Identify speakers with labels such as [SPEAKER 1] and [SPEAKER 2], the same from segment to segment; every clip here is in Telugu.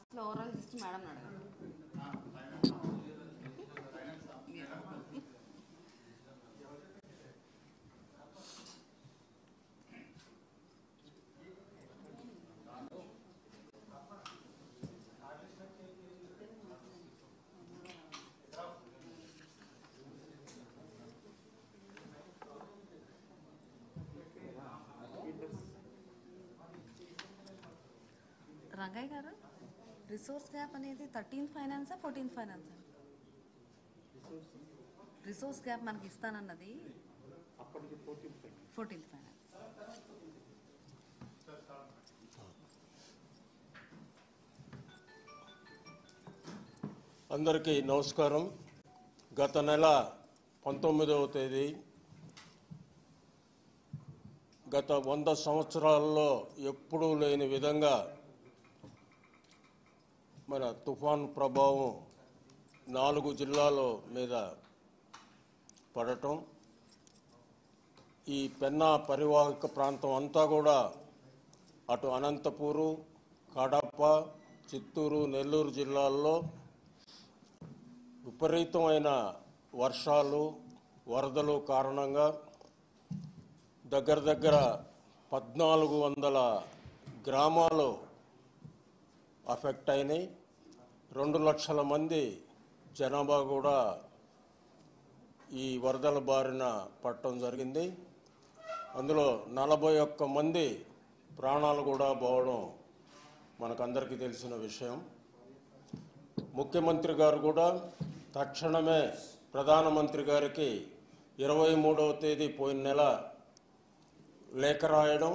[SPEAKER 1] ఓవరాల్ లిస్ట్ మేడం అడగండి. రంగయ్య గారు, రిసోర్స్ గ్యాప్ అనేది 13th ఫైనాన్సా 14th ఫైనాన్సా? రిసోర్స్ గ్యాప్ మనకి ఇస్తానన్నది 14th ఫైనాన్స్.
[SPEAKER 2] అందరికీ నమస్కారం. గత నెల 19వ తేదీ గత 100 సంవత్సరాల్లో ఎప్పుడూ లేని విధంగా మన తుఫాన్ ప్రభావం 4 జిల్లాల మీద పడటం, ఈ పెన్నా పరివాహక ప్రాంతం అంతా కూడా అటు అనంతపూరు, కడప, చిత్తూరు, నెల్లూరు జిల్లాల్లో విపరీతమైన వర్షాలు, వరదలు కారణంగా దగ్గర 1400 గ్రామాలు అఫెక్ట్ అయినాయి. 2 లక్షల మంది జనాభా కూడా ఈ వరదల బారిన పడటం జరిగింది. అందులో 41 మంది ప్రాణాలు కూడా పోవడం మనకందరికీ తెలిసిన విషయం. ముఖ్యమంత్రి గారు కూడా తక్షణమే ప్రధానమంత్రి గారికి 23వ తేదీ పోయిన నెల లేఖ రాయడం,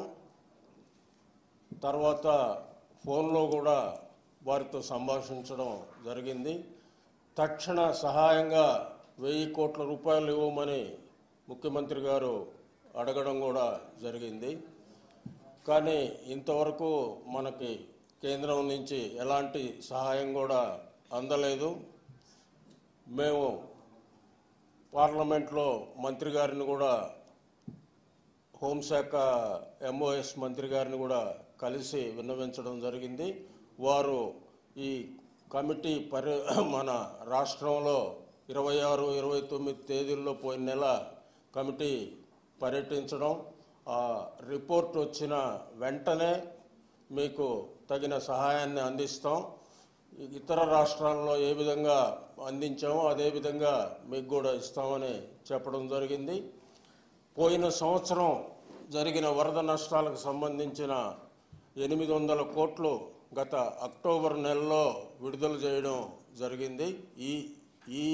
[SPEAKER 2] తర్వాత ఫోన్లో కూడా వారితో సంభాషించడం జరిగింది. తక్షణ సహాయంగా 1000 కోట్ల రూపాయలు ఇవ్వమని ముఖ్యమంత్రి గారు అడగడం కూడా జరిగింది. కానీ ఇంతవరకు మనకి కేంద్రం నుంచి ఎలాంటి సహాయం కూడా అందలేదు. మేము పార్లమెంట్లో మంత్రి గారిని కూడా, హోంశాఖ MOS మంత్రి గారిని కూడా కలిసి విన్నవించడం జరిగింది. వారు ఈ కమిటీ మన రాష్ట్రంలో 26, 29 తేదీల్లో పోయిన నెల కమిటీ పర్యటించడం, ఆ రిపోర్ట్ వచ్చిన వెంటనే మీకు తగిన సహాయాన్ని అందిస్తాం, ఇతర రాష్ట్రాల్లో ఏ విధంగా అందించామో అదేవిధంగా మీకు కూడా ఇస్తామని చెప్పడం జరిగింది. పోయిన సంవత్సరం జరిగిన వరద నష్టాలకు సంబంధించిన 800 కోట్లు గత అక్టోబర్ నెలలో విడుదల చేయడం జరిగింది. ఈ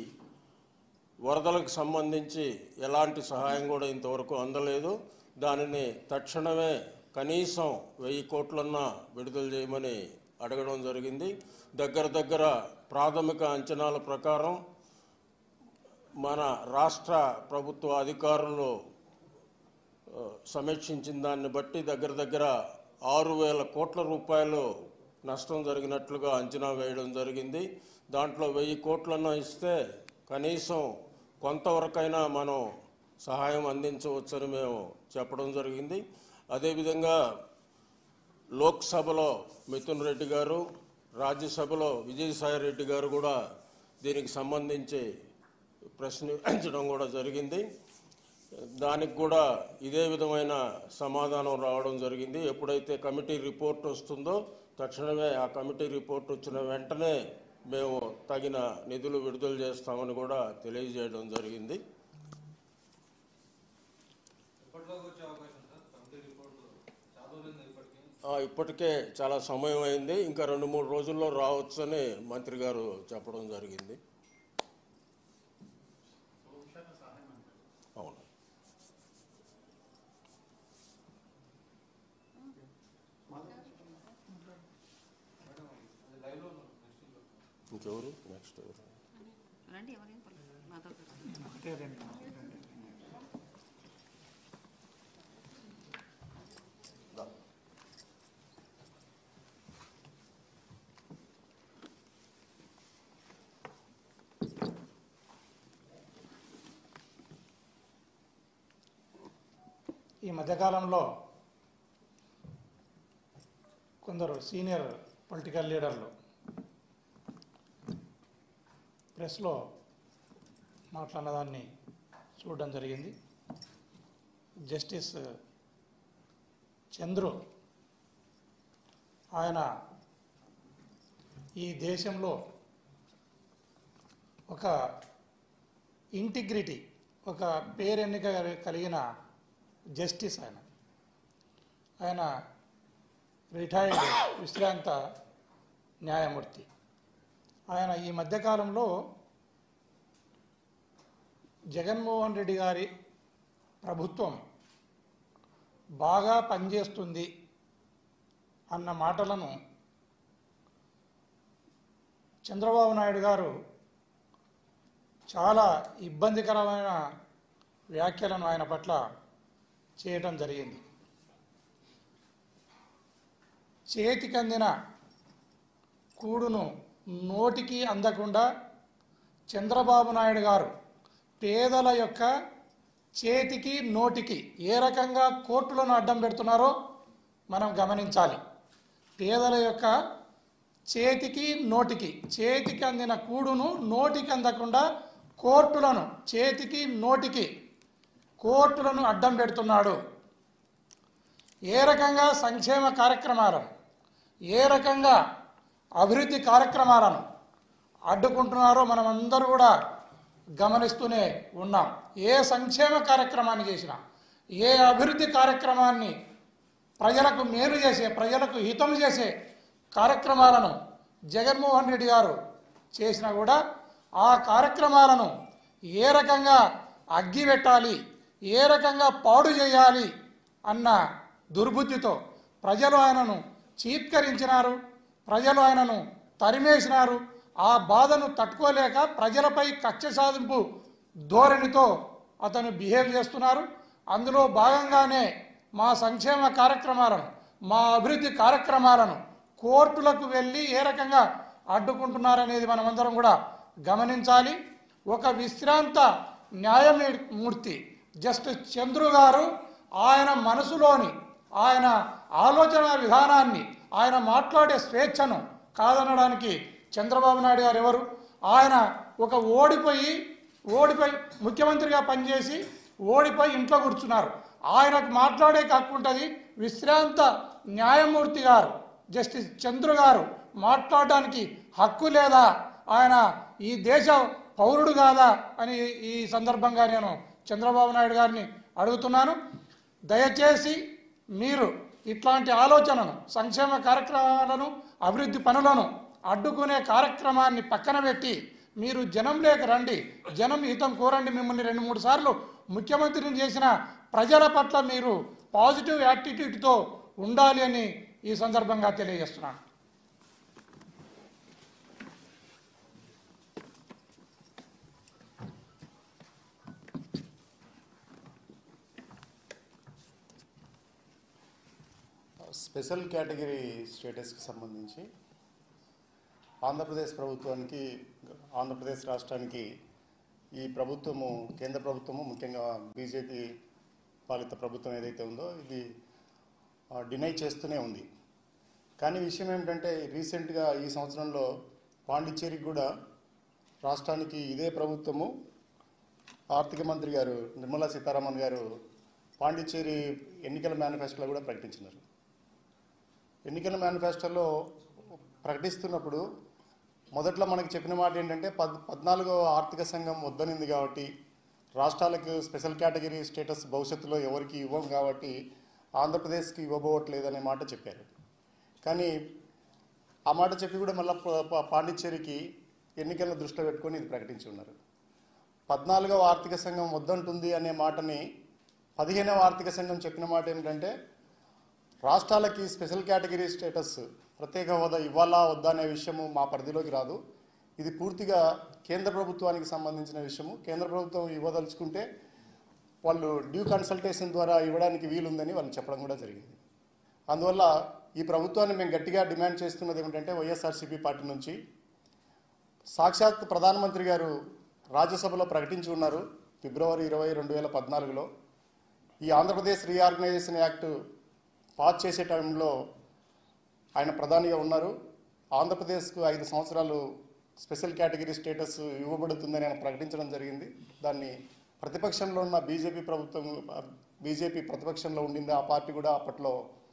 [SPEAKER 2] వరదలకు సంబంధించి ఎలాంటి సహాయం కూడా ఇంతవరకు అందలేదు. దానిని తక్షణమే కనీసం 1000 కోట్లన్నా విడుదల చేయమని అడగడం జరిగింది. దగ్గర ప్రాథమిక అంచనాల ప్రకారం మన రాష్ట్ర ప్రభుత్వ అధికారులు సమీక్షించిన దాన్ని బట్టి దగ్గర 6000 కోట్ల రూపాయలు నష్టం జరిగినట్లుగా అంచనా వేయడం జరిగింది. దాంట్లో 1000 కోట్లన్నా ఇస్తే కనీసం కొంతవరకైనా మనం సహాయం అందించవచ్చని మేము చెప్పడం జరిగింది. అదేవిధంగా లోక్సభలో మిథున్ రెడ్డి గారు, రాజ్యసభలో విజయసాయి రెడ్డి గారు కూడా దీనికి సంబంధించి ప్రశ్నించడం కూడా జరిగింది. దానికి కూడా ఇదే విధమైన సమాధానం రావడం జరిగింది. ఎప్పుడైతే కమిటీ రిపోర్ట్ వస్తుందో తక్షణమే ఆ కమిటీ రిపోర్ట్ వచ్చిన వెంటనే మేము తగిన నిధులు విడుదల చేస్తామని కూడా తెలియజేయడం జరిగింది. ఇప్పటికే చాలా సమయం అయింది, ఇంకా 2-3 రోజుల్లో రావచ్చని మంత్రి గారు చెప్పడం జరిగింది. అవును. ఇంకెవరు నెక్స్ట్ ఎవరు?
[SPEAKER 3] ఈ మధ్యకాలంలో కొందరు సీనియర్ పొలిటికల్ లీడర్లు ప్రెస్లో మాట్లాడినదాన్ని చూడడం జరిగింది. జస్టిస్ చంద్రు ఆయన ఈ దేశంలో ఒక ఇంటిగ్రిటీ, ఒక పేరెన్నిక కలిగిన జస్టిస్ ఆయన రిటైర్డ్ విశ్రాంత న్యాయమూర్తి. ఆయన ఈ మధ్యకాలంలో జగన్మోహన్ రెడ్డి గారి ప్రభుత్వం బాగా పనిచేస్తుంది అన్న మాటలను చంద్రబాబు నాయుడు గారు చాలా ఇబ్బందికరమైన వ్యాఖ్యలను ఆయన పట్ల చేయటం జరిగింది. చేతికందిన కూడును నోటికి అందకుండా చంద్రబాబు నాయుడు గారు పేదల యొక్క చేతికి నోటికి ఏ రకంగా కోర్టులను అడ్డం పెడుతున్నారో మనం గమనించాలి. పేదల యొక్క చేతికి నోటికి, చేతికి అందిన కూడును నోటికి అందకుండా కోర్టులను, చేతికి నోటికి కోర్టులను అడ్డం పెడుతున్నాడు. ఏ రకంగా సంక్షేమ కార్యక్రమాలను, ఏ రకంగా అభివృద్ధి కార్యక్రమాలను అడ్డుకుంటున్నారో మనం అందరూ కూడా గమనిస్తూనే ఉన్నాం. ఏ సంక్షేమ కార్యక్రమాన్ని చేసినా, ఏ అభివృద్ధి కార్యక్రమాన్ని ప్రజలకు మేలు చేసే, ప్రజలకు హితం చేసే కార్యక్రమాలను జగన్మోహన్ రెడ్డి గారు చేసినా కూడా ఆ కార్యక్రమాలను ఏ రకంగా అగ్గిపెట్టాలి, ఏ రకంగా పాడు చేయాలి అన్న దుర్బుద్ధితో ప్రజలు ఆయనను చీత్కరించినారు, ప్రజలు ఆయనను తరిమేసినారు. ఆ బాధను తట్టుకోలేక ప్రజలపై కక్ష సాధింపు ధోరణితో అతను బిహేవ్ చేస్తున్నారు. అందులో భాగంగానే మా సంక్షేమ కార్యక్రమాలను, మా అభివృద్ధి కార్యక్రమాలను కోర్టులకు వెళ్ళి ఏ రకంగా అడ్డుకుంటున్నారనేది మనమందరం కూడా గమనించాలి. ఒక విశ్రాంత న్యాయమూర్తి జస్టిస్ చంద్రు గారు ఆయన మనసులోని, ఆయన ఆలోచన విధానాన్ని, ఆయన మాట్లాడే స్వేచ్ఛను కాదనడానికి చంద్రబాబు నాయుడు గారు ఎవరు? ఆయన ఒక ఓడిపోయి ముఖ్యమంత్రిగా పనిచేసి ఓడిపోయి ఇంట్లో కూర్చున్నారు. ఆయనకు మాట్లాడే హక్కు ఉంటుంది. విశ్రాంత న్యాయమూర్తి గారు జస్టిస్ చంద్రు గారు మాట్లాడడానికి హక్కు లేదా? ఆయన ఈ దేశ పౌరుడు కాదా అని ఈ సందర్భంగా నేను చంద్రబాబు నాయుడు గారిని అడుగుతున్నాను. దయచేసి మీరు ఇట్లాంటి ఆలోచనను, సంక్షేమ కార్యక్రమాలను, అభివృద్ధి పనులను అడ్డుకునే కార్యక్రమాన్ని పక్కన పెట్టి మీరు జనంలోకి రండి, జనం హితం కోరండి. మిమ్మల్ని 2-3 సార్లు ముఖ్యమంత్రిని చేసిన ప్రజల పట్ల మీరు పాజిటివ్ యాటిట్యూడ్తో ఉండాలి అని ఈ సందర్భంగా తెలియజేస్తున్నాను.
[SPEAKER 4] స్పెషల్ కేటగిరీ స్టేటస్కి సంబంధించి ఆంధ్రప్రదేశ్ ప్రభుత్వానికి, ఆంధ్రప్రదేశ్ రాష్ట్రానికి ఈ ప్రభుత్వము, కేంద్ర ప్రభుత్వము, ముఖ్యంగా బీజేపీ పాలిత ప్రభుత్వం ఏదైతే ఉందో ఇది డినై చేస్తూనే ఉంది. కానీ విషయం ఏమిటంటే రీసెంట్గా ఈ సంవత్సరంలో పాండిచ్చేరికి కూడా రాష్ట్రానికి ఇదే ప్రభుత్వము, ఆర్థిక మంత్రి గారు నిర్మలా సీతారామన్ గారు పాండిచ్చేరి ఎన్నికల మేనిఫెస్టోలో కూడా ప్రకటించినారు. ఎన్నికల మేనిఫెస్టోలో ప్రకటిస్తున్నప్పుడు మొదట్లో మనకి చెప్పిన మాట ఏంటంటే 14వ ఆర్థిక సంఘం వద్దనింది కాబట్టి రాష్ట్రాలకు స్పెషల్ కేటగిరీ స్టేటస్ భవిష్యత్తులో ఎవరికి ఇవ్వం కాబట్టి ఆంధ్రప్రదేశ్కి ఇవ్వబోవట్లేదనే మాట చెప్పారు. కానీ ఆ మాట చెప్పి కూడా మళ్ళీ పాండిచ్చేరికి ఎన్నికలను దృష్టిలో పెట్టుకొని ఇది ప్రకటించి ఉన్నారు. 14వ ఆర్థిక సంఘం వద్దంటుంది అనే మాటని 15వ ఆర్థిక సంఘం చెప్పిన మాట ఏంటంటే రాష్ట్రాలకి స్పెషల్ కేటగిరీ స్టేటస్, ప్రత్యేక హోదా ఇవ్వాలా వద్దా అనే విషయము మా పరిధిలోకి రాదు. ఇది పూర్తిగా కేంద్ర ప్రభుత్వానికి సంబంధించిన విషయము. కేంద్ర ప్రభుత్వం ఇవ్వదలుచుకుంటే వాళ్ళు డ్యూ కన్సల్టేషన్ ద్వారా ఇవ్వడానికి వీలుందని వాళ్ళు చెప్పడం కూడా జరిగింది. అందువల్ల ఈ ప్రభుత్వాన్ని మేము గట్టిగా డిమాండ్ చేస్తున్నది ఏమిటంటే వైఎస్ఆర్సీపీ పార్టీ నుంచి సాక్షాత్ ప్రధానమంత్రి గారు రాజ్యసభలో ప్రకటించి ఉన్నారు ఫిబ్రవరి 20, 2014లో ఈ ఆంధ్రప్రదేశ్ రీఆర్గనైజేషన్ యాక్ట్ పాస్ చేసే టైంలో ఆయన ప్రధానిగా ఉన్నారు. ఆంధ్రప్రదేశ్కు 5 సంవత్సరాలు స్పెషల్ కేటగిరీ స్టేటస్ ఇవ్వబడుతుందని ఆయన ప్రకటించడం జరిగింది. దాన్ని ప్రతిపక్షంలో ఉన్న బీజేపీ ప్రతిపక్షంలో ఉండింది, ఆ పార్టీ కూడా అప్పట్లో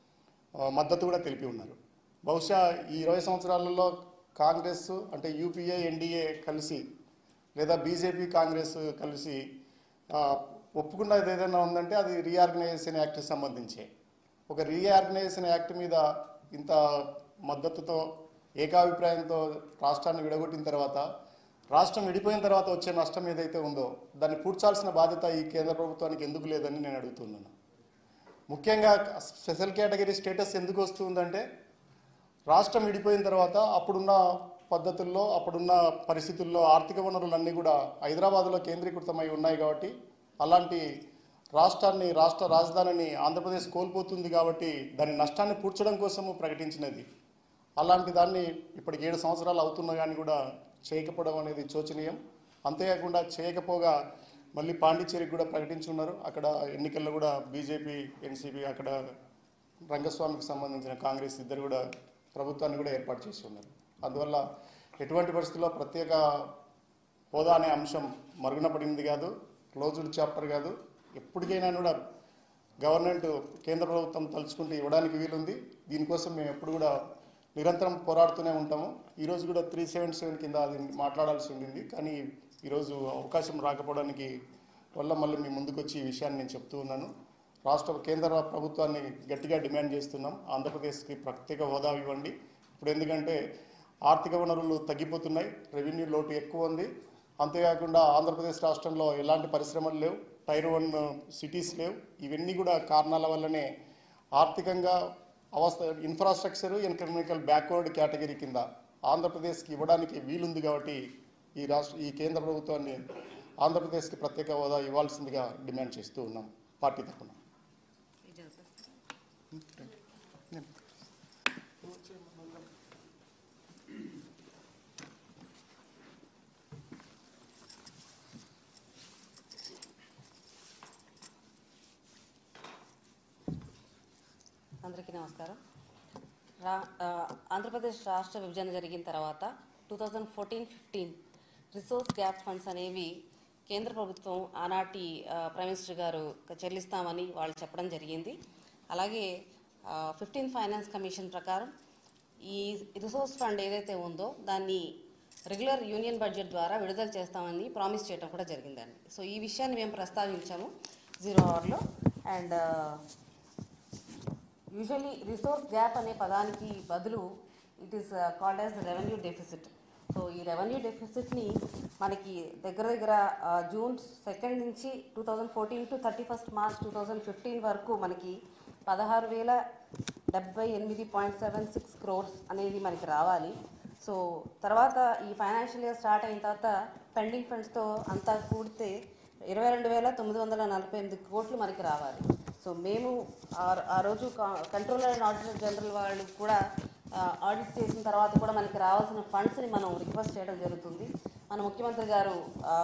[SPEAKER 4] మద్దతు కూడా తెలిపి ఉన్నారు. బహుశా ఈ 20 సంవత్సరాలలో కాంగ్రెస్ అంటే యూపీఏ ఎన్డీఏ కలిసి లేదా బీజేపీ కాంగ్రెస్ కలిసి ఒప్పుకున్నది ఏదైనా ఉందంటే అది రీఆర్గనైజేషన్ యాక్ట్కి సంబంధించి. ఒక రీఆర్గనైజేషన్ యాక్ట్ మీద ఇంత మద్దతుతో ఏకాభిప్రాయంతో రాష్ట్రాన్ని విడగొట్టిన తర్వాత, రాష్ట్రం విడిపోయిన తర్వాత వచ్చే నష్టం ఏదైతే ఉందో దాన్ని పూడ్చాల్సిన బాధ్యత ఈ కేంద్ర ప్రభుత్వానికి ఎందుకు లేదని నేను అడుగుతున్నాను. ముఖ్యంగా స్పెషల్ కేటగిరీ స్టేటస్ ఎందుకు వస్తుందంటే రాష్ట్రం విడిపోయిన తర్వాత అప్పుడున్న పద్ధతుల్లో అప్పుడున్న పరిస్థితుల్లో ఆర్థిక వనరులన్నీ కూడా హైదరాబాద్లో కేంద్రీకృతమై ఉన్నాయి కాబట్టి, అలాంటి రాష్ట్రాన్ని రాష్ట్ర రాజధానిని ఆంధ్రప్రదేశ్ కోల్పోతుంది కాబట్టి దాని నష్టాన్ని పూడ్చడం కోసము ప్రకటించినది. అలాంటి దాన్ని ఇప్పటికి 7 సంవత్సరాలు అవుతున్నా కానీ కూడా చేయకపోవడం అనేది శోచనీయం. అంతేకాకుండా చేయకపోగా మళ్ళీ పాండిచ్చేరికి కూడా ప్రకటించి ఉన్నారు. అక్కడ ఎన్నికల్లో కూడా బీజేపీ ఎన్సీపీ అక్కడ రంగస్వామికి సంబంధించిన కాంగ్రెస్ ఇద్దరు కూడా ప్రభుత్వాన్ని కూడా ఏర్పాటు చేసి ఉన్నారు. అందువల్ల ఎటువంటి పరిస్థితుల్లో ప్రత్యేక హోదా అనే అంశం మరుగున పడింది కాదు, క్లోజ్డ్ చాప్టర్ కాదు. ఎప్పటికైనా కూడా గవర్నమెంట్ కేంద్ర ప్రభుత్వం తలుచుకుంటే ఇవ్వడానికి వీలుంది. దీనికోసం మేము ఎప్పుడు కూడా నిరంతరం పోరాడుతూనే ఉంటాము. ఈరోజు కూడా 377 కింద అది మాట్లాడాల్సి ఉండింది, కానీ ఈరోజు అవకాశం రాకపోవడానికి వల్ల మళ్ళీ మీ ముందుకు వచ్చి ఈ విషయాన్ని నేను చెప్తూ ఉన్నాను. కేంద్ర ప్రభుత్వాన్ని గట్టిగా డిమాండ్ చేస్తున్నాం, ఆంధ్రప్రదేశ్కి ప్రత్యేక హోదా ఇవ్వండి. ఇప్పుడు ఎందుకంటే ఆర్థిక వనరులు తగ్గిపోతున్నాయి, రెవెన్యూ లోటు ఎక్కువ ఉంది. అంతేకాకుండా ఆంధ్రప్రదేశ్ రాష్ట్రంలో ఎలాంటి పరిశ్రమలు లేవు, టైర్ 1 సిటీస్ లేవు. ఇవన్నీ కూడా కారణాల వల్లనే ఆర్థికంగా ఇన్ఫ్రాస్ట్రక్చర్ ఎకనామికల్ బ్యాక్వర్డ్ కేటగిరీ కింద ఆంధ్రప్రదేశ్కి ఇవ్వడానికి వీలుంది. కాబట్టి ఈ కేంద్ర ప్రభుత్వాన్ని ఆంధ్రప్రదేశ్కి ప్రత్యేక హోదా ఇవ్వాల్సిందిగా డిమాండ్ చేస్తూ ఉన్నాం పార్టీ తరఫున.
[SPEAKER 1] అందరికీ నమస్కారం. ఆంధ్రప్రదేశ్ రాష్ట్ర విభజన జరిగిన తర్వాత 2014-15 రిసోర్స్ గ్యాప్ ఫండ్స్ అనేవి కేంద్ర ప్రభుత్వం ఆనాటి ప్రైమ్ మినిస్టర్ గారు చెల్లిస్తామని వాళ్ళు చెప్పడం జరిగింది. అలాగే 15 ఫైనాన్స్ కమిషన్ ప్రకారం ఈ రిసోర్స్ ఫండ్ ఏదైతే ఉందో దాన్ని రెగ్యులర్ యూనియన్ బడ్జెట్ ద్వారా విడుదల చేస్తామని ప్రామిస్ చేయడం కూడా జరిగిందండి. సో ఈ విషయాన్ని మేము ప్రస్తావించాము 0 అవర్లో. అండ్ యూజువలీ రిసోర్స్ గ్యాప్ అనే పదానికి బదులు it is called as revenue deficit. So ఈ రెవెన్యూ డెఫిసిట్ని మనకి దగ్గర జూన్ 2 నుంచి 2014 to 31 March 2015 వరకు మనకి 16,078.76 crores అనేది మనకి రావాలి. సో తర్వాత ఈ ఫైనాన్షియల్ ఇయర్ స్టార్ట్ అయిన తర్వాత పెండింగ్ ఫండ్స్తో అంతా కూడితే 22,948 కోట్లు మనకి రావాలి. సో మేము ఆ రోజు కంట్రోలర్ అండ్ ఆడిటర్ జనరల్ వాళ్ళు కూడా ఆడిట్ చేసిన తర్వాత కూడా మనకి రావాల్సిన ఫండ్స్ని మనం రిక్వెస్ట్ చేయడం జరుగుతుంది. మన ముఖ్యమంత్రి గారు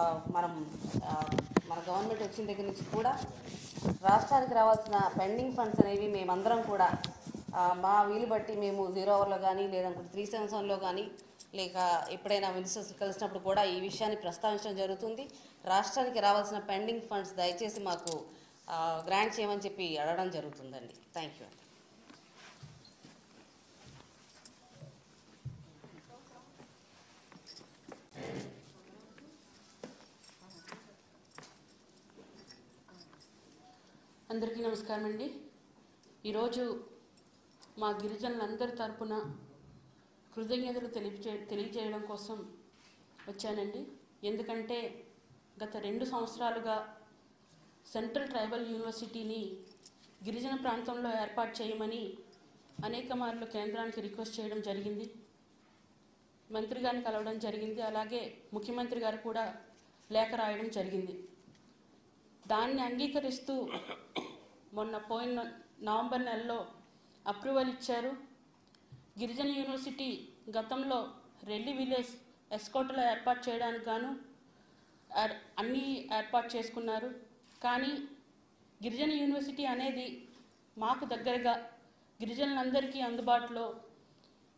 [SPEAKER 1] మన గవర్నమెంట్ వచ్చిన దగ్గర నుంచి కూడా రాష్ట్రానికి రావాల్సిన పెండింగ్ ఫండ్స్ అనేవి మేమందరం కూడా మా వీలు బట్టి మేము 0 అవర్లో కానీ లేదంటే 377లో కానీ లేక ఎప్పుడైనా మినిస్టర్స్ కలిసినప్పుడు కూడా ఈ విషయాన్ని ప్రస్తావించడం జరుగుతుంది. రాష్ట్రానికి రావాల్సిన పెండింగ్ ఫండ్స్ దయచేసి మాకు గ్రాంట్ చేయమని చెప్పి అడగడం జరుగుతుందండి. Thank you.
[SPEAKER 5] అందరికీ నమస్కారం అండి. ఈరోజు మా గిరిజనులందరి తరపున కృతజ్ఞతలు తెలియజేయడం కోసం వచ్చానండి. ఎందుకంటే గత 2 సంవత్సరాలుగా సెంట్రల్ ట్రైబల్ యూనివర్సిటీని గిరిజన ప్రాంతంలో ఏర్పాటు చేయమని అనేక మార్లు కేంద్రానికి రిక్వెస్ట్ చేయడం జరిగింది. మంత్రి గారిని కలవడం జరిగింది. అలాగే ముఖ్యమంత్రి గారు కూడా లేఖ రాయడం జరిగింది. దాన్ని అంగీకరిస్తూ మొన్న పోయిన నవంబర్ నెలలో అప్రూవల్ ఇచ్చారు. గిరిజన యూనివర్సిటీ గతంలో రెల్లి విలేజ్ ఎస్కోట్లో ఏర్పాటు చేయడానికి గాను అన్నీ ఏర్పాటు చేసుకున్నారు. కానీ గిరిజన యూనివర్సిటీ అనేది మాకు దగ్గరగా గిరిజనులందరికీ అందుబాటులో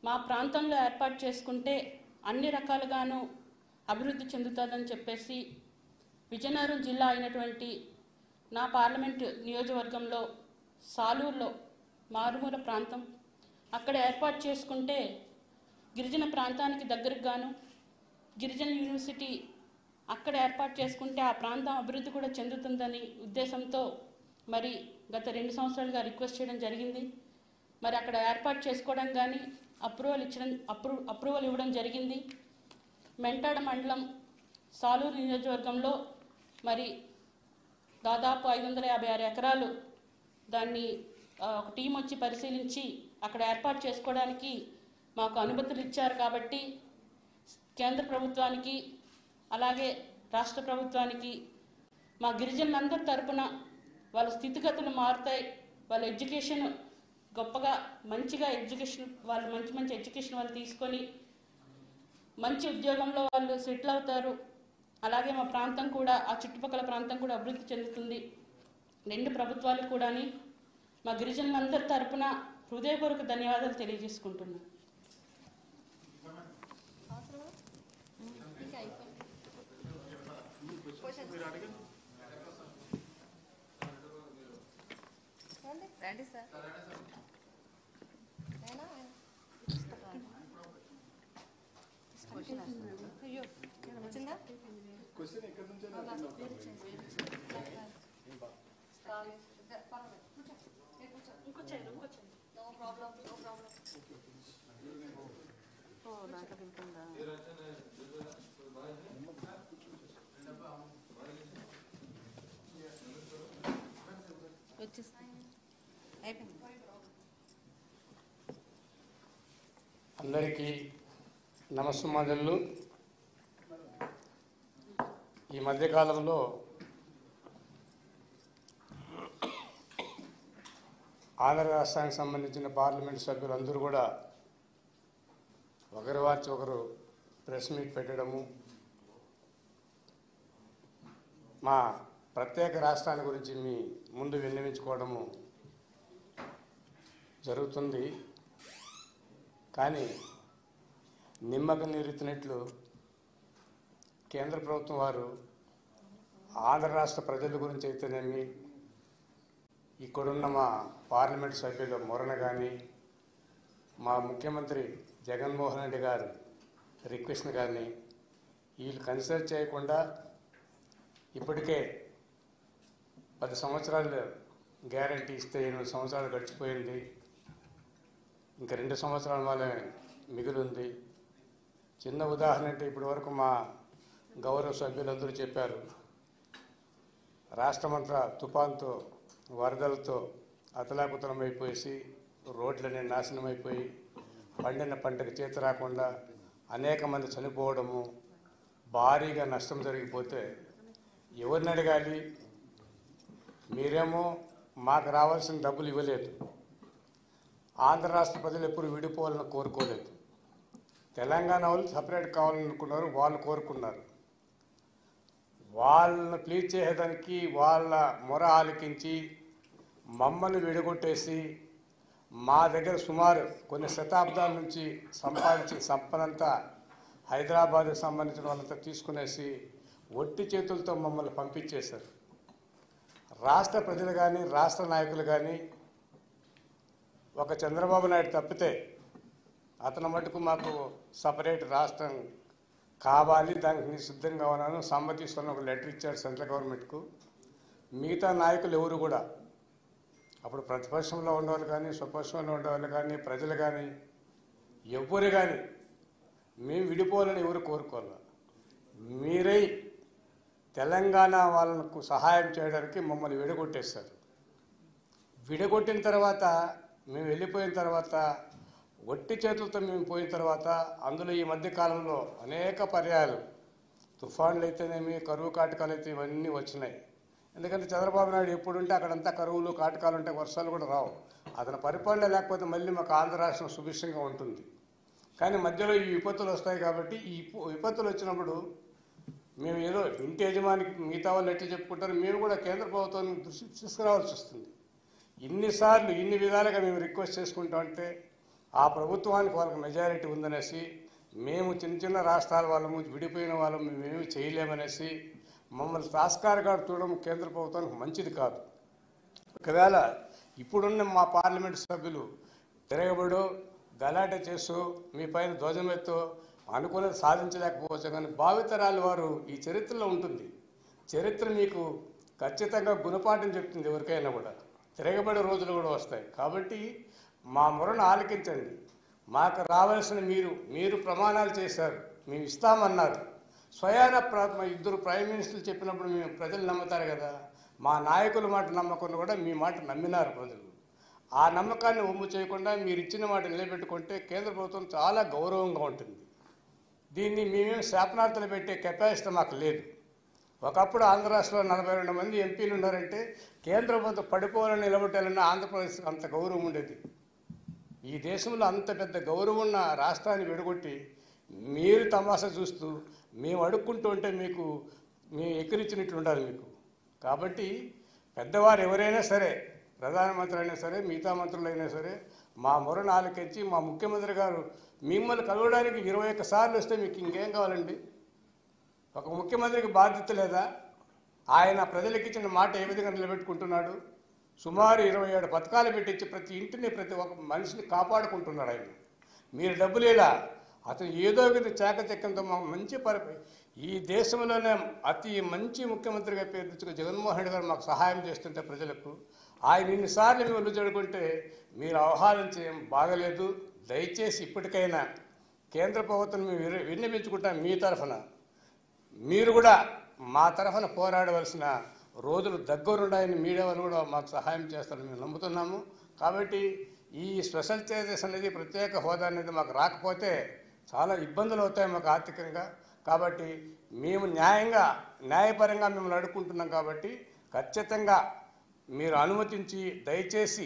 [SPEAKER 5] మా ప్రాంతంలో ఏర్పాటు చేసుకుంటే అన్ని రకాలుగాను అభివృద్ధి చెందుతుందని చెప్పేసి విజయనగరం జిల్లా అయినటువంటి నా పార్లమెంటు నియోజకవర్గంలో సాలూరులో మారుమూల ప్రాంతం అక్కడ ఏర్పాటు చేసుకుంటే గిరిజన ప్రాంతానికి దగ్గరకు గాను గిరిజన యూనివర్సిటీ అక్కడ ఏర్పాటు చేసుకుంటే ఆ ప్రాంతం అభివృద్ధి కూడా చెందుతుందని ఉద్దేశంతో మరి గత 2 సంవత్సరాలుగా రిక్వెస్ట్ చేయడం జరిగింది. మరి అక్కడ ఏర్పాటు చేసుకోవడం కానీ అప్రూవల్ ఇవ్వడం జరిగింది. మెంటాడ మండలం సాలూరు నియోజకవర్గంలో మరి దాదాపు 556 ఎకరాలు దాన్ని ఒక టీం వచ్చి పరిశీలించి అక్కడ ఏర్పాటు చేసుకోవడానికి మాకు అనుమతులు ఇచ్చారు. కాబట్టి కేంద్ర ప్రభుత్వానికి అలాగే రాష్ట్ర ప్రభుత్వానికి మా గిరిజనులందరి తరపున వాళ్ళ స్థితిగతులు మారుతాయి, వాళ్ళ ఎడ్యుకేషన్ గొప్పగా మంచిగా ఎడ్యుకేషన్ వాళ్ళు మంచి ఎడ్యుకేషన్ వాళ్ళు తీసుకొని మంచి ఉద్యోగంలో వాళ్ళు సెటిల్ అవుతారు. అలాగే మా ప్రాంతం కూడా ఆ చుట్టుపక్కల ప్రాంతం కూడా అభివృద్ధి చెందుతుంది. 2 ప్రభుత్వాలు కూడాని మా గిరిజనులందరి తరపున హృదయపూర్వక ధన్యవాదాలు తెలియజేసుకుంటున్నాను.
[SPEAKER 6] రండి సార్. అయ్యో వచ్చిందా?
[SPEAKER 7] అందరికీ నమస్సుమాంజలు. ఈ మధ్యకాలంలో ఆంధ్ర రాష్ట్రానికి సంబంధించిన పార్లమెంట్ సభ్యులందరూ కూడా ఒకరి వార్చి ఒకరు ప్రెస్ మీట్ పెట్టడము, మా ప్రత్యేక రాష్ట్రాన్ని గురించి మీ ముందు విన్నవించుకోవడము జరుగుతుంది. కానీ నిమ్మక నీరెత్తినట్లు కేంద్ర ప్రభుత్వం వారు ఆంధ్ర రాష్ట్ర ప్రజల గురించి అయితేనేమి, ఇక్కడున్న మా పార్లమెంట్ సభ్యుల మొరణ కానీ, మా ముఖ్యమంత్రి జగన్మోహన్ రెడ్డి గారు రిక్వెస్ట్ కానీ వీళ్ళు కన్సిడర్ చేయకుండా ఇప్పటికే 10 సంవత్సరాలు గ్యారంటీ ఇస్తే 8 సంవత్సరాలు గడిచిపోయింది. ఇంకా 2 సంవత్సరాల వల్ల మిగిలి ఉంది. చిన్న ఉదాహరణ అంటే ఇప్పటి వరకు మా గౌరవ సభ్యులందరూ చెప్పారు, రాష్ట్రమంతా తుఫాన్తో వరదలతో అతలాకుతలం అయిపోయేసి రోడ్లన్నీ నాశనం అయిపోయి పండిన పంటకు చేతి రాకుండా అనేక మంది చనిపోవడము, భారీగా నష్టం జరిగిపోతే ఎవరిని అడగాలి? మీరేమో మాకు రావాల్సిన డబ్బులు ఇవ్వలేదు. ఆంధ్ర రాష్ట్ర ప్రజలు ఎప్పుడు విడిపోవాలని కోరుకోలేదు. తెలంగాణ వాళ్ళు సపరేట్ కావాలనుకున్నారు, వాళ్ళు కోరుకున్నారు. వాళ్ళని ప్లీజ్ చేసేదానికి వాళ్ళ మొర ఆలకించి మమ్మల్ని విడగొట్టేసి మా దగ్గర సుమారు కొన్ని శతాబ్దాల నుంచి సంపాదించిన సంపదంతా హైదరాబాద్కు సంబంధించిన వాళ్ళంతా తీసుకునేసి ఒట్టి చేతులతో మమ్మల్ని పంపించేశారు. రాష్ట్ర ప్రజలు కానీ రాష్ట్ర నాయకులు కానీ ఒక చంద్రబాబు నాయుడు తప్పితే అతని మటుకు మాకు సపరేట్ రాష్ట్రం కావాలి, దానికి సిద్ధంగా ఉన్నాను, సమ్మతిస్తున్న ఒక లెటర్ ఇచ్చారు సెంట్రల్ గవర్నమెంట్కు. మిగతా నాయకులు ఎవరు కూడా అప్పుడు ప్రతిపక్షంలో ఉండేవాళ్ళు కానీ స్వపక్షంలో ఉండేవాళ్ళు కానీ ప్రజలు కానీ ఎవ్వరు కానీ మేము విడిపోవాలని ఎవరు కోరుకోవాలి. మీరై తెలంగాణ వాళ్ళకు సహాయం చేయడానికి మమ్మల్ని విడగొట్టేస్తారు. విడగొట్టిన తర్వాత మేము వెళ్ళిపోయిన తర్వాత ఒట్టి చేతులతో మేము పోయిన తర్వాత అందులో ఈ మధ్యకాలంలో అనేక పర్యాయాలు తుఫాన్లు అయితేనేమి, కరువు కాటకాలు అయితే ఇవన్నీ వచ్చినాయి. ఎందుకంటే చంద్రబాబు నాయుడు ఎప్పుడుంటే అక్కడంతా కరువులు కాటకాలు ఉంటే వర్షాలు కూడా రావు. అతని పరిపాలన లేకపోతే మళ్ళీ మాకు ఆంధ్ర రాష్ట్రం సుభిక్షంగా ఉంటుంది. కానీ మధ్యలో ఈ విపత్తులు వస్తాయి కాబట్టి ఈ విపత్తులు వచ్చినప్పుడు మేము ఏదో ఇంటి యజమానికి మిగతా వాళ్ళు ఎట్లా చెప్పుకుంటారు, మేము కూడా కేంద్ర ప్రభుత్వాన్ని దృష్టి తీసుకురావాల్సి వస్తుంది. ఇన్నిసార్లు ఇన్ని విధాలుగా మేము రిక్వెస్ట్ చేసుకుంటామంటే ఆ ప్రభుత్వానికి వాళ్ళకి మెజారిటీ ఉందనేసి, మేము చిన్న చిన్న రాష్ట్రాల వాళ్ళము, విడిపోయిన వాళ్ళము, మేమేమి చేయలేమనేసి మమ్మల్ని తాస్కారగా చూడడం కేంద్ర ప్రభుత్వానికి మంచిది కాదు. ఒకవేళ ఇప్పుడున్న మా పార్లమెంటు సభ్యులు తిరగబడు గలాట చేస్తూ మీ పైన ధ్వజమెత్తు అనుకున్నది సాధించలేకపోవచ్చు, కానీ భావితరాలు వారు ఈ చరిత్రలో ఉంటుంది. చరిత్ర మీకు ఖచ్చితంగా గుణపాఠం చెప్తుంది. ఎవరికైనా కూడా తిరగబడే రోజులు కూడా వస్తాయి. కాబట్టి మా మొరను ఆలకించండి. మాకు రావాల్సిన మీరు ప్రమాణాలు చేశారు, మేము ఇస్తామన్నారు. స్వయాన ఇద్దరు ప్రైమ్ మినిస్టర్లు చెప్పినప్పుడు మేము ప్రజలు నమ్ముతారు కదా. మా నాయకుల మాట నమ్మకుండా కూడా మీ మాట నమ్మినారు ప్రజలు. ఆ నమ్మకాన్ని ఒమ్ము చేయకుండా మీరు ఇచ్చిన మాట నిలబెట్టుకుంటే కేంద్ర ప్రభుత్వం చాలా గౌరవంగా ఉంటుంది. దీన్ని మేమేమి శాపనార్థాలు పెట్టే కెపాసిటీ మాకు లేదు. ఒకప్పుడు ఆంధ్ర రాష్ట్రంలో 42 మంది ఎంపీలు ఉన్నారంటే కేంద్ర ప్రభుత్వం పడిపోవాలని నిలబెట్టాలన్న ఆంధ్రప్రదేశ్ అంత గౌరవం ఉండేది. ఈ దేశంలో అంత పెద్ద గౌరవం ఉన్న రాష్ట్రాన్ని విడగొట్టి మీరు తమాషా చూస్తూ మేము అడుక్కుంటూ ఉంటే మీకు మేము ఎక్కిరించినట్లు ఉండాలి మీకు. కాబట్టి పెద్దవారు ఎవరైనా సరే, ప్రధానమంత్రి అయినా సరే, మిగతా మంత్రులైనా సరే, మా మొరను ఆలకించి మా ముఖ్యమంత్రి గారు మిమ్మల్ని కలవడానికి 21 సార్లు వస్తే మీకు ఇంకేం కావాలండి? ఒక ముఖ్యమంత్రికి బాధ్యత లేదా? ఆయన ప్రజలకు ఇచ్చిన మాట ఏ విధంగా నిలబెట్టుకుంటున్నాడు? సుమారు 27 పథకాలు పెట్టించి ప్రతి ఇంటిని ప్రతి ఒక్క మనిషిని కాపాడుకుంటున్నాడు ఆయన. మీరు డబ్బులు ఇలా అతను ఏదో విధ చాకచక్యంతో మంచి ఈ దేశంలోనే అతి మంచి ముఖ్యమంత్రిగా పేరు తెచ్చుకున్న జగన్మోహన్ రెడ్డి గారు మాకు సహాయం చేస్తుంటే ప్రజలకు ఆయన ఇన్నిసార్లు మేము జరుగుంటే మీరు అవహారించేం బాగలేదు. దయచేసి ఇప్పటికైనా కేంద్ర ప్రభుత్వం మేము విన్నవించుకుంటాం. మీ తరఫున మీరు కూడా మా తరఫున పోరాడవలసిన రోజులు దగ్గరుండాయని మీడియా వాళ్ళు కూడా మాకు సహాయం చేస్తారని మేము నమ్ముతున్నాము. కాబట్టి ఈ స్పెషల్ స్టేటస్ అనేది, ప్రత్యేక హోదా అనేది మాకు రాకపోతే చాలా ఇబ్బందులు అవుతాయి మాకు ఆర్థికంగా. కాబట్టి మేము న్యాయపరంగా మిమ్మల్ని అడుక్కుంటున్నాం. కాబట్టి ఖచ్చితంగా మీరు అనుమతించి దయచేసి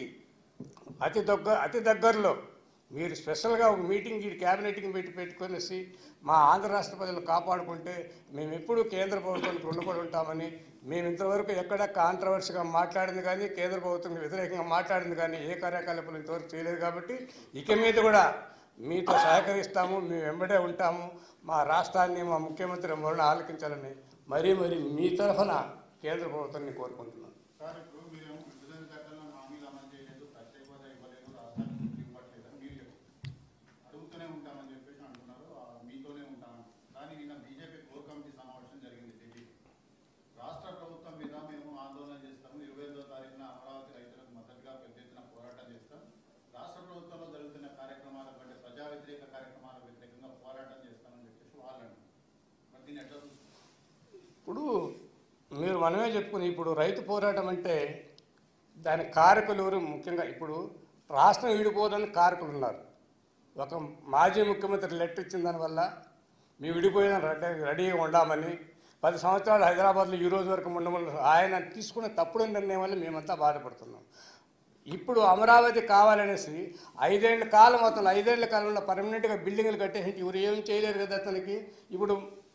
[SPEAKER 7] అతి దగ్గరలో మీరు స్పెషల్గా ఒక మీటింగ్ క్యాబినెట్కి పెట్టుకొనేసి మా ఆంధ్ర రాష్ట్ర ప్రజలను కాపాడుకుంటే మేము ఎప్పుడూ కేంద్ర ప్రభుత్వానికి రుణపడి ఉంటామని, మేము ఇంతవరకు ఎక్కడ కాంట్రవర్సీగా మాట్లాడింది కానీ, కేంద్ర ప్రభుత్వానికి వ్యతిరేకంగా మాట్లాడింది కానీ ఏ కార్యకలాపాలు ఇంతవరకు చేయలేదు. కాబట్టి ఇక మీద కూడా మీతో సహకరిస్తాము, మేము వెంబడే ఉంటాము. మా రాష్ట్రాన్ని, మా ముఖ్యమంత్రి మొరను ఆలకించాలని మరీ మీ తరఫున కేంద్ర ప్రభుత్వాన్ని కోరుకుంటున్నాను. ఇప్పుడు మీరు మనమే చెప్పుకుని, ఇప్పుడు రైతు పోరాటం అంటే దాని కారకులు ఎవరు? ముఖ్యంగా ఇప్పుడు రాష్ట్రం విడిపోదని కారకులు ఉన్నారు. ఒక మాజీ ముఖ్యమంత్రి లెటర్ ఇచ్చిన దానివల్ల మేము విడిపోయిన రెడీగా ఉండామని 10 సంవత్సరాలు హైదరాబాద్లో ఈ రోజు వరకు ఉండమని ఆయన తీసుకున్న తప్పుడు నిర్ణయం వల్ల మేమంతా బాధపడుతున్నాం. ఇప్పుడు అమరావతి కావాలనేసి 5 ఏళ్ల కాలం అతను 5 ఏళ్ల కాలంలో పర్మనెంట్గా బిల్డింగ్లు కట్టేసి ఎవరు ఏం చేయలేరు కదా అతనికి. ఇప్పుడు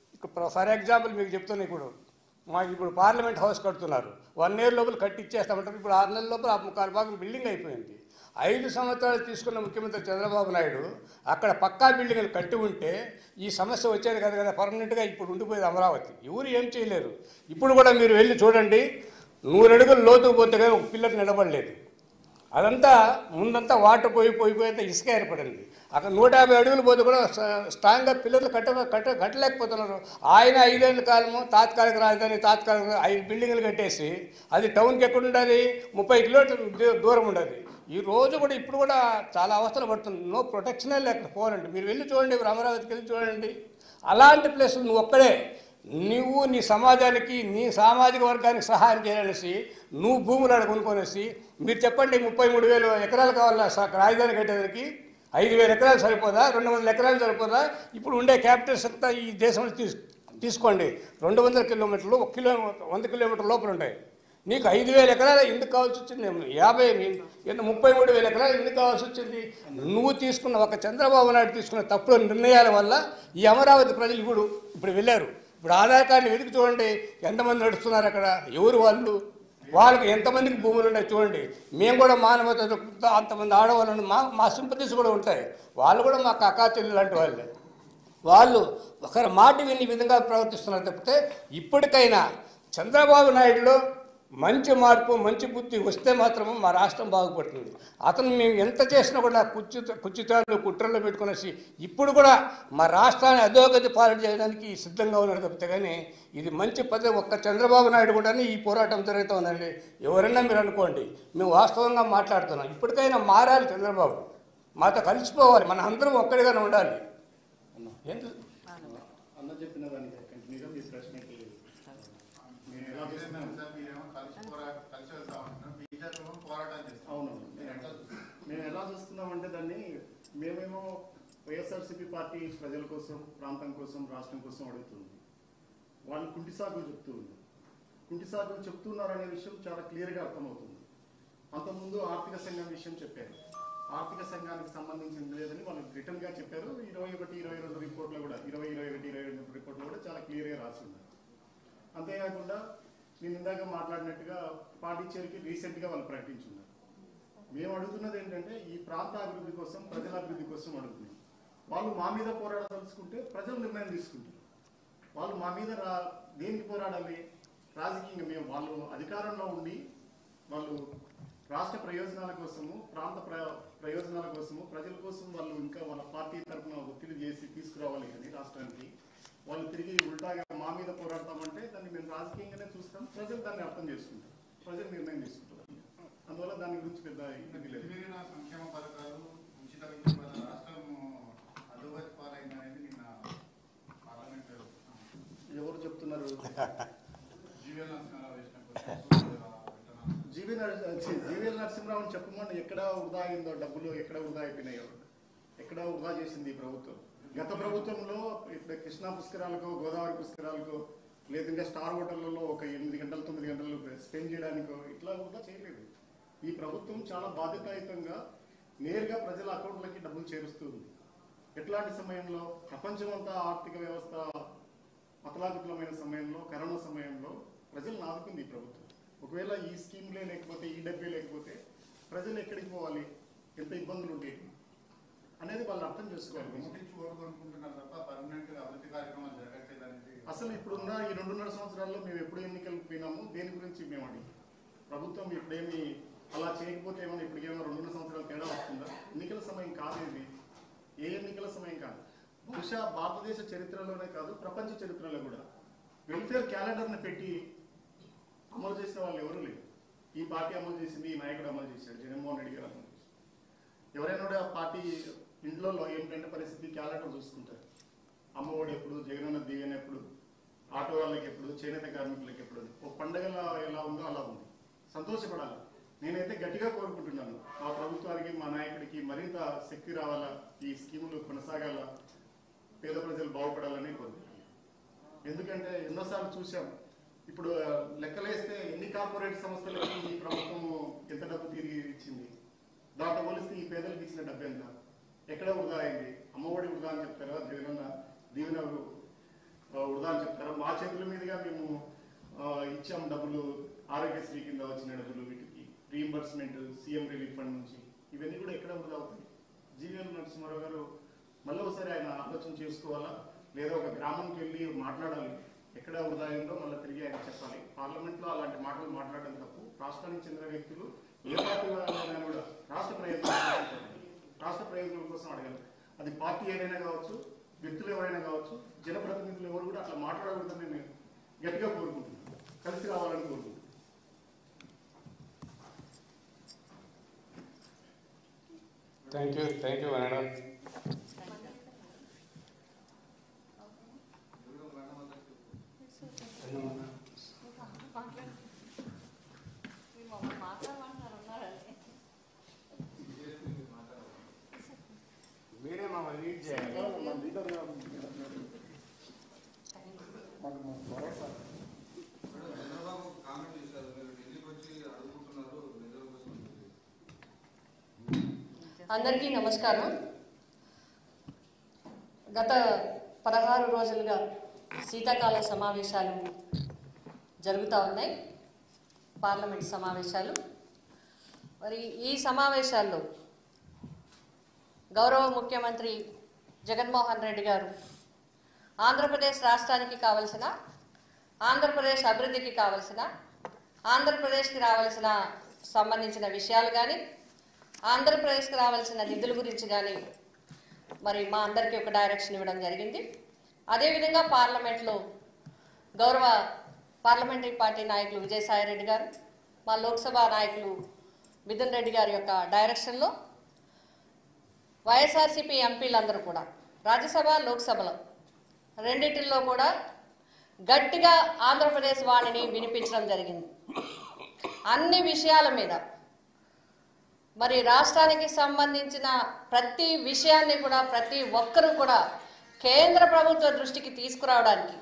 [SPEAKER 7] ఫర్ ఎగ్జాంపుల్ మీకు చెప్తున్నా, ఇప్పుడు పార్లమెంట్ హౌస్ కడుతున్నారు, 1 year లోపల కట్టిచ్చేస్తామంటారు. ఇప్పుడు 6 నెలల లోపల 3/4 భాగం బిల్డింగ్ అయిపోయింది. 5 సంవత్సరాలు తీసుకున్న ముఖ్యమంత్రి చంద్రబాబు నాయుడు అక్కడ పక్కా బిల్డింగ్లు కట్టి ఉంటే ఈ సమస్య వచ్చేది కదా పర్మనెంట్గా ఇప్పుడు ఉండిపోయేది అమరావతి. ఎవరు ఏం చేయలేరు. ఇప్పుడు కూడా మీరు వెళ్ళి చూడండి, 100 అడుగులు లోతుకు పోతే కానీ ఒక పిల్లర్ నిలబడలేదు. అదంతా ముందంతా వాటర్ పోయిపోయితే ఇసుక ఏర్పడింది. అక్కడ 150 అడుగులు పోతే కూడా స్ట్రాంగ్గా పిల్లర్లు కట్టలేకపోతున్నారు. ఆయన 5 ఏళ్ల కాలము తాత్కాలిక రాజధాని, తాత్కాలిక 5 బిల్డింగ్లు కట్టేసి అది టౌన్కి ఎక్కడ ఉండాలి? 30 కిలోమీటర్ల దూరం ఉండాలి. ఈ రోజు కూడా ఇప్పుడు కూడా చాలా అవస్థలు పడుతుంది. నో ప్రొటెక్షనే లేక పోవాలంటే మీరు వెళ్ళి చూడండి, అమరావతికి వెళ్ళి చూడండి. అలాంటి ప్లేసులు నువ్వు ఒక్కడే, నువ్వు నీ సమాజానికి, నీ సామాజిక వర్గానికి సహాయం చేయాలనేసి నువ్వు భూములు కొనుక్కొనేసి మీరు చెప్పండి, 33,000 ఎకరాలు కావాలా రాజధాని కట్టేదానికి? 5,000 ఎకరాలు సరిపోదా? 200 ఎకరాలు సరిపోదా? ఇప్పుడు ఉండే క్యాపిటల్స్ అంతా ఈ దేశంలో తీసుకోండి, 200 కిలోమీటర్లు, 100 కిలోమీటర్ల లోపల ఉంటాయి. నీకు 5,000 ఎకరాలు ఎందుకు కావాల్సి వచ్చింది? 33,000 ఎకరాలు ఎందుకు కావాల్సి వచ్చింది? నువ్వు తీసుకున్న, ఒక చంద్రబాబు నాయుడు తీసుకున్న తప్పుడు నిర్ణయాల వల్ల ఈ అమరావతి ప్రజలు ఇప్పుడు వెళ్ళారు. ఇప్పుడు ఆధార్ కార్డుని వెతికి చూడండి, ఎంతమంది నడుస్తున్నారు అక్కడ, ఎవరు వాళ్ళు? వాళ్ళకి ఎంతమందికి భూములు ఉన్నాయి చూడండి. మేము కూడా మానవత అంతమంది ఆడవాళ్ళు మా సింపతీస్ కూడా ఉంటాయి. వాళ్ళు కూడా మా అక్కా చెల్లి లాంటి వాళ్ళే. వాళ్ళు ఒకరి మాట విని ఈ విధంగా ప్రవర్తిస్తున్నారు తప్పితే ఇప్పటికైనా చంద్రబాబు నాయుడులో మంచి మార్పు మంచి బుద్ధి వస్తే మాత్రము మా రాష్ట్రం బాగుపడుతుంది. అతను మేము ఎంత చేసినా కూడా కుచ్చితాలు కుట్రలు పెట్టుకునేసి ఇప్పుడు కూడా మా రాష్ట్రాన్ని అధోగతి పాలన చేయడానికి సిద్ధంగా ఉన్నారు తప్పితే కానీ ఇది మంచి పద్ధతి. ఒక్క చంద్రబాబు నాయుడు కూడా ఈ పోరాటం జరుగుతూ ఉందండి. ఎవరైనా మీరు అనుకోండి, మేము వాస్తవంగా మాట్లాడుతున్నాం. ఇప్పటికైనా మారాలి చంద్రబాబు, మాతో కలిసిపోవాలి, మన అందరం ఒక్కడిగానే ఉండాలి.
[SPEAKER 4] అన్న చెప్పిన దానికి కంటిన్యూగా మీ ప్రశ్నకి నేను ఎలా చేస్తున్నాను సార్, మీరేమో కలిసి వెళ్తా ఉంటున్నాం, బీజేపీ పోరాటం చేస్తాం. అవునవును, మేము ఎలా చూస్తున్నామంటే దాన్ని మేమేమో వైఎస్ఆర్సీపీ పార్టీ ప్రజల కోసం, ప్రాంతం కోసం, రాష్ట్రం కోసం అడుగుతుంది. వాళ్ళు కుంటి సాగులు చెప్తూ ఉన్నారు. కుంటి సాగులు చెప్తున్నారనే విషయం చాలా క్లియర్గా అర్థమవుతుంది. అంతకుముందు ఆర్థిక సంఘం విషయం చెప్పారు. ఆర్థిక సంఘానికి సంబంధించింది లేదని వాళ్ళు రిటర్న్గా చెప్పారు. 21, 22 రిపోర్ట్లో కూడా 22 రిపోర్ట్లో కూడా చాలా క్లియర్గా రాసి ఉన్నారు. అంతేకాకుండా నేను ఇందాక మాట్లాడినట్టుగా పాండిచ్చేరికి రీసెంట్గా వాళ్ళు ప్రకటించున్నారు. మేము అడుగుతున్నది ఏంటంటే ఈ ప్రాంత అభివృద్ధి కోసం, ప్రజల అభివృద్ధి కోసం అడుగుతున్నాం. వాళ్ళు మా మీద పోరాడదలుచుకుంటే ప్రజలు నిర్ణయం తీసుకుంటారు. వాళ్ళు మా మీద దేనికి పోరాడాలి? రాజకీయంగా మేము వాళ్ళు అధికారంలో ఉండి వాళ్ళు రాష్ట్ర ప్రయోజనాల కోసము, ప్రాంత ప్రయోజనాల కోసము, ప్రజల కోసం వాళ్ళు ఇంకా వాళ్ళ పార్టీ తరఫున ఒత్తిడి చేసి తీసుకురావాలి కానీ రాష్ట్రానికి వాళ్ళు తిరిగి ఉల్టాగా మా మీద పోరాడతామంటే దాన్ని మేము రాజకీయంగానే చూస్తాం. ప్రజలు దాన్ని అర్థం చేసుకుంటారు, ప్రజలు నిర్ణయం తీసుకుంటారు. అందువల్ల దాని గురించి పెద్ద ఇబ్బంది లేదు. సంక్షేమ పథకాలు ఉచిత రాష్ట్రం అధోగతి పాలైందనేది నిన్న పార్లమెంట్ ఎవరు చెప్తున్నారు? జీవీఎల్ నరసింహరావుని చెప్పమని ఎక్కడ వృధా అయిందో డబ్బులు, ఎక్కడ వృధా అయిపోయినాయో, ఎక్కడ వృధా చేసింది ఈ ప్రభుత్వం. గత ప్రభుత్వంలో ఇప్పుడు కృష్ణా పుష్కరాలకు, గోదావరి పుష్కరాలకు, లేదంటే స్టార్ హోటళ్లలో ఒక 8 గంటలు 9 గంటలు స్పెండ్ చేయడానికో ఇట్లా వృధా చేయలేదు. ఈ ప్రభుత్వం చాలా బాధ్యతాయుతంగా నేరుగా ప్రజల అకౌంట్లకి డబ్బులు చేరుస్తుంది. ఎట్లాంటి సమయంలో ప్రపంచమంతా ఆర్థిక వ్యవస్థ అతలాకుతలమైన సమయంలో, కరోనా సమయంలో ప్రజలను ఆదుకుంది ఈ ప్రభుత్వం. ఒకవేళ ఈ స్కీమ్లే లేకపోతే, ఈ డబ్బే లేకపోతే ప్రజలు ఎక్కడికి పోవాలి, ఎంత ఇబ్బందులు ఉండేవి అనేది వాళ్ళు అర్థం చేసుకోవాలి. అసలు ఇప్పుడున్న ఈ 2.5 సంవత్సరాల్లో మేము ఎప్పుడు ఎన్నికలకు పోయినాము, దేని గురించి మేము అడిగి ప్రభుత్వం ఇప్పుడేమి అలా చేయకపోతే ఏమన్నా ఇప్పటికేమో 2.5 సంవత్సరాలు తేడా వస్తుందా? ఎన్నికల సమయం కాదేది, ఏ ఎన్నికల సమయం కాదు. బహుశా భారతదేశ చరిత్రలోనే కాదు, ప్రపంచ చరిత్రలో కూడా వెల్ఫేర్ క్యాలెండర్ని పెట్టి అమలు చేసిన వాళ్ళు ఎవరు లేరు. ఈ పార్టీ అమలు చేసింది, ఈ నాయకుడు అమలు చేశాడు, జగన్మోహన్ రెడ్డి గారు అమలు చేశారు. ఎవరైనా కూడా ఆ పార్టీ ఇంట్లో ఏంటంటే పరిస్థితి క్యాలెండర్ చూసుకుంటారు. అమ్మఒడి ఎప్పుడు, జగనన్న దీవెన ఎప్పుడు, ఆటో వాళ్ళకి ఎప్పుడు, చేనేత కార్మికులకి ఎప్పుడు, ఒక పండగలా ఎలా ఉందో అలా ఉంది. సంతోషపడాలి. నేనైతే గట్టిగా కోరుకుంటున్నాను మా ప్రభుత్వానికి, మా నాయకుడికి మరింత శక్తి రావాలా, ఈ స్కీములు కొనసాగాల, పేద ప్రజలు బాగుపడాలని కోరుకుంటున్నాను. ఎందుకంటే ఎన్నోసార్లు చూసాం. ఇప్పుడు లెక్కలేస్తే ఎన్ని కార్పొరేట్ సంస్థలకి ఈ ప్రభుత్వం ఎంత డబ్బు తిరిగి ఇచ్చింది, దాంతో పోలిస్తే ఈ పేదలకు ఇచ్చిన డబ్బు ఎంత, ఎక్కడ వృధా అయింది? అమ్మఒడి వృధా అని చెప్తారా, జగనన్న దీవెన వృధా అని చెప్తారా? మా చేతుల మీదుగా మేము ఇచ్చాము డబ్బులు, ఆరోగ్యశ్రీ కింద వచ్చిన డబ్బులు, వీటికి రీఎంబర్స్మెంట్, సీఎం రిలీఫ్ ఫండ్ నుంచి, ఇవన్నీ కూడా ఎక్కడ వృధా అవుతాయి? జీవీఎల్ నరసింహారావు గారు మళ్ళీ ఒకసారి ఆయన ఆలోచన చేసుకోవాలా, లేదా ఒక గ్రామంకి వెళ్ళి మాట్లాడాలి, ఎక్కడ వృధా అయిందో మళ్ళీ తిరిగి ఆయన చెప్పాలి. పార్లమెంట్లో అలాంటి మాటలు మాట్లాడడం తప్పు. రాష్ట్రానికి చెందిన వ్యక్తులు ఏ పార్టీ వాళ్ళైనా కూడా రాష్ట్ర ప్రయోజనాల కోసం అడగాలి. అది పార్టీ ఏదైనా కావచ్చు, వ్యక్తులు ఎవరైనా కావచ్చు, జనప్రతినిధులు ఎవరు కూడా అట్లా మాట్లాడకూడదని నేను గట్టిగా కోరుకుంటున్నాను. కలిసి రావాలని కోరుకుంటున్నాను.
[SPEAKER 7] Thank you madam. మీరే మమ్మల్ని లీడ్ చేయాలి.
[SPEAKER 8] అందరికీ నమస్కారం. గత 16 రోజులుగా శీతాకాల సమావేశాలు జరుగుతూ ఉన్నాయి. పార్లమెంట్ సమావేశాలు. మరి ఈ సమావేశాల్లో గౌరవ ముఖ్యమంత్రి జగన్మోహన్ రెడ్డి గారు ఆంధ్రప్రదేశ్ రాష్ట్రానికి కావలసిన, ఆంధ్రప్రదేశ్ అభివృద్ధికి కావలసిన, ఆంధ్రప్రదేశ్కి రావాల్సిన సంబంధించిన విషయాలు కానీ, ఆంధ్రప్రదేశ్కి రావాల్సిన నిధుల గురించి కానీ మరి మా అందరికీ ఒక డైరెక్షన్ ఇవ్వడం జరిగింది. అదేవిధంగా పార్లమెంట్లో గౌరవ పార్లమెంటరీ పార్టీ నాయకులు విజయసాయి రెడ్డి గారు, మా లోక్సభ నాయకులు మిథున్ రెడ్డి గారి యొక్క డైరెక్షన్లో వైఎస్ఆర్సీపీ ఎంపీలందరూ కూడా రాజ్యసభ, లోక్సభలో రెండింటిల్లో కూడా గట్టిగా ఆంధ్రప్రదేశ్ వాణిని వినిపించడం జరిగింది. అన్ని విషయాల మీద మరి రాష్ట్రానికి సంబంధించిన ప్రతి విషయాన్ని కూడా ప్రతి ఒక్కరూ కూడా కేంద్ర ప్రభుత్వ దృష్టికి తీసుకురావడానికి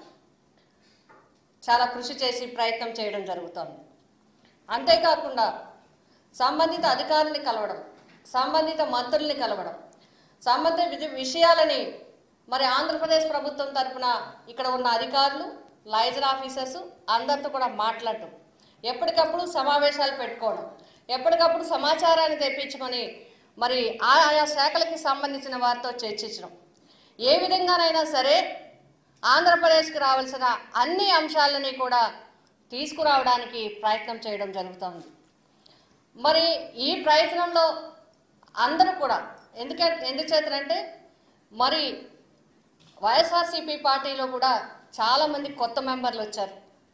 [SPEAKER 8] చాలా కృషి చేసి ప్రయత్నం చేయడం జరుగుతోంది. అంతేకాకుండా సంబంధిత అధికారుల్ని కలవడం, సంబంధిత మంత్రుల్ని కలవడం, సంబంధిత విషయాలని మరి ఆంధ్రప్రదేశ్ ప్రభుత్వం తరఫున ఇక్కడ ఉన్న అధికారులు, లైజర్ ఆఫీసర్స్ అందరితో కూడా మాట్లాడటం, ఎప్పటికప్పుడు సమావేశాలు పెట్టుకోవడం, ఎప్పటికప్పుడు సమాచారాన్ని తెప్పించుకొని మరి ఆయా శాఖలకి సంబంధించిన వారితో చర్చించడం, ఏ విధంగానైనా సరే ఆంధ్రప్రదేశ్కి రావాల్సిన అన్ని అంశాలని కూడా తీసుకురావడానికి ప్రయత్నం చేయడం జరుగుతుంది. మరి ఈ ప్రయత్నంలో అందరూ కూడా ఎందుచేతనంటే మరి వైఎస్ఆర్సీపీ పార్టీలో కూడా చాలామంది కొత్త మెంబర్లు వచ్చారు.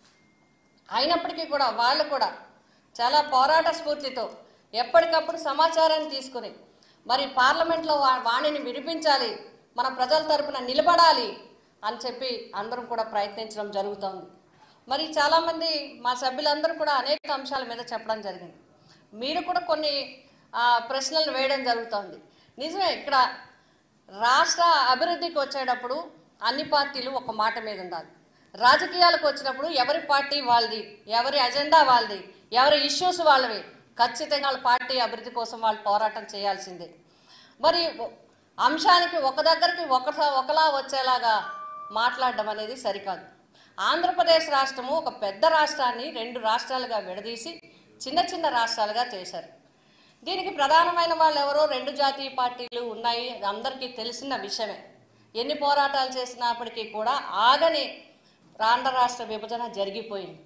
[SPEAKER 8] అయినప్పటికీ కూడా వాళ్ళు కూడా చాలా పోరాట స్ఫూర్తితో ఎప్పటికప్పుడు సమాచారాన్ని తీసుకుని మరి పార్లమెంట్లో వాణిని వినిపించాలి, మన ప్రజల తరపున నిలబడాలి అని చెప్పి అందరం కూడా ప్రయత్నించడం జరుగుతోంది. మరి చాలామంది మా సభ్యులందరూ కూడా అనేక అంశాల మీద చెప్పడం జరిగింది. మీరు కూడా కొన్ని ప్రశ్నలు వేయడం జరుగుతోంది. నిజమే, ఇక్కడ రాష్ట్ర అభివృద్ధికి వచ్చేటప్పుడు అన్ని పార్టీలు ఒక మాట మీద ఉండాలి. రాజకీయాలకు వచ్చినప్పుడు ఎవరి పార్టీ వాళ్ళది, ఎవరి అజెండా వాళ్ళది, ఎవరి ఇష్యూస్ వాళ్ళవి. ఖచ్చితంగా వాళ్ళ పార్టీ అభివృద్ధి కోసం వాళ్ళు పోరాటం చేయాల్సిందే. మరి అంశానికి ఒక దగ్గరికి ఒకలా వచ్చేలాగా మాట్లాడడం అనేది సరికాదు. ఆంధ్రప్రదేశ్ రాష్ట్రము ఒక పెద్ద రాష్ట్రాన్ని 2 రాష్ట్రాలుగా విడదీసి చిన్న చిన్న రాష్ట్రాలుగా చేశారు. దీనికి ప్రధానమైన వాళ్ళు ఎవరో 2 జాతీయ పార్టీలు ఉన్నాయి, అందరికీ తెలిసిన విషయమే. ఎన్ని పోరాటాలు చేసినప్పటికీ కూడా ఆగని ఆంధ్ర రాష్ట్ర విభజన జరిగిపోయింది.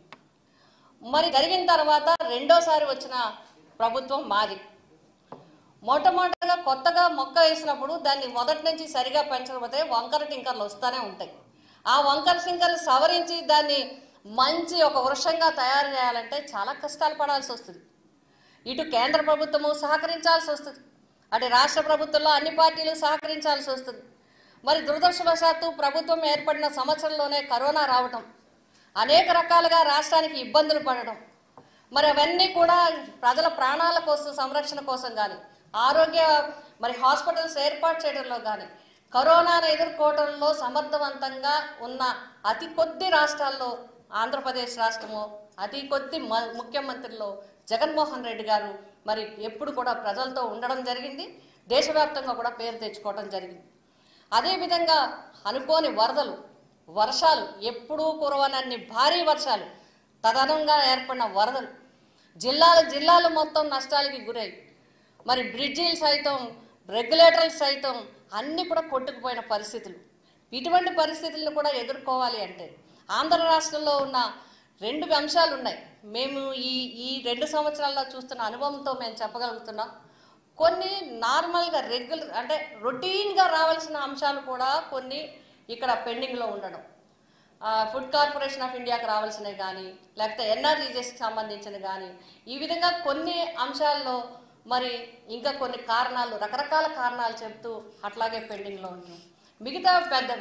[SPEAKER 8] మరి జరిగిన తర్వాత రెండోసారి వచ్చిన ప్రభుత్వం మాది. మొట్టమొదటిగా కొత్తగా మొక్క వేసినప్పుడు దాన్ని మొదటి నుంచి సరిగా పెంచకపోతే వంకర టింకర్లు వస్తూనే ఉంటాయి. ఆ వంకర టింకర్లు సవరించి దాన్ని మంచి ఒక వృక్షంగా తయారు చేయాలంటే చాలా కష్టాలు పడాల్సి వస్తుంది. ఇటు కేంద్ర ప్రభుత్వము సహకరించాల్సి వస్తుంది, అటు రాష్ట్ర ప్రభుత్వంలో అన్ని పార్టీలు సహకరించాల్సి వస్తుంది. మరి దురదృష్టవశాత్తు ప్రభుత్వం ఏర్పడిన సంవత్సరంలోనే కరోనా రావటం, అనేక రకాలుగా రాష్ట్రానికి ఇబ్బందులు పడడం, మరి అవన్నీ కూడా ప్రజల ప్రాణాల కోసం సంరక్షణ కోసం కానీ, ఆరోగ్య మరి హాస్పిటల్స్ ఏర్పాటు చేయడంలో కానీ, కరోనాను ఎదుర్కోవడంలో సమర్థవంతంగా ఉన్న అతి కొద్ది రాష్ట్రాల్లో ఆంధ్రప్రదేశ్ రాష్ట్రము, అతి కొద్ది ముఖ్యమంత్రుల్లో జగన్మోహన్ రెడ్డి గారు మరి ఎప్పుడు కూడా ప్రజలతో ఉండడం జరిగింది. దేశవ్యాప్తంగా కూడా పేరు తెచ్చుకోవడం జరిగింది. అదేవిధంగా అనుకోని వరదలు, వర్షాలు, ఎప్పుడూ కురవనన్ని భారీ వర్షాలు, తదనంగా ఏర్పడిన వరదలు, జిల్లాలు మొత్తం నష్టాలకి గురై మరి బ్రిడ్జీలు సైతం, రెగ్యులేటర్లు సైతం అన్నీ కూడా కొట్టుకుపోయిన పరిస్థితులు. ఇటువంటి పరిస్థితులను కూడా ఎదుర్కోవాలి అంటే ఆంధ్ర రాష్ట్రంలో ఉన్న 2 అంశాలు ఉన్నాయి. మేము ఈ 2 సంవత్సరాల్లో చూస్తున్న అనుభవంతో మేము చెప్పగలుగుతున్నాం. కొన్ని నార్మల్గా అంటే రొటీన్గా రావాల్సిన అంశాలు కూడా కొన్ని ఇక్కడ పెండింగ్లో ఉండడం, ఫుడ్ కార్పొరేషన్ ఆఫ్ ఇండియాకి రావాల్సినవి కానీ, లేకపోతే ఎన్ఆర్ఈజెస్కి సంబంధించినవి కానీ, ఈ విధంగా కొన్ని అంశాల్లో మరి ఇంకా కొన్ని కారణాలు, రకరకాల కారణాలు చెప్తూ అట్లాగే పెండింగ్లో ఉన్నాయి. మిగతా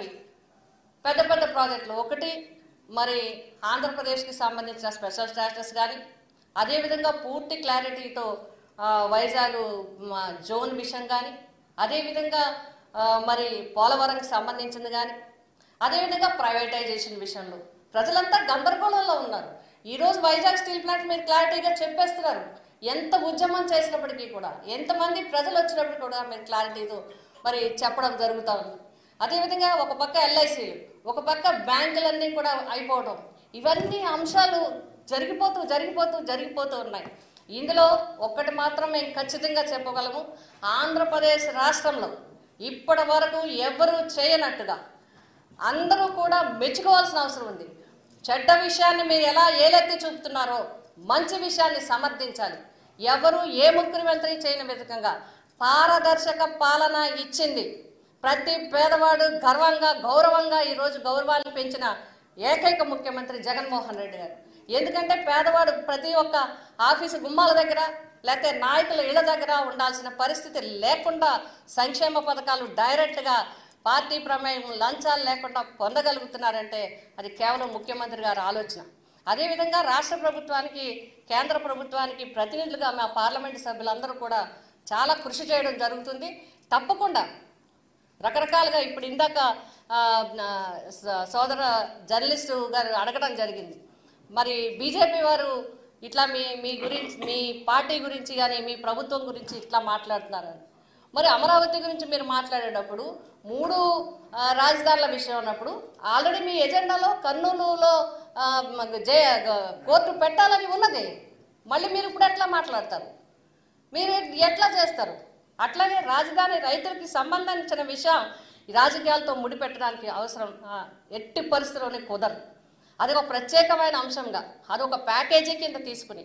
[SPEAKER 8] పెద్ద ప్రాజెక్టులు, ఒకటి మరి ఆంధ్రప్రదేశ్కి సంబంధించిన స్పెషల్ స్టాటస్ కానీ, అదేవిధంగా పూర్తి క్లారిటీతో వైజాగ్ జోన్ విషయం కానీ, అదేవిధంగా మరి పోలవరంకి సంబంధించింది కానీ, అదేవిధంగా ప్రైవేటైజేషన్ విషయంలో ప్రజలంతా గందరగోళంలో ఉన్నారు. ఈరోజు వైజాగ్ స్టీల్ ప్లాంట్ మీరు క్లారిటీగా చెప్పేస్తున్నారు. ఎంత ఉద్యమం చేసినప్పటికీ కూడా, ఎంతమంది ప్రజలు వచ్చినప్పటికీ కూడా మీరు క్లారిటీతో మరి చెప్పడం జరుగుతూ ఉంది. అదేవిధంగా ఒక పక్క ఎల్ఐసీలు, ఒక పక్క బ్యాంకులన్నీ కూడా అయిపోవడం, ఇవన్నీ అంశాలు జరిగిపోతూ ఉన్నాయి. ఇందులో ఒక్కటి మాత్రం మేము ఖచ్చితంగా చెప్పగలము, ఆంధ్రప్రదేశ్ రాష్ట్రంలో ఇప్పటి వరకు ఎవరూ చేయనట్టుగా అందరూ కూడా మెచ్చుకోవాల్సిన అవసరం ఉంది. చెడ్డ విషయాన్ని మీరు ఎలా ఏలెత్తి చూపుతున్నారో మంచి విషయాన్ని సమర్థించాలి. ఎవరు ఏ ముఖ్యమంత్రి చేయని విధంగా పారదర్శక పాలన ఇచ్చింది. ప్రతి పేదవాడు గర్వంగా గౌరవంగా ఈరోజు గౌరవాన్ని పెంచిన ఏకైక ముఖ్యమంత్రి జగన్మోహన్ రెడ్డి గారు. ఎందుకంటే పేదవాడు ప్రతి ఒక్క ఆఫీసు గుమ్మాల దగ్గర లేకపోతే నాయకుల ఇళ్ల దగ్గర ఉండాల్సిన పరిస్థితి లేకుండా సంక్షేమ పథకాలు డైరెక్ట్గా పార్టీ ప్రమేయం లంచాలు లేకుండా పొందగలుగుతున్నారంటే అది కేవలం ముఖ్యమంత్రి గారి ఆలోచన. అదేవిధంగా రాష్ట్ర ప్రభుత్వానికి కేంద్ర ప్రభుత్వానికి ప్రతినిధులుగా మా పార్లమెంటు సభ్యులందరూ కూడా చాలా కృషి చేయడం జరుగుతుంది. తప్పకుండా రకరకాలుగా ఇప్పుడు ఇందాక సోదర జర్నలిస్టు గారు అడగడం జరిగింది, మరి బీజేపీ వారు ఇట్లా మీ గురించి మీ పార్టీ గురించి కానీ మీ ప్రభుత్వం గురించి ఇట్లా మాట్లాడుతున్నారని. మరి అమరావతి గురించి మీరు మాట్లాడేటప్పుడు 3 రాజధానుల విషయం ఉన్నప్పుడు ఆల్రెడీ మీ ఎజెండాలో కర్నూలులో కోర్టు పెట్టాలని ఉన్నది. మళ్ళీ మీరు ఇప్పుడు ఎట్లా మాట్లాడతారు? మీరు ఎట్లా చేస్తారు? అట్లాగే రాజధాని రైతులకి సంబంధించిన విషయం ఈ రాజకీయాలతో ముడిపెట్టడానికి అవసరం ఎట్టి పరిస్థితుల్లోనే కుదరదు. అదొక ప్రత్యేకమైన అంశంగా అదొక ప్యాకేజీ కింద తీసుకుని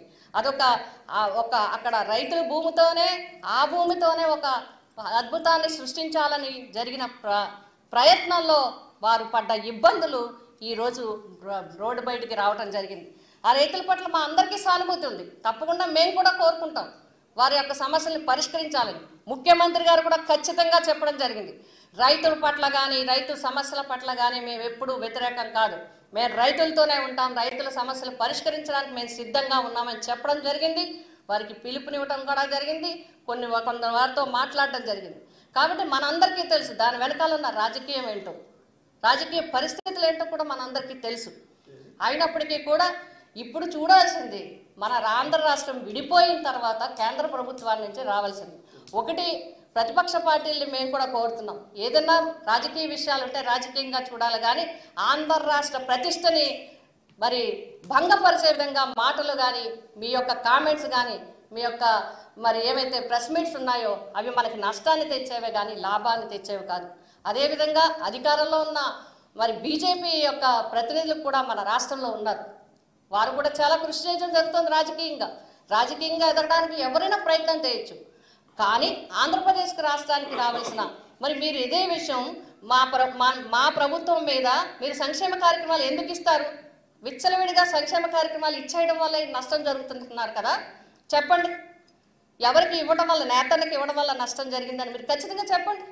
[SPEAKER 8] అక్కడ రైతుల భూమితోనే ఆ భూమితోనే ఒక అద్భుతాన్ని సృష్టించాలని జరిగిన ప్రయత్నంలో వారు పడ్డ ఇబ్బందులు ఈరోజు రోడ్డు బయటికి రావటం జరిగింది. ఆ రైతుల పట్ల మా అందరికీ సానుభూతి ఉంది. తప్పకుండా మేము కూడా కోరుకుంటాం వారి యొక్క సమస్యలను పరిష్కరించాలని. ముఖ్యమంత్రి గారు కూడా ఖచ్చితంగా చెప్పడం జరిగింది, రైతుల పట్ల కానీ రైతు సమస్యల పట్ల కానీ మేము ఎప్పుడూ వ్యతిరేకం కాదు, మేము రైతులతోనే ఉంటాం, రైతుల సమస్యలు పరిష్కరించడానికి మేము సిద్ధంగా ఉన్నామని చెప్పడం జరిగింది. వారికి పిలుపునివ్వడం కూడా జరిగింది, కొందరు వారితో మాట్లాడడం జరిగింది. కాబట్టి మనందరికీ తెలుసు దాని వెనకాల ఉన్న రాజకీయం ఏంటో, రాజకీయ పరిస్థితులు ఏంటో కూడా మనందరికీ తెలుసు. అయినప్పటికీ కూడా ఇప్పుడు చూడాల్సింది మన ఆంధ్ర రాష్ట్రం విడిపోయిన తర్వాత కేంద్ర ప్రభుత్వాన్ని నుంచి రావాల్సింది. ఒకటి ప్రతిపక్ష పార్టీల్ని మేము కూడా కోరుతున్నాం, ఏదన్నా రాజకీయ విషయాలు ఉంటే రాజకీయంగా చూడాలి, కానీ ఆంధ్ర రాష్ట్ర ప్రతిష్టని మరి భంగపరిచే విధంగా మాటలు కానీ మీ యొక్క కామెంట్స్ కానీ మీ యొక్క మరి ఏవైతే ప్రెస్ మీట్స్ ఉన్నాయో అవి మనకి నష్టాన్ని తెచ్చేవే కానీ లాభాన్ని తెచ్చేవి కాదు. అదేవిధంగా అధికారంలో ఉన్న మరి బీజేపీ యొక్క ప్రతినిధులు కూడా మన రాష్ట్రంలో ఉన్నారు. వారు కూడా చాలా కృషి చేయడం జరుగుతుంది. రాజకీయంగా ఎదగడానికి ఎవరైనా ప్రయత్నం చేయొచ్చు, కానీ ఆంధ్రప్రదేశ్కి రాష్ట్రానికి రావాల్సిన మరి మీరు ఇదే విషయం మా ప్రభుత్వం మీద మీరు సంక్షేమ కార్యక్రమాలు ఎందుకు ఇస్తారు? విచ్చలవిడిగా సంక్షేమ కార్యక్రమాలు ఇచ్చేయడం వల్ల నష్టం జరుగుతుంటున్నారు కదా, చెప్పండి. ఎవరికి ఇవ్వడం వల్ల, నేతలకు ఇవ్వడం వల్ల నష్టం జరిగిందని మీరు ఖచ్చితంగా చెప్పండి.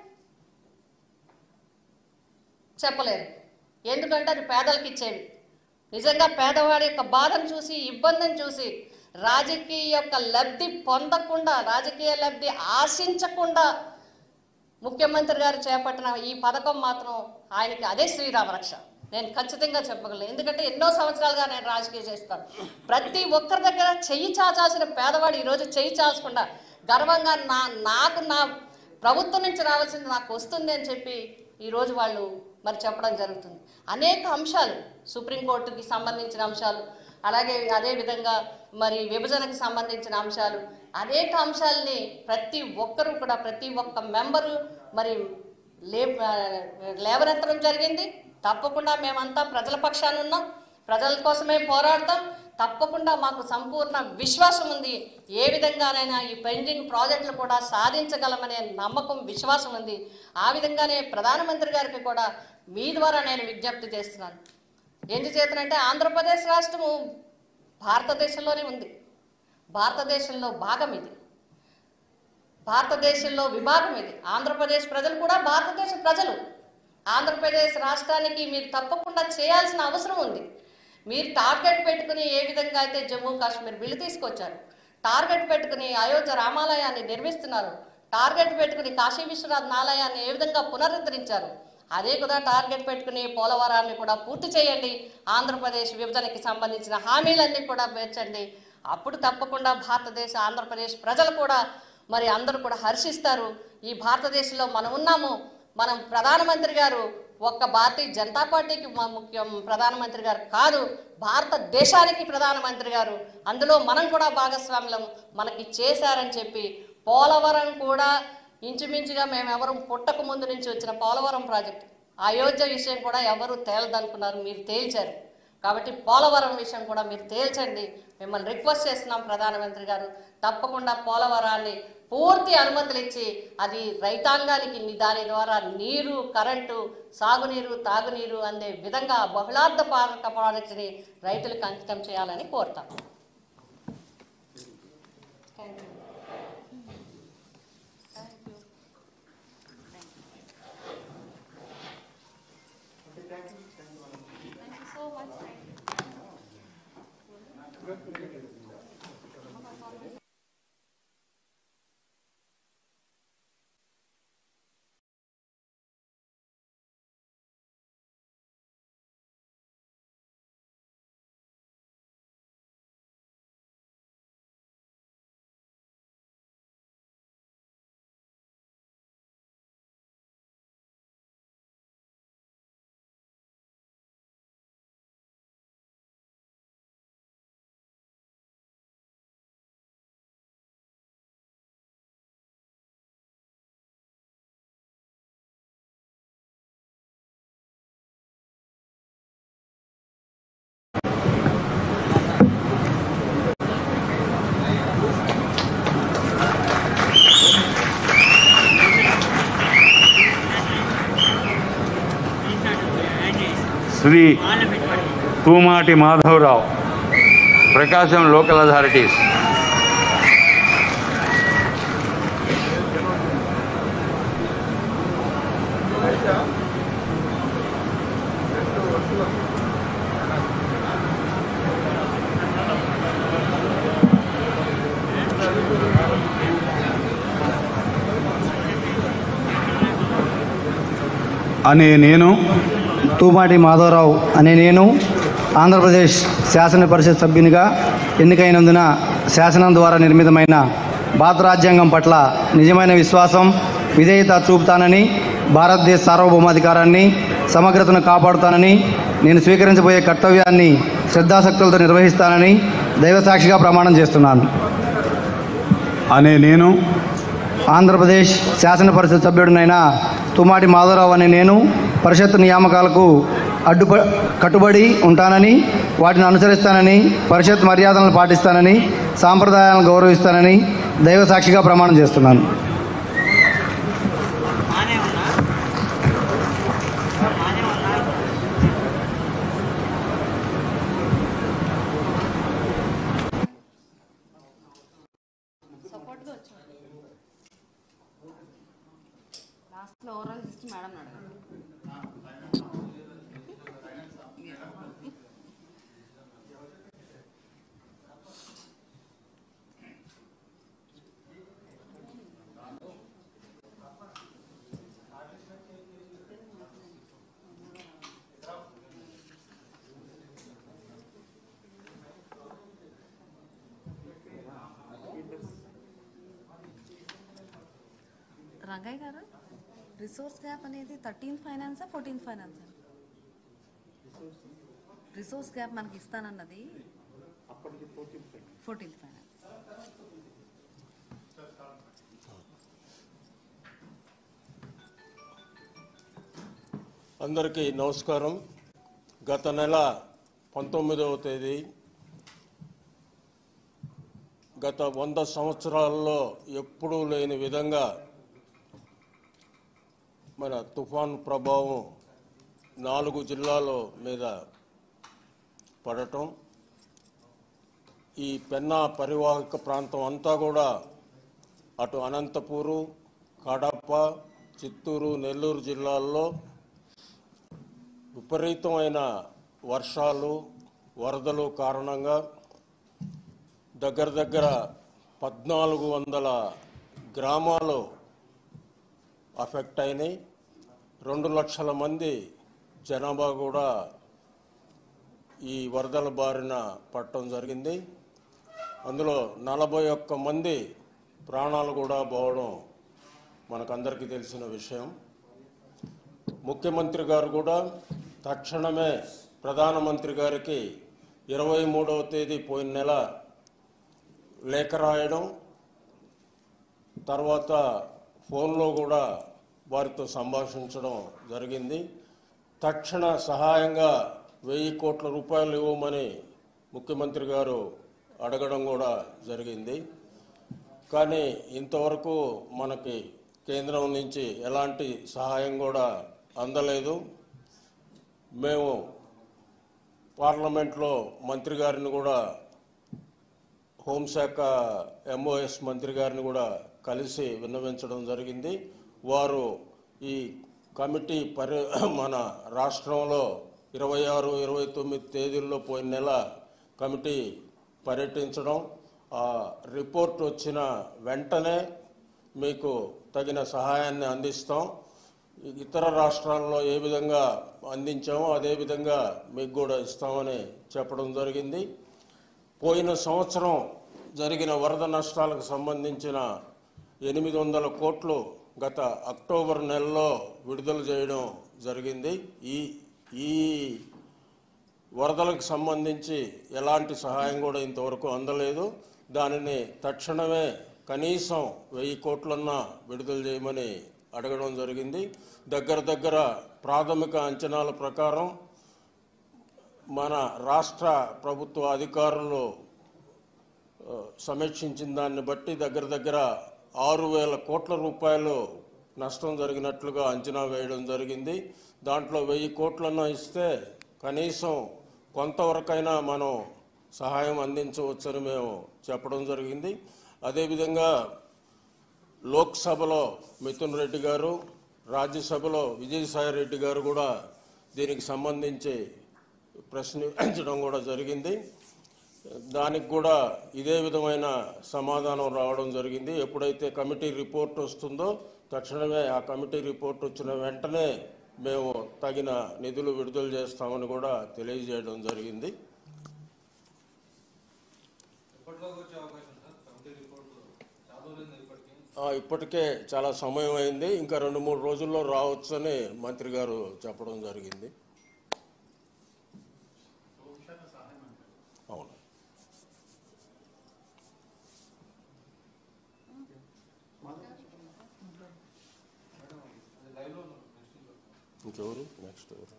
[SPEAKER 8] చెప్పలేరు, ఎందుకంటే అది పేదలకు ఇచ్చేవి. నిజంగా పేదవాడి యొక్క బాధను చూసి ఇబ్బందిని చూసి రాజకీయ యొక్క లబ్ధి పొందకుండా, రాజకీయ లబ్ధి ఆశించకుండా ముఖ్యమంత్రి గారు చేపట్టిన ఈ పథకం మాత్రం ఆయనకి అదే శ్రీరామరక్ష. నేను ఖచ్చితంగా చెప్పగలను, ఎందుకంటే ఎన్నో సంవత్సరాలుగా నేను రాజకీయం చేస్తాను. ప్రతి ఒక్కరి దగ్గర చెయ్యి చాచాల్సిన పేదవాడు ఈరోజు చెయ్యి చాచకుండా గర్వంగా నాకు నా ప్రభుత్వం నుంచి రావాల్సింది నాకు వస్తుంది అని చెప్పి ఈరోజు వాళ్ళు మరి చెప్పడం జరుగుతుంది. అనేక అంశాలు, సుప్రీంకోర్టుకి సంబంధించిన అంశాలు, అలాగే అదేవిధంగా మరి విభజనకు సంబంధించిన అంశాలు, అనేక అంశాలని ప్రతి ఒక్కరూ కూడా ప్రతి ఒక్క మెంబరు మరి లేవనెత్తడం జరిగింది. తప్పకుండా మేమంతా ప్రజల పక్షాన ఉన్నాం, ప్రజల కోసమే పోరాడతాం. తప్పకుండా మాకు సంపూర్ణ విశ్వాసం ఉంది, ఏ విధంగానైనా ఈ పెండింగ్ ప్రాజెక్టులు కూడా సాధించగలమనే నమ్మకం, విశ్వాసం ఉంది. ఆ విధంగానే ప్రధానమంత్రి గారికి కూడా మీ ద్వారా నేను విజ్ఞప్తి చేస్తున్నాను. ఎందుచేతనంటే ఆంధ్రప్రదేశ్ రాష్ట్రము భారతదేశంలోనే ఉంది, భారతదేశంలో భాగం ఇది, భారతదేశంలో విభాగం ఇది. ఆంధ్రప్రదేశ్ ప్రజలు కూడా భారతదేశ ప్రజలు. ఆంధ్రప్రదేశ్ రాష్ట్రానికి మీరు తప్పకుండా చేయాల్సిన అవసరం ఉంది. మీరు టార్గెట్ పెట్టుకుని ఏ విధంగా అయితే జమ్మూ కాశ్మీర్ బిల్లు తీసుకొచ్చారు, టార్గెట్ పెట్టుకుని అయోధ్య రామాలయాన్ని నిర్మిస్తున్నారు, టార్గెట్ పెట్టుకుని కాశీ విశ్వనాథ్ ఆలయాన్ని ఏ విధంగా పునరుద్ధరించారు, అదే కూడా టార్గెట్ పెట్టుకుని పోలవరాన్ని కూడా పూర్తి చేయండి. ఆంధ్రప్రదేశ్ విభజనకి సంబంధించిన హామీలన్నీ కూడా పేర్చండి. అప్పుడు తప్పకుండా ఆంధ్రప్రదేశ్ ప్రజలు కూడా మరి అందరూ కూడా హర్షిస్తారు. ఈ భారతదేశంలో మనం ఉన్నాము, మనం ప్రధానమంత్రి గారు ఒక్క భారతీయ జనతా పార్టీకి ముఖ్యం ప్రధానమంత్రి గారు కాదు, భారతదేశానికి ప్రధానమంత్రి గారు, అందులో మనం కూడా భాగస్వామ్యం మనకి చేశారని చెప్పి పోలవరం కూడా ఇంచుమించుగా మేమెవరం పుట్టక ముందు నుంచి వచ్చిన పోలవరం ప్రాజెక్టు, అయోధ్య విషయం కూడా ఎవరు తేలదనుకున్నారు, మీరు తేల్చారు. కాబట్టి పోలవరం విషయం కూడా మీరు తేల్చండి, మిమ్మల్ని రిక్వెస్ట్ చేస్తున్నాం ప్రధానమంత్రి గారు. తప్పకుండా పోలవరాన్ని పూర్తి అనుమతులు ఇచ్చి అది రైతాంగానికి దాని ద్వారా నీరు, కరెంటు, సాగునీరు, తాగునీరు అందే విధంగా బహుళార్థ ప్రాజెక్టుని రైతులకు అంకితం చేయాలని కోరుతాం.
[SPEAKER 9] Shri Tumati Madhavarao, Prakasam local authorities.
[SPEAKER 10] అనే నేను, తూమాటి మాధవరావు అనే నేను ఆంధ్రప్రదేశ్ శాసన పరిషత్ సభ్యునిగా ఎన్నికైనందున శాసనం ద్వారా నిర్మితమైన భారత రాజ్యాంగం పట్ల నిజమైన విశ్వాసం, విధేయత చూపుతానని, భారతదేశ సార్వభౌమాధికారాన్ని, సమగ్రతను కాపాడుతానని, నేను స్వీకరించబోయే కర్తవ్యాన్ని శ్రద్ధాశక్తులతో నిర్వహిస్తానని దైవసాక్షిగా ప్రమాణం చేస్తున్నాను.
[SPEAKER 9] అనే నేను
[SPEAKER 10] ఆంధ్రప్రదేశ్ శాసన పరిషత్ సభ్యుడినైన తుమాటి మాధవరావు అనే నేను పరిషత్ నియామకాలకు కట్టుబడి ఉంటానని, వాటిని అనుసరిస్తానని, పరిషత్ మర్యాదలను పాటిస్తానని, సాంప్రదాయాలను గౌరవిస్తానని దైవసాక్షిగా ప్రమాణం చేస్తున్నాను.
[SPEAKER 6] రంగయ్య గారు, రిసోర్స్ గ్యాప్ అనేది 13th ఫైనాన్సా 14th ఫైనాన్సా? రిసోర్స్ గ్యాప్ మనకి ఇస్తానన్నది 14th ఫైనాన్స్.
[SPEAKER 2] అందరికీ నమస్కారం. గత నెల 19వ తేదీ గత 100 సంవత్సరాల్లో ఎప్పుడూ లేని విధంగా మన తుఫాను ప్రభావం 4 జిల్లాల మీద పడటం, ఈ పెన్నా పరివాహక ప్రాంతం అంతా కూడా అటు అనంతపూరు, కడప, చిత్తూరు, నెల్లూరు జిల్లాల్లో విపరీతమైన వర్షాలు, వరదలు కారణంగా దగ్గర 1400 గ్రామాలు అఫెక్ట్ అయినాయి. 2 లక్షల మంది జనాభా కూడా ఈ వరదల బారిన పడటం జరిగింది. అందులో 41 మంది ప్రాణాలు కూడా పోవడం మనకందరికీ తెలిసిన విషయం. ముఖ్యమంత్రి గారు కూడా తక్షణమే ప్రధానమంత్రి గారికి 23వ తేదీ పోయిన నెల లేఖ రాయడం, తర్వాత ఫోన్లో కూడా వారితో సంభాషించడం జరిగింది. తక్షణ సహాయంగా 1000 కోట్ల రూపాయలు ఇవ్వమని ముఖ్యమంత్రి గారు అడగడం కూడా జరిగింది. కానీ ఇంతవరకు మనకి కేంద్రం నుంచి ఎలాంటి సహాయం కూడా అందలేదు. మేము పార్లమెంట్లో మంత్రి గారిని కూడా, హోంశాఖ MOS మంత్రి గారిని కూడా కలిసి విన్నవించడం జరిగింది. వారు ఈ కమిటీ మన రాష్ట్రంలో 26, 29 తేదీల్లో పోయిన నెల కమిటీ పర్యటించడం, ఆ రిపోర్ట్ వచ్చిన వెంటనే మీకు తగిన సహాయాన్ని అందిస్తాం, ఇతర రాష్ట్రాల్లో ఏ విధంగా అందించామో అదేవిధంగా మీకు కూడా ఇస్తామని చెప్పడం జరిగింది. పోయిన సంవత్సరం జరిగిన వరద నష్టాలకు సంబంధించిన 800 కోట్లు గత అక్టోబర్ నెలలో విడుదల చేయడం జరిగింది. ఈ వరదలకు సంబంధించి ఎలాంటి సహాయం కూడా ఇంతవరకు అందలేదు. దానిని తక్షణమే కనీసం 1000 కోట్లన్నా విడుదల చేయమని అడగడం జరిగింది. దగ్గర ప్రాథమిక అంచనాల ప్రకారం మన రాష్ట్ర ప్రభుత్వ అధికారులు సమీక్షించిన దాన్ని బట్టి దగ్గర 6000 కోట్ల రూపాయలు నష్టం జరిగినట్లుగా అంచనా వేయడం జరిగింది. దాంట్లో 1000 కోట్లన్నా ఇస్తే కనీసం కొంతవరకైనా మనం సహాయం అందించవచ్చని మేము చెప్పడం జరిగింది. అదేవిధంగా లోక్సభలో మిథున్ రెడ్డి గారు, రాజ్యసభలో విజయసాయి రెడ్డి గారు కూడా దీనికి సంబంధించి ప్రశ్నించడం కూడా జరిగింది. దానికి కూడా ఇదే విధమైన సమాధానం రావడం జరిగింది. ఎప్పుడైతే కమిటీ రిపోర్ట్ వస్తుందో తక్షణమే ఆ కమిటీ రిపోర్ట్ వచ్చిన వెంటనే మేము తగిన నిధులు విడుదల చేస్తామని కూడా తెలియజేయడం జరిగింది. ఇప్పటికే చాలా సమయం అయింది, ఇంకా 2-3 రోజుల్లో రావచ్చని మంత్రి గారు చెప్పడం జరిగింది. అవును. ఇంకెవరు నెక్స్ట్ ఎవరు?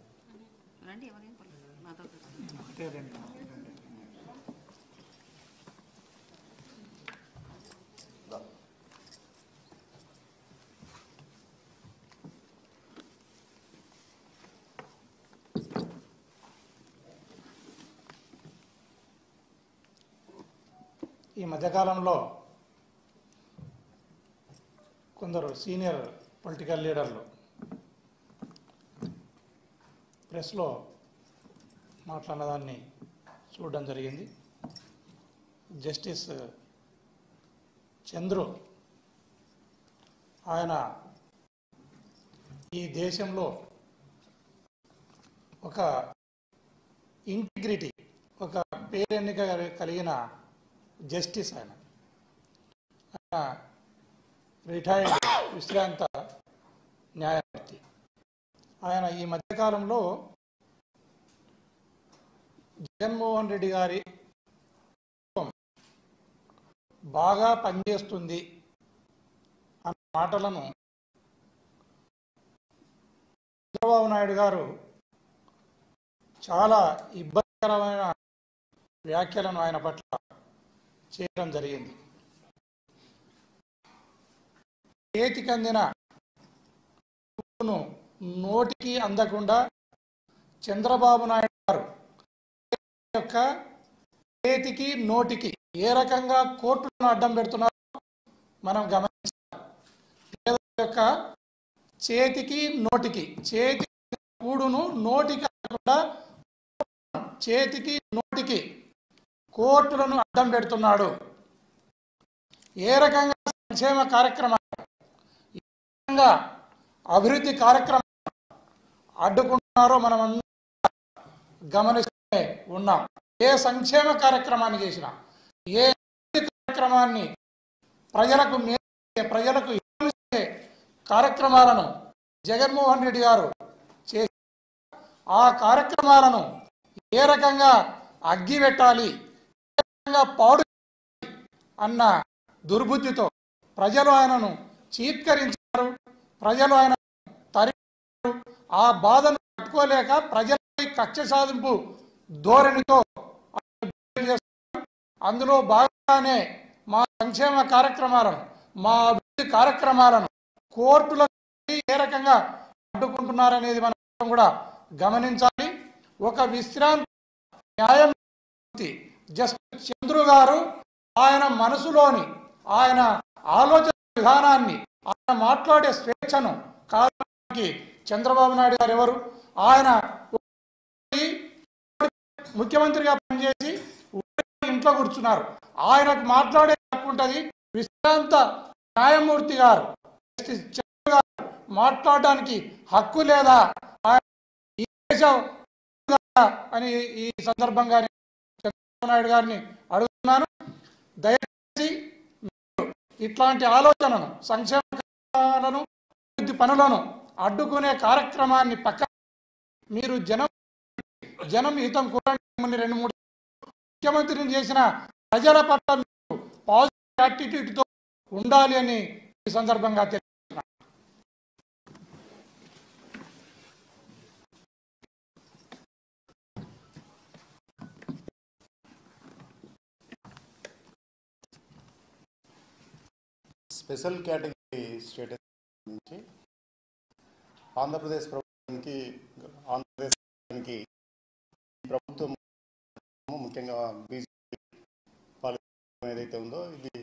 [SPEAKER 3] ఈ మధ్యకాలంలో కొందరు సీనియర్ పొలిటికల్ లీడర్లు ప్రెస్లో మాట్లాడినదాన్ని చూడడం జరిగింది. జస్టిస్ చంద్రు ఆయన ఈ దేశంలో ఒక ఇంటిగ్రిటీ, ఒక పేరెన్నిక కలిగిన జస్టిస్ ఆయన రిటైర్డ్ విశ్రాంత న్యాయమూర్తి. ఆయన ఈ మధ్యకాలంలో జగన్మోహన్ రెడ్డి గారి బాగా పనిచేస్తుంది అన్న మాటలను చంద్రబాబు నాయుడు గారు చాలా ఇబ్బందికరమైన వ్యాఖ్యలను ఆయన పట్ల చేయడం జరిగింది. చేతికి అందిన నోటికి అందకుండా చంద్రబాబు నాయుడు గారు యొక్క చేతికి నోటికి ఏ రకంగా కోర్టులను అడ్డం పెడుతున్నారో మనం గమనించాలి. పేదల యొక్క చేతికి నోటికి, చేతి కూడును నోటికి అందకుండా చేతికి నోటికి కోర్టులను అడ్డం పెడుతున్నాడు. ఏ రకంగా సంక్షేమ కార్యక్రమాలు, ఏ రకంగా అభివృద్ధి కార్యక్రమాలు అడ్డుకుంటున్నారో మనం గమనిస్తూనే ఉన్నాం. ఏ సంక్షేమ కార్యక్రమాన్ని చేసినా, ఏ కార్యక్రమాన్ని ప్రజలకు ఇచ్చే కార్యక్రమాలను జగన్మోహన్ రెడ్డి గారు ఆ కార్యక్రమాలను ఏ రకంగా అగ్గి పెట్టాలి, ఏ రకంగా పాడు అన్న దుర్బుద్ధితో ప్రజలు ఆయనను చీత్కరించారు, ప్రజలు ఆయన తరిమారు. ఆ బాధను తట్టుకోలేక ప్రజలపై కక్ష సాధింపు ధోరణితో అందులో భాగంగానే మా సంక్షేమ కార్యక్రమాలను, మా అభివృద్ధి కార్యక్రమాలను కోర్టులకు ఏ రకంగా అడ్డుకుంటున్నారనేది మనం కూడా గమనించాలి. ఒక విశ్రాంతి న్యాయమూర్తి జస్టిస్ చంద్రు గారు ఆయన మనసులోని, ఆయన ఆలోచన విధానాన్ని, ఆయన మాట్లాడే స్వేచ్ఛను కారణానికి చంద్రబాబు నాయుడు గారు ఎవరు? ఆయన ముఖ్యమంత్రిగా పనిచేసి ఇంట్లో కూర్చున్నారు. ఆయనకు మాట్లాడే హక్కు ఉంటుంది. విశ్రాంత న్యాయమూర్తి గారు జస్టిస్ చంద్రు గారు మాట్లాడడానికి హక్కు లేదా ఈ దేశం అని ఈ సందర్భంగా చంద్రబాబు నాయుడు గారిని అడుగుతున్నాను. దయచేసి ఇట్లాంటి ఆలోచనను, సంక్షేమ కార్యక్రమాలను, అభివృద్ధి పనులను అడ్డుకునే కార్యక్రమాన్ని పక్కన మీరు జనం హితం కూడా 2-3 ముఖ్యమంత్రిని చేసిన ప్రజల పట్ల మీరు పాజిటివ్ యాటిట్యూడ్తో ఉండాలి అని ఈ సందర్భంగా తెలియజేస్తున్నాను.
[SPEAKER 4] స్పెషల్ కేటగిరీ స్టేటస్ నుంచి ఆంధ్రప్రదేశ్ ప్రభుత్వానికి ప్రభుత్వం ముఖ్యంగా బీజేపీ పాలితం ఏదైతే ఉందో ఇది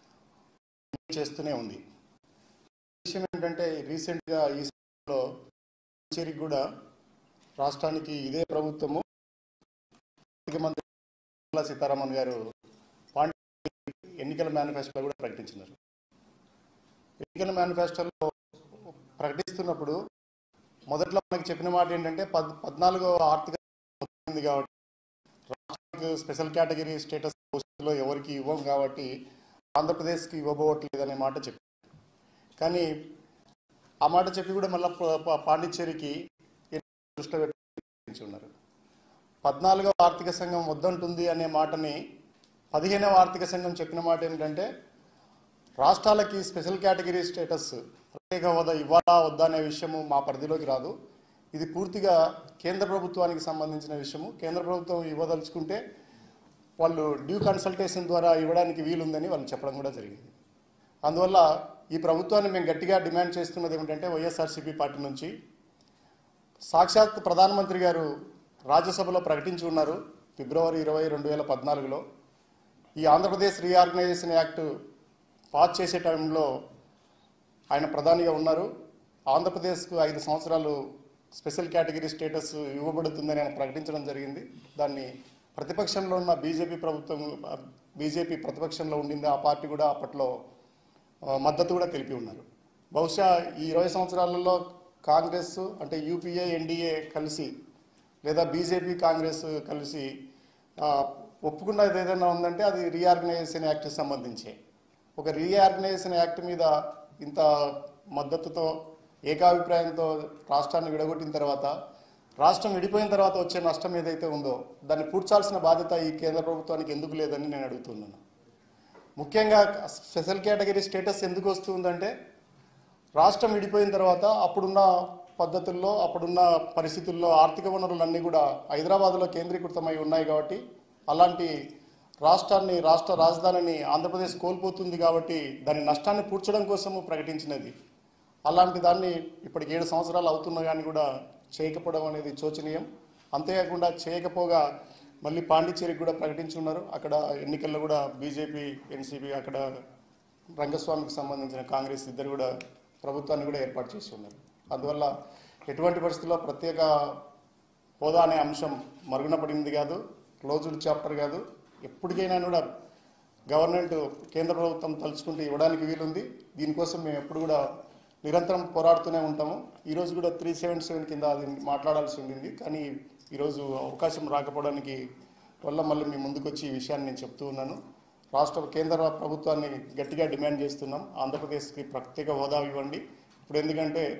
[SPEAKER 4] చేస్తూనే ఉంది. విషయం ఏంటంటే రీసెంట్గా ఈ సమయంలో పుదుచ్చేరికి కూడా రాష్ట్రానికి ఇదే ప్రభుత్వము ఆర్థిక మంత్రి నిర్మలా సీతారామన్ గారు ఎన్నికల మేనిఫెస్టోలో కూడా ప్రకటించినారు. ఎన్నికల మేనిఫెస్టోలో ప్రకటిస్తున్నప్పుడు మొదట్లో మనకి చెప్పిన మాట ఏంటంటే 14వ ఆర్థిక ఉంది కాబట్టి రాష్ట్రానికి స్పెషల్ కేటగిరీ స్టేటస్ పోస్టులో ఎవరికి ఇవ్వం కాబట్టి ఆంధ్రప్రదేశ్కి ఇవ్వబోవట్లేదనే మాట చెప్పారు. కానీ ఆ మాట చెప్పి కూడా మళ్ళీ పాండిచ్చేరికి దృష్టిలో పెట్టి ఉన్నారు. 14వ ఆర్థిక సంఘం వద్దంటుంది అనే మాటని 15వ ఆర్థిక సంఘం చెప్పిన మాట ఏంటంటే రాష్ట్రాలకి స్పెషల్ కేటగిరీ స్టేటస్ ప్రత్యేక హోదా ఇవ్వాలా వద్దా అనే విషయము మా పరిధిలోకి రాదు. ఇది పూర్తిగా కేంద్ర ప్రభుత్వానికి సంబంధించిన విషయము. కేంద్ర ప్రభుత్వం ఇవ్వదలుచుకుంటే వాళ్ళు డ్యూ కన్సల్టేషన్ ద్వారా ఇవ్వడానికి వీలుందని వాళ్ళు చెప్పడం కూడా జరిగింది. అందువల్ల ఈ ప్రభుత్వాన్ని మేము గట్టిగా డిమాండ్ చేస్తున్నది ఏమిటంటే వైఎస్ఆర్సీపీ పార్టీ నుంచి సాక్షాత్ ప్రధానమంత్రి గారు రాజ్యసభలో ప్రకటించి ఉన్నారు ఫిబ్రవరి 20, 2014లో ఈ ఆంధ్రప్రదేశ్ రీఆర్గనైజేషన్ యాక్ట్ పాస్ చేసే టైంలో ఆయన ప్రధానిగా ఉన్నారు. ఆంధ్రప్రదేశ్కు 5 సంవత్సరాలు స్పెషల్ కేటగిరీ స్టేటస్ ఇవ్వబడుతుందని ఆయన ప్రకటించడం జరిగింది. దాన్ని ప్రతిపక్షంలో ఉన్న బీజేపీ ప్రతిపక్షంలో ఉండింది. ఆ పార్టీ కూడా అప్పట్లో మద్దతు కూడా తెలిపి ఉన్నారు. బహుశా ఈ 20 సంవత్సరాలలో కాంగ్రెస్ అంటే యూపీఏ, ఎన్డీఏ కలిసి లేదా బీజేపీ, కాంగ్రెస్ కలిసి ఒప్పుకున్నది ఏదైనా ఉందంటే అది రీఆర్గనైజేషన్ యాక్ట్కి సంబంధించి. ఒక రీఆర్గనైజేషన్ యాక్ట్ మీద ఇంత మద్దతుతో ఏకాభిప్రాయంతో రాష్ట్రాన్ని విడగొట్టిన తర్వాత రాష్ట్రం విడిపోయిన తర్వాత వచ్చే నష్టం ఏదైతే ఉందో దాన్ని పూడ్చాల్సిన బాధ్యత ఈ కేంద్ర ప్రభుత్వానికి ఎందుకు లేదని నేను అడుగుతున్నాను. ముఖ్యంగా స్పెషల్ కేటగిరీ స్టేటస్ ఎందుకు వస్తుందంటే రాష్ట్రం విడిపోయిన తర్వాత అప్పుడున్న పద్ధతుల్లో, అప్పుడున్న పరిస్థితుల్లో ఆర్థిక వనరులన్నీ కూడా హైదరాబాద్లో కేంద్రీకృతమై ఉన్నాయి కాబట్టి అలాంటి రాష్ట్రాన్ని, రాష్ట్ర రాజధానిని ఆంధ్రప్రదేశ్ కోల్పోతుంది కాబట్టి దాని నష్టాన్ని పూడ్చడం కోసము ప్రకటించినది. అలాంటి దాన్ని ఇప్పటికి 7 సంవత్సరాలు అవుతున్నా కానీ కూడా చేయకపోవడం అనేది శోచనీయం. అంతేకాకుండా చేయకపోగా మళ్ళీ పాండిచ్చేరికి కూడా ప్రకటించి ఉన్నారు. అక్కడ ఎన్నికల్లో కూడా బీజేపీ, ఎన్సీపీ, అక్కడ రంగస్వామికి సంబంధించిన కాంగ్రెస్ ఇద్దరు కూడా ప్రభుత్వాన్ని కూడా ఏర్పాటు చేసి ఉన్నారు. అందువల్ల ఎటువంటి పరిస్థితుల్లో ప్రత్యేక హోదా అనే అంశం మరుగున పడింది కాదు, క్లోజ్డ్ చాప్టర్ కాదు. ఎప్పటికైనా కూడా గవర్నమెంట్, కేంద్ర ప్రభుత్వం తలుచుకుంటే ఇవ్వడానికి వీలుంది. దీనికోసం మేము ఎప్పుడు కూడా నిరంతరం పోరాడుతూనే ఉంటాము. ఈరోజు కూడా 377 కింద అది మాట్లాడాల్సి ఉండింది. కానీ ఈరోజు అవకాశం రాకపోవడానికి వల్ల మళ్ళీ మీ ముందుకు వచ్చి ఈ విషయాన్ని నేను చెప్తూ ఉన్నాను. కేంద్ర ప్రభుత్వాన్ని గట్టిగా డిమాండ్ చేస్తున్నాం. ఆంధ్రప్రదేశ్కి ప్రత్యేక హోదా ఇవ్వండి. ఇప్పుడు ఎందుకంటే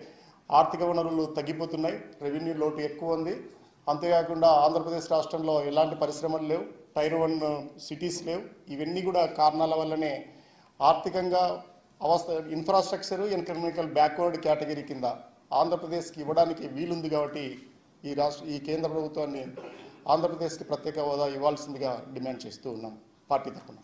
[SPEAKER 4] ఆర్థిక వనరులు తగ్గిపోతున్నాయి, రెవెన్యూ లోటు ఎక్కువ ఉంది. అంతేకాకుండా ఆంధ్రప్రదేశ్ రాష్ట్రంలో ఎలాంటి పరిశ్రమలు లేవు, టైర్ 1 సిటీస్ లేవు. ఇవన్నీ కూడా కారణాల వల్లనే ఆర్థికంగా ఇన్ఫ్రాస్ట్రక్చర్ ఎకనామికల్ బ్యాక్వర్డ్ కేటగిరీ కింద ఆంధ్రప్రదేశ్కి ఇవ్వడానికి వీలుంది. కాబట్టి ఈ కేంద్ర ప్రభుత్వాన్ని ఆంధ్రప్రదేశ్కి ప్రత్యేక హోదా ఇవ్వాల్సిందిగా డిమాండ్ చేస్తూ ఉన్నాం పార్టీ తరఫున.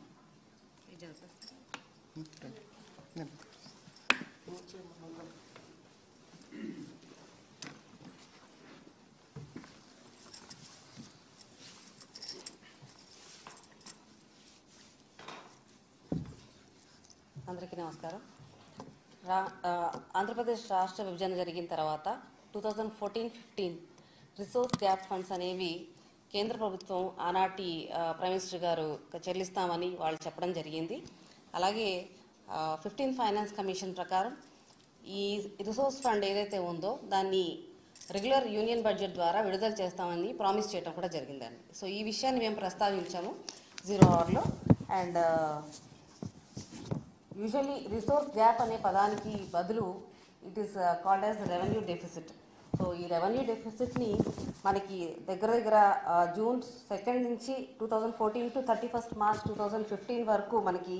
[SPEAKER 1] అందరికీ నమస్కారం. ఆంధ్రప్రదేశ్ రాష్ట్ర విభజన జరిగిన తర్వాత 2014-15 రిసోర్స్ గ్యాప్ ఫండ్స్ అనేవి కేంద్ర ప్రభుత్వం ఆనాటి ప్రైమ్ మినిస్టర్ గారు చెల్లిస్తామని వాళ్ళు చెప్పడం జరిగింది. అలాగే 15th ఫైనాన్స్ కమిషన్ ప్రకారం ఈ రిసోర్స్ ఫండ్ ఏదైతే ఉందో దాన్ని రెగ్యులర్ యూనియన్ బడ్జెట్ ద్వారా విడుదల చేస్తామని ప్రామిస్ చేయడం కూడా జరిగిందండి. సో ఈ విషయాన్ని మేము ప్రస్తావించాము 0 అవర్లో. అండ్ యూజువల్లీ రిసోర్స్ గ్యాప్ అనే పదానికి బదులు it is called as revenue deficit. So ఈ రెవెన్యూ డెఫిసిట్ని మనకి దగ్గర జూన్ 2 నుంచి 2014 to 31st March 2015 వరకు మనకి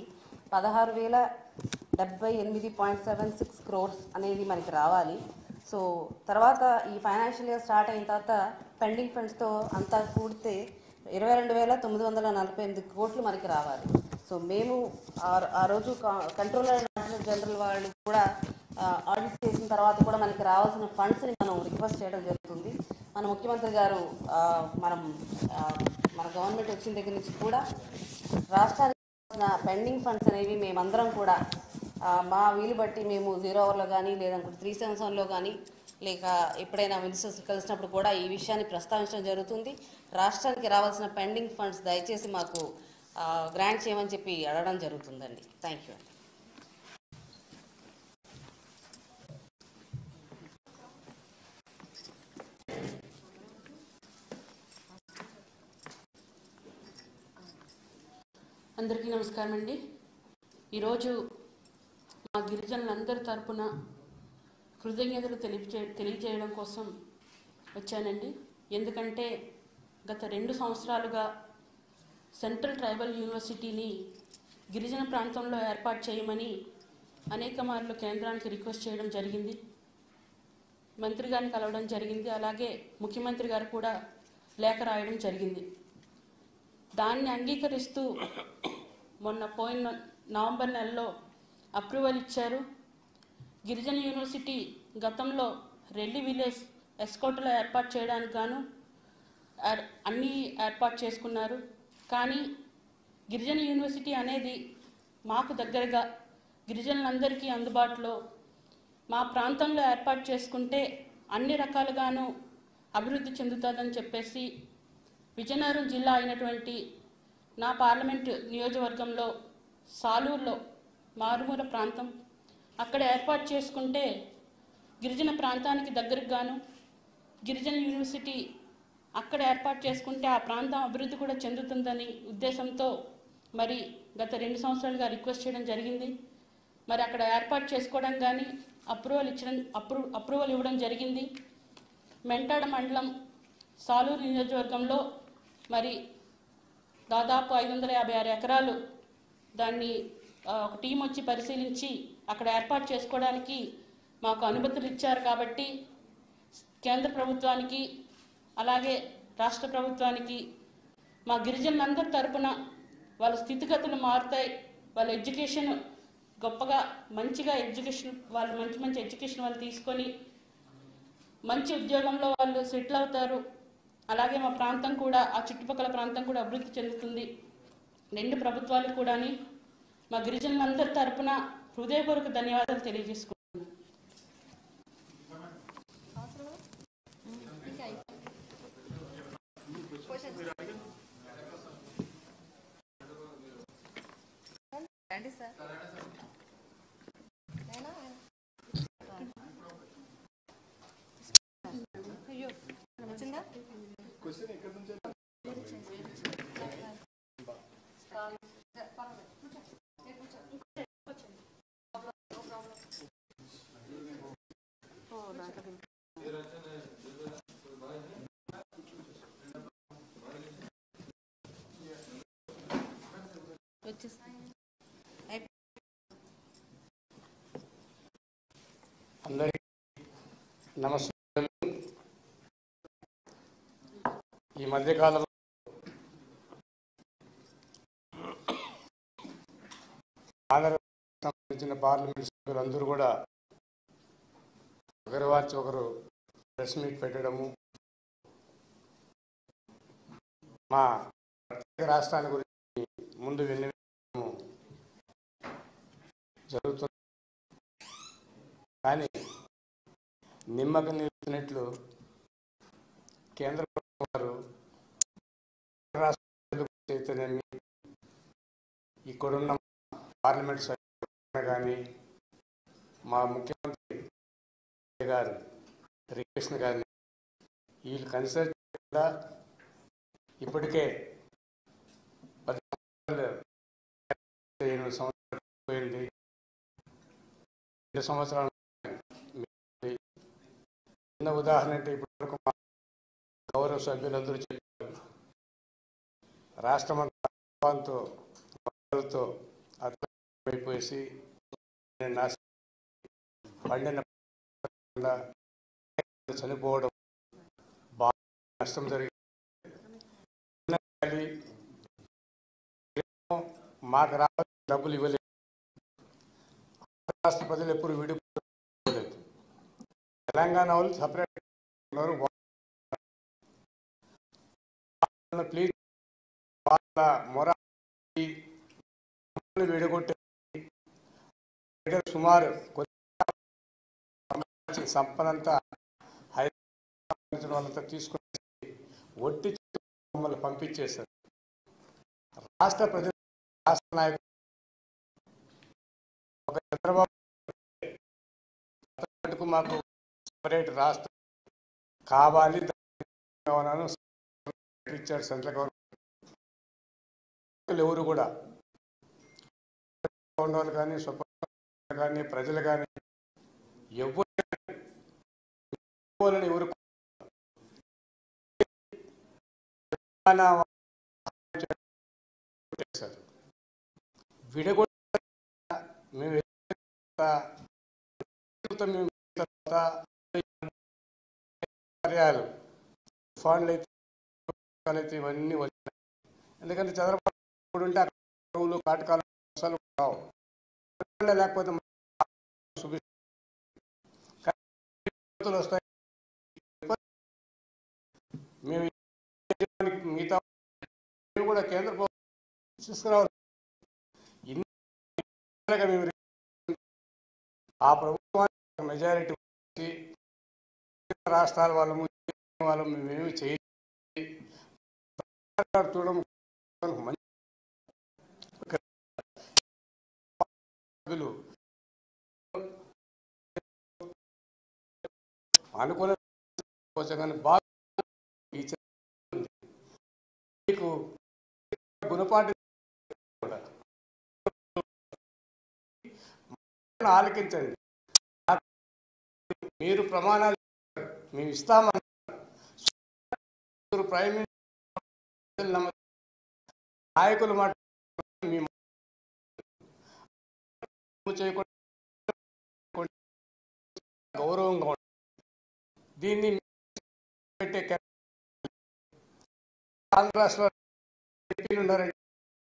[SPEAKER 1] 16,078.76 crores అనేది మనకి రావాలి. సో తర్వాత ఈ ఫైనాన్షియల్ ఇయర్ స్టార్ట్ అయిన తర్వాత పెండింగ్ ఫండ్స్తో అంతా కూడితే 22,948 కోట్లు మనకి రావాలి. సో మేము ఆ రోజు కంట్రోలర్ జనరల్ వాళ్ళు కూడా ఆడిట్ చేసిన తర్వాత కూడా మనకి రావాల్సిన ఫండ్స్ని మనం రిక్వెస్ట్ చేయడం జరుగుతుంది. మన ముఖ్యమంత్రి గారు మన గవర్నమెంట్ వచ్చిన దగ్గర నుంచి కూడా రాష్ట్రానికి పెండింగ్ ఫండ్స్ అనేవి మేమందరం కూడా మా వీలు బట్టి మేము 0 అవర్లో కానీ లేదంటే 377లో కానీ లేక ఎప్పుడైనా మినిస్టర్స్ కలిసినప్పుడు కూడా ఈ విషయాన్ని ప్రస్తావించడం జరుగుతుంది. రాష్ట్రానికి రావాల్సిన పెండింగ్ ఫండ్స్ దయచేసి మాకు గ్రాంట్ చేయమని చెప్పి అడగడం జరుగుతుందండి. Thank you.
[SPEAKER 5] అందరికీ నమస్కారం అండి. ఈరోజు మా గిరిజనులందరి తరపున కృతజ్ఞతలు తెలియజేయడం కోసం వచ్చానండి. ఎందుకంటే గత 2 సంవత్సరాలుగా సెంట్రల్ ట్రైబల్ యూనివర్సిటీని గిరిజన ప్రాంతంలో ఏర్పాటు చేయమని అనేక మార్లు కేంద్రానికి రిక్వెస్ట్ చేయడం జరిగింది. మంత్రి గారిని కలవడం జరిగింది. అలాగే ముఖ్యమంత్రి గారు కూడా లేఖ రాయడం జరిగింది. దాన్ని అంగీకరిస్తూ మొన్న పోయిన నవంబర్ నెలలో అప్రూవల్ ఇచ్చారు. గిరిజన యూనివర్సిటీ గతంలో రెల్లి విలేజ్ ఎస్కోట్లో ఏర్పాటు చేయడానికి గాను అన్నీ ఏర్పాటు చేసుకున్నారు. కానీ గిరిజన యూనివర్సిటీ అనేది మాకు దగ్గరగా గిరిజనులందరికీ అందుబాటులో మా ప్రాంతంలో ఏర్పాటు చేసుకుంటే అన్ని రకాలుగాను అభివృద్ధి చెందుతుందని చెప్పేసి విజయనగరం జిల్లా అయినటువంటి నా పార్లమెంటు నియోజకవర్గంలో సాలూరులో మారుమూల ప్రాంతం అక్కడ ఏర్పాటు చేసుకుంటే గిరిజన ప్రాంతానికి దగ్గరకు గాను గిరిజన యూనివర్సిటీ అక్కడ ఏర్పాటు చేసుకుంటే ఆ ప్రాంతం అభివృద్ధి కూడా చెందుతుందని ఉద్దేశంతో మరి గత 2 సంవత్సరాలుగా రిక్వెస్ట్ చేయడం జరిగింది. మరి అక్కడ ఏర్పాటు చేసుకోవడం కానీ అప్రూవల్ ఇవ్వడం జరిగింది. మెంటాడ మండలం సాలూరు నియోజకవర్గంలో మరి దాదాపు 556 ఎకరాలు దాన్ని ఒక టీం వచ్చి పరిశీలించి అక్కడ ఏర్పాటు చేసుకోవడానికి మాకు అనుమతులు ఇచ్చారు. కాబట్టి కేంద్ర ప్రభుత్వానికి అలాగే రాష్ట్ర ప్రభుత్వానికి మా గిరిజనులందరి తరపున వాళ్ళ స్థితిగతులు మారుతాయి, వాళ్ళ ఎడ్యుకేషన్ గొప్పగా మంచిగా ఎడ్యుకేషన్ వాళ్ళు మంచి ఎడ్యుకేషన్ వాళ్ళు తీసుకొని మంచి ఉద్యోగంలో వాళ్ళు సెటిల్ అవుతారు. అలాగే మా ప్రాంతం కూడా ఆ చుట్టుపక్కల ప్రాంతం కూడా అభివృద్ధి చెందుతుంది. 2 ప్రభుత్వాలు కూడా మా గిరిజనులందరి తరపున హృదయపూర్వక ధన్యవాదాలు తెలియజేసుకుంటున్నాను.
[SPEAKER 6] రండి సార్. అయ్యో వచ్చిందా?
[SPEAKER 7] అందరికీ నమస్కారం. ఈ మధ్యకాలంలో ఆంధ్రప్రదేశ్ సంబంధించిన పార్లమెంట్ సభ్యులందరూ కూడా ఒకరి వార్చి ఒకరు ప్రెస్ మీట్ పెట్టడము, మా ప్రత్యేక రాష్ట్రాన్ని గురించి ముందు విన్నవించడము జరుగుతుంది. కానీ నిమ్మకు నీరుతున్నట్లు కేంద్ర ప్రభుత్వం వారు రాష్ట్రాలు చైతన్యమి ఇక్కడున్న పార్లమెంట్ సభ్యులు కానీ మా ముఖ్యమంత్రి గారు శ్రీకృష్ణ గారిని వీళ్ళు కన్సల్ట్ చేయకుండా ఇప్పటికే 10 సంవత్సరాలు పోయింది. 2 సంవత్సరాలు చిన్న ఉదాహరణ అంటే ఇప్పటివరకు మా గౌరవ సభ్యులందరూ చెప్పారు, రాష్ట్రమంతా అయిపోయేసి పండిన చనిపోవడం, బాగా నష్టం జరిగింది. మాకు రావాల్సిన డబ్బులు ఇవ్వలేదు. రాష్ట్ర ప్రజలు ఎప్పుడు విడిపోలేదు. తెలంగాణ వాళ్ళు సపరేట్ ఉన్నారు. ప్లీజ్ వాళ్ళ మొర విడగొట్టే సుమారు సంపదంతా హైదరాబాద్ వాళ్ళంతా తీసుకొని ఒట్టి మమ్మల్ని పంపించేశారు. రాష్ట్ర ప్రజలు, రాష్ట్ర నాయకులు ఒక చంద్రబాబు మాకు సపరేట్ రాష్ట్రం కావాలి ఇచ్చారు సెంట్రల్ గవర్నమెంట్. ఎవరు కూడా వాళ్ళు కానీ స్వప్న కానీ ప్రజలు కానీ ఎవరు విడగొట్ట మేము ఫండ్లు అయితే ఇవన్నీ వచ్చాయి. ఎందుకంటే చంద్రబాబు ఉంటే అక్కడ కాటకాలు రావు, లేకపోతే వస్తాయి. మేము మిగతా కూడా కేంద్ర ప్రభుత్వం తీసుకురావాలి. మేము ఆ ప్రభుత్వానికి మెజారిటీ వచ్చి రాష్ట్రాల వాళ్ళము మేమేమి చేయాలి అనుకూల కానీ బాగా మీకు గుణపాఠం ఆలకించండి. మీరు ప్రమాణాలు మేము ఇస్తామని ప్రైమ్ మినిస్టర్ నాయకులు మాట చేయకుండా గౌరవంగా ఉంటుంది. దీన్ని పెట్టే ఆంధ్ర రాష్ట్ర ఉన్నారండి.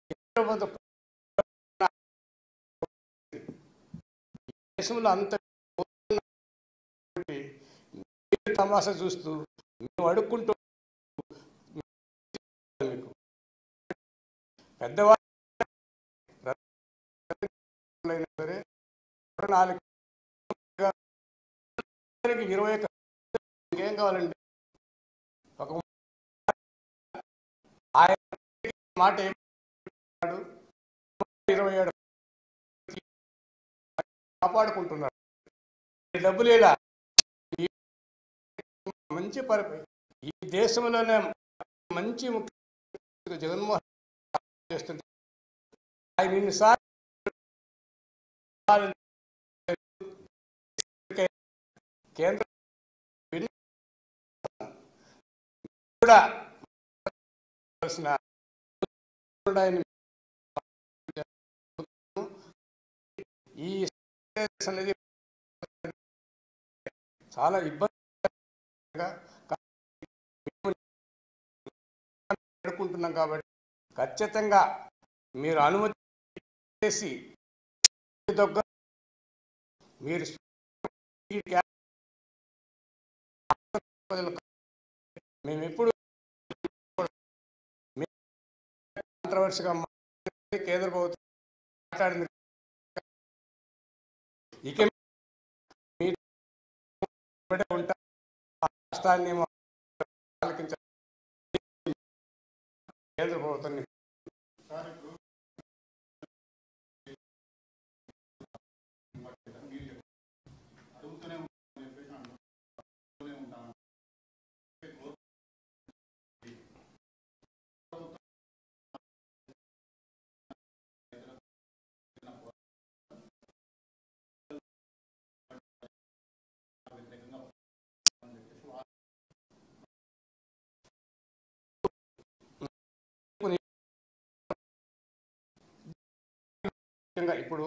[SPEAKER 7] దేశంలో అంత తమాషా చూస్తూ మేము అడుక్కుంటూ పెద్దవాళ్ళు సరే 20 ఏం కావాలండి? ఒక ఆయన మాట ఏమాడు 27 కాపాడుకుంటున్నాడు. డబ్బులు ఇలా మంచి ఈ దేశంలోనే మంచి ముఖ్య జగన్మోహన్ చేస్తుంటే ఆయన ఇన్నిసార్లు కేంద్ర కూడా ఈ అనేది చాలా ఇబ్బందిగా ఎదుర్కొంటున్నాం. కాబట్టి ఖచ్చితంగా మీరు అనుమతి చేసి దగ్గర మీరు మేము ఎప్పుడు కాంట్రవర్సీగా కేంద్ర ప్రభుత్వం మాట్లాడింది. ఇక ఉంటా రాష్ట్రాన్ని ఆలకించాలి కేంద్ర ప్రభుత్వాన్ని. ఇప్పుడు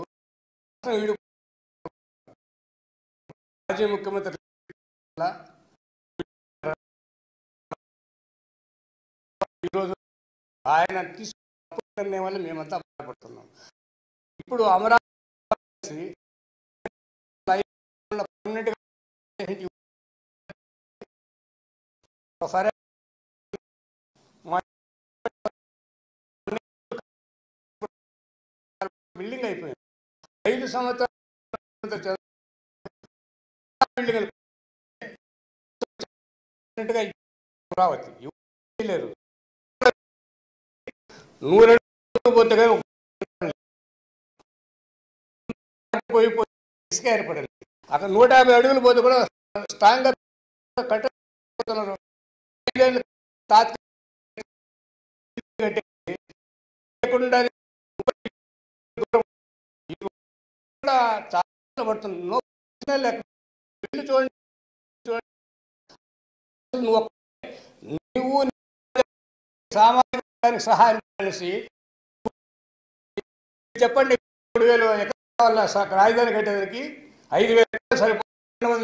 [SPEAKER 7] మాజీ ముఖ్యమంత్రి ఈరోజు ఆయన తీసుకునే వల్ల మేమంతా బాధపడుతున్నాం. ఇప్పుడు అమరావతి సరే బిల్డింగ్ అయిపోయింది. 5 సంవత్సరాలు అమరావతి లేరు. 100 పోతే ఇసుక ఏర్పడింది. అక్కడ 150 అడుగులు పోతే కూడా స్ట్రాంగ్ గా కట్టుతున్నారు. చాలా పడుతుంది. చూడండి నువ్వు సామాజిక సహాయం కలిసి చెప్పండి. 3,000 ఎకరాల రాజధాని కట్టేదానికి 5,000 సరిపోతుంది.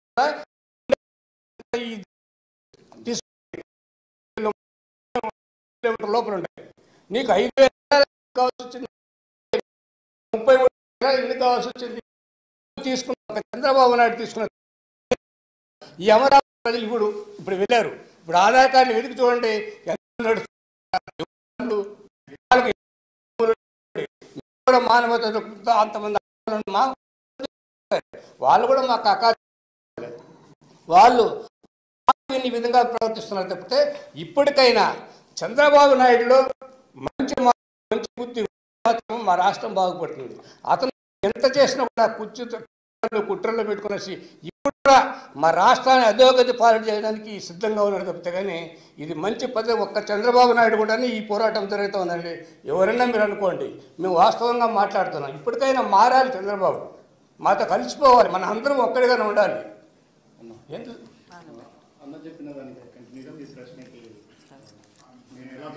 [SPEAKER 7] లోపల ఉంటాయి. నీకు 5,000 కావాల్సి వచ్చింది, 33 ఎకరాలు ఎందుకు కావాల్సి వచ్చింది? తీసుకున్న చంద్రబాబు నాయుడు తీసుకున్న ఈ అమరావతి ప్రజలు ఇప్పుడు వెళ్ళారు. ఇప్పుడు ఆధార్ కార్డుని వెతికి చూడండి ఎంత నడుస్తుంది. మానవత అంతమంది వాళ్ళు కూడా మాకు అక్క వాళ్ళు ఈ విధంగా ప్రవర్తిస్తున్నారు తప్పితే ఇప్పటికైనా చంద్రబాబు నాయుడులో మంచి బుద్ధి మా రాష్ట్రం బాగుపడుతుంది. అతను ఎంత చేసినా కూడా కుట్రల్లో పెట్టుకునేసి ఇప్పుడు కూడా మా రాష్ట్రాన్ని అధోగతి పాలన చేయడానికి సిద్ధంగా ఉన్నారు తప్పితే కానీ ఇది మంచి పద్ధతి. ఒక్క చంద్రబాబు నాయుడు కూడా ఈ పోరాటం జరుగుతూ ఉందండి. ఎవరైనా మీరు అనుకోండి, మేము వాస్తవంగా మాట్లాడుతున్నాం. ఇప్పటికైనా మారాలి చంద్రబాబు, మాతో కలిసిపోవాలి, మన అందరం ఒక్కడిగానే ఉండాలి.
[SPEAKER 4] అన్న చెప్పిన దానికి కంటిన్యూగా మీ ప్రశ్నకి నేను ఎలా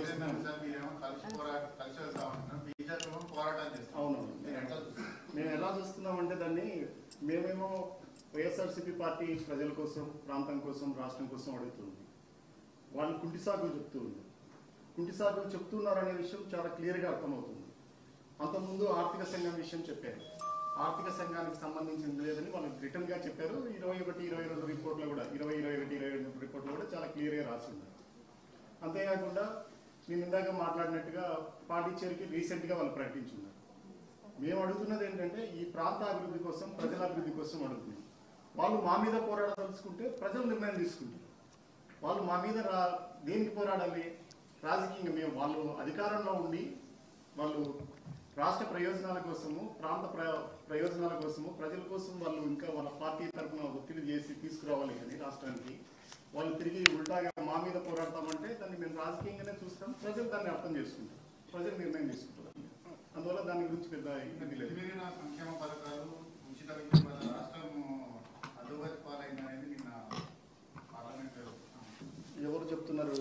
[SPEAKER 4] అవును మేము ఎలా చూస్తున్నామంటే దాన్ని మేమేమో వైఎస్ఆర్సీపీ పార్టీ ప్రజల కోసం, ప్రాంతం కోసం, రాష్ట్రం కోసం అడుగుతుంది. వాళ్ళు కుంటి సాగులు చెప్తూ ఉంది. కుంటి సాగులు చెప్తున్నారనే విషయం చాలా క్లియర్గా అర్థమవుతుంది. అంతకుముందు ఆర్థిక సంఘం విషయం చెప్పారు. ఆర్థిక సంఘానికి సంబంధించింది లేదని వాళ్ళు రిటర్న్గా చెప్పారు. 21, 22 రిపోర్ట్లో కూడా 22 రిపోర్ట్లో కూడా చాలా క్లియర్గా రాసి ఉన్నారు. అంతేకాకుండా నేను ఇందాక మాట్లాడినట్టుగా పాండిచ్చేరికి రీసెంట్గా వాళ్ళు ప్రకటించున్నారు. మేము అడుగుతున్నది ఏంటంటే ఈ ప్రాంత అభివృద్ధి కోసం, ప్రజల అభివృద్ధి కోసం అడుగుతున్నాం. వాళ్ళు మా మీద పోరాడదలుచుకుంటే ప్రజలు నిర్ణయం తీసుకుంటారు. వాళ్ళు మా మీద దేనికి పోరాడాలి? రాజకీయంగా మేము వాళ్ళు అధికారంలో ఉండి వాళ్ళు రాష్ట్ర ప్రయోజనాల కోసము, ప్రాంత ప్రయోజనాల కోసము, ప్రజల కోసం వాళ్ళు ఇంకా వాళ్ళ పార్టీ తరఫున ఒత్తిడి చేసి తీసుకురావాలి కానీ రాష్ట్రానికి వాళ్ళు తిరిగి ఉల్టాగా మా మీద పోరాడతామంటే దాన్ని మేము రాజకీయంగానే చూస్తాం. ప్రజలు దాన్ని అర్థం చేసుకుంటారు, ప్రజలు నిర్ణయం తీసుకుంటారు. అందువల్ల దాని గురించి పెద్ద ఇబ్బంది లేదు.
[SPEAKER 11] సంక్షేమ పథకాలు ఉచిత విద్య రాష్ట్రం అధోగతి పాలైందనేది నిన్న పార్లమెంట్
[SPEAKER 4] ఎవరు చెప్తున్నారు?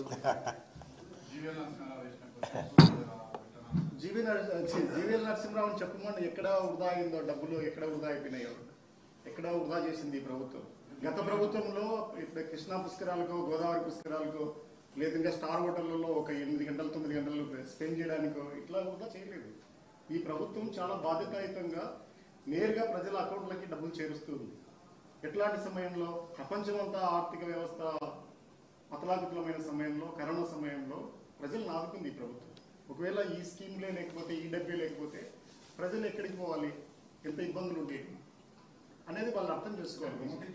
[SPEAKER 4] జీవీఎల్ నరసింహరావుని చెప్పమని ఎక్కడ వృధా అయిందో డబ్బులు, ఎక్కడ వృధా అయిపోయినాయో, ఎక్కడ వృధా చేసింది ఈ ప్రభుత్వం. గత ప్రభుత్వంలో ఇప్పుడు కృష్ణా పుష్కరాలకు, గోదావరి పుష్కరాలకు, లేదంటే స్టార్ హోటళ్లలో ఒక 8 గంటలు 9 గంటలు స్పెండ్ చేయడానికో ఇట్లా కూడా చేయలేదు. ఈ ప్రభుత్వం చాలా బాధ్యతాయుతంగా నేరుగా ప్రజల అకౌంట్లకి డబ్బులు చేరుస్తుంది. ఎట్లాంటి సమయంలో ప్రపంచమంతా ఆర్థిక వ్యవస్థ అతలాకుతలమైన సమయంలో, కరోనా సమయంలో ప్రజలను ఆదుకుంది ఈ ప్రభుత్వం. ఒకవేళ ఈ స్కీమ్లే లేకపోతే, ఈ డబ్బే లేకపోతే ప్రజలు ఎక్కడికి పోవాలి, ఎంత ఇబ్బందులు ఉండేవి అనేది వాళ్ళు అర్థం చేసుకోవాలి.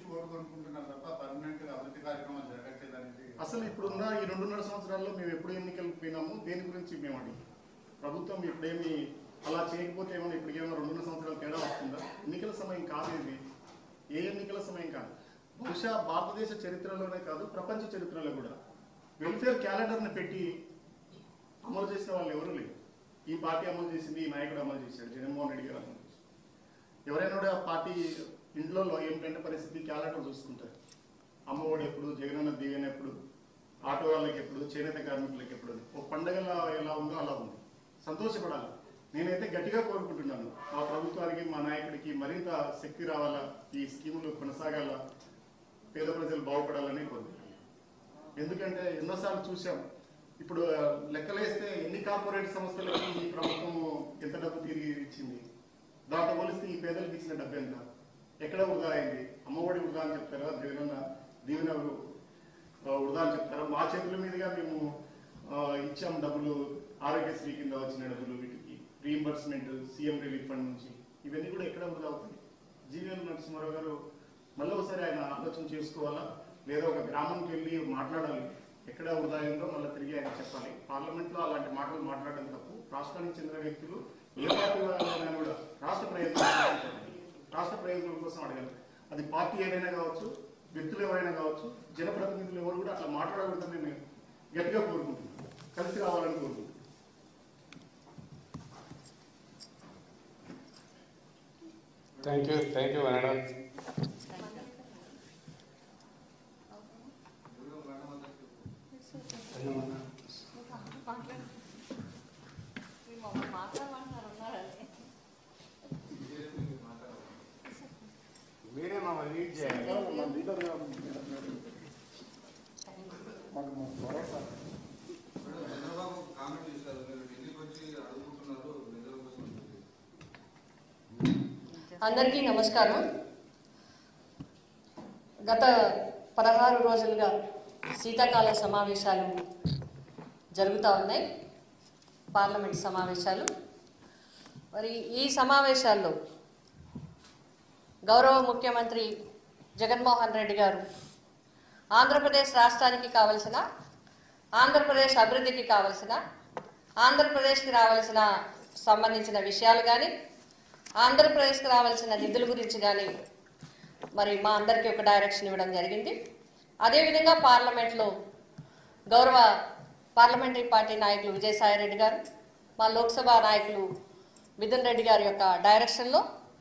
[SPEAKER 4] అసలు ఇప్పుడున్న ఈ 2.5 సంవత్సరాల్లో మేము ఎప్పుడు ఎన్నికలకు పోయినాము, దేని గురించి మేము అడిగి ప్రభుత్వం ఇప్పుడేమి అలా చేయకపోతే ఏమన్నా ఇప్పటికేమో 2.5 సంవత్సరాలు తేడా వస్తుందా? ఎన్నికల సమయం కాదు ఇది, ఏ ఎన్నికల సమయం కాదు. బహుశా భారతదేశ చరిత్రలోనే కాదు, ప్రపంచ చరిత్రలో కూడా వెల్ఫేర్ క్యాలెండర్ని పెట్టి అమలు చేసిన వాళ్ళు ఎవరు లేరు. ఈ పార్టీ అమలు చేసింది, ఈ నాయకుడు అమలు చేశాడు, జగన్మోహన్ రెడ్డి గారు అమలు చేశాడు. ఎవరైనా కూడా పార్టీ ఇంట్లో ఏమిటంటే పరిస్థితి క్యాలెండర్ చూసుకుంటారు. అమ్మఒడి ఎప్పుడు, జగనన్న దీవెన ఎప్పుడు, ఆటో వాళ్ళకి ఎప్పుడు, చేనేత కార్మికులకి ఎప్పుడు, ఒక పండగలా ఎలా ఉందో అలా ఉంది. సంతోషపడాలి. నేనైతే గట్టిగా కోరుకుంటున్నాను, మా ప్రభుత్వానికి, మా నాయకుడికి మరింత శక్తి రావాలా, ఈ స్కీములు కొనసాగాల, పేద ప్రజలు బాగుపడాలని కోరుకుంటున్నాను. ఎందుకంటే ఎన్నోసార్లు చూసాం. ఇప్పుడు లెక్కలేస్తే ఎన్ని కార్పొరేట్ సంస్థలకి ఈ ప్రభుత్వం ఎంత డబ్బు తిరిగి ఇచ్చింది, దాంతో పోలిస్తే ఈ పేదలకు ఇచ్చిన డబ్బు ఎంత, ఎక్కడ వృధా అయింది? అమ్మఒడి వృధా అని చెప్తారా, జగనన్న దీవెన వృధా అని చెప్తారా? మా చేతుల మీదుగా మేము ఇచ్చాం డబ్బులు, ఆరోగ్యశ్రీ కింద వచ్చిన డబ్బులు, వీటికి రీఎంబర్స్మెంట్, సీఎం రిలీఫ్ ఫండ్ నుంచి, ఇవన్నీ కూడా ఎక్కడ వృధా అవుతాయి? జీవీఎల్ నరసింహారావు గారు మళ్ళీ ఒకసారి ఆయన ఆలోచన చేసుకోవాలా, లేదా ఒక గ్రామంకి వెళ్ళి మాట్లాడాలి, ఎక్కడ వృధా అయిందో మళ్ళీ తిరిగి ఆయన చెప్పాలి. పార్లమెంట్లో అలాంటి మాటలు మాట్లాడడం తప్పు. రాష్ట్రానికి చెందిన వ్యక్తులు ఏ పార్టీ వాళ్ళైనా కూడా రాష్ట్ర ప్రయోజనాల కోసం అడగాలి. అది పార్టీ ఏదైనా కావచ్చు, వ్యక్తులు ఎవరైనా కావచ్చు, జనప్రతినిధులు ఎవరు కూడా అట్లా మాట్లాడకూడదని నేను గట్టిగా కోరుకుంటున్నాను. కలిసి రావాలని కోరుకుంటున్నాను.
[SPEAKER 7] Thank you madam. మీరే మమ్మల్ని లీడ్ చేయాలి.
[SPEAKER 8] అందరికీ నమస్కారం. గత 16 రోజులుగా శీతాకాల సమావేశాలు జరుగుతూ ఉన్నాయి, పార్లమెంట్ సమావేశాలు. మరి ఈ సమావేశాల్లో గౌరవ ముఖ్యమంత్రి జగన్మోహన్ రెడ్డి గారు ఆంధ్రప్రదేశ్ రాష్ట్రానికి కావలసిన, ఆంధ్రప్రదేశ్ అభివృద్ధికి కావలసిన, ఆంధ్రప్రదేశ్కి రావాల్సిన సంబంధించిన విషయాలు కానీ, ఆంధ్రప్రదేశ్కి రావాల్సిన నిధుల గురించి కానీ మరి మా అందరికీ ఒక డైరెక్షన్ ఇవ్వడం జరిగింది. అదేవిధంగా పార్లమెంట్లో గౌరవ పార్లమెంటరీ పార్టీ నాయకులు విజయసాయి రెడ్డి గారు, మా లోక్సభ నాయకులు మిథున్ రెడ్డి గారి యొక్క డైరెక్షన్లో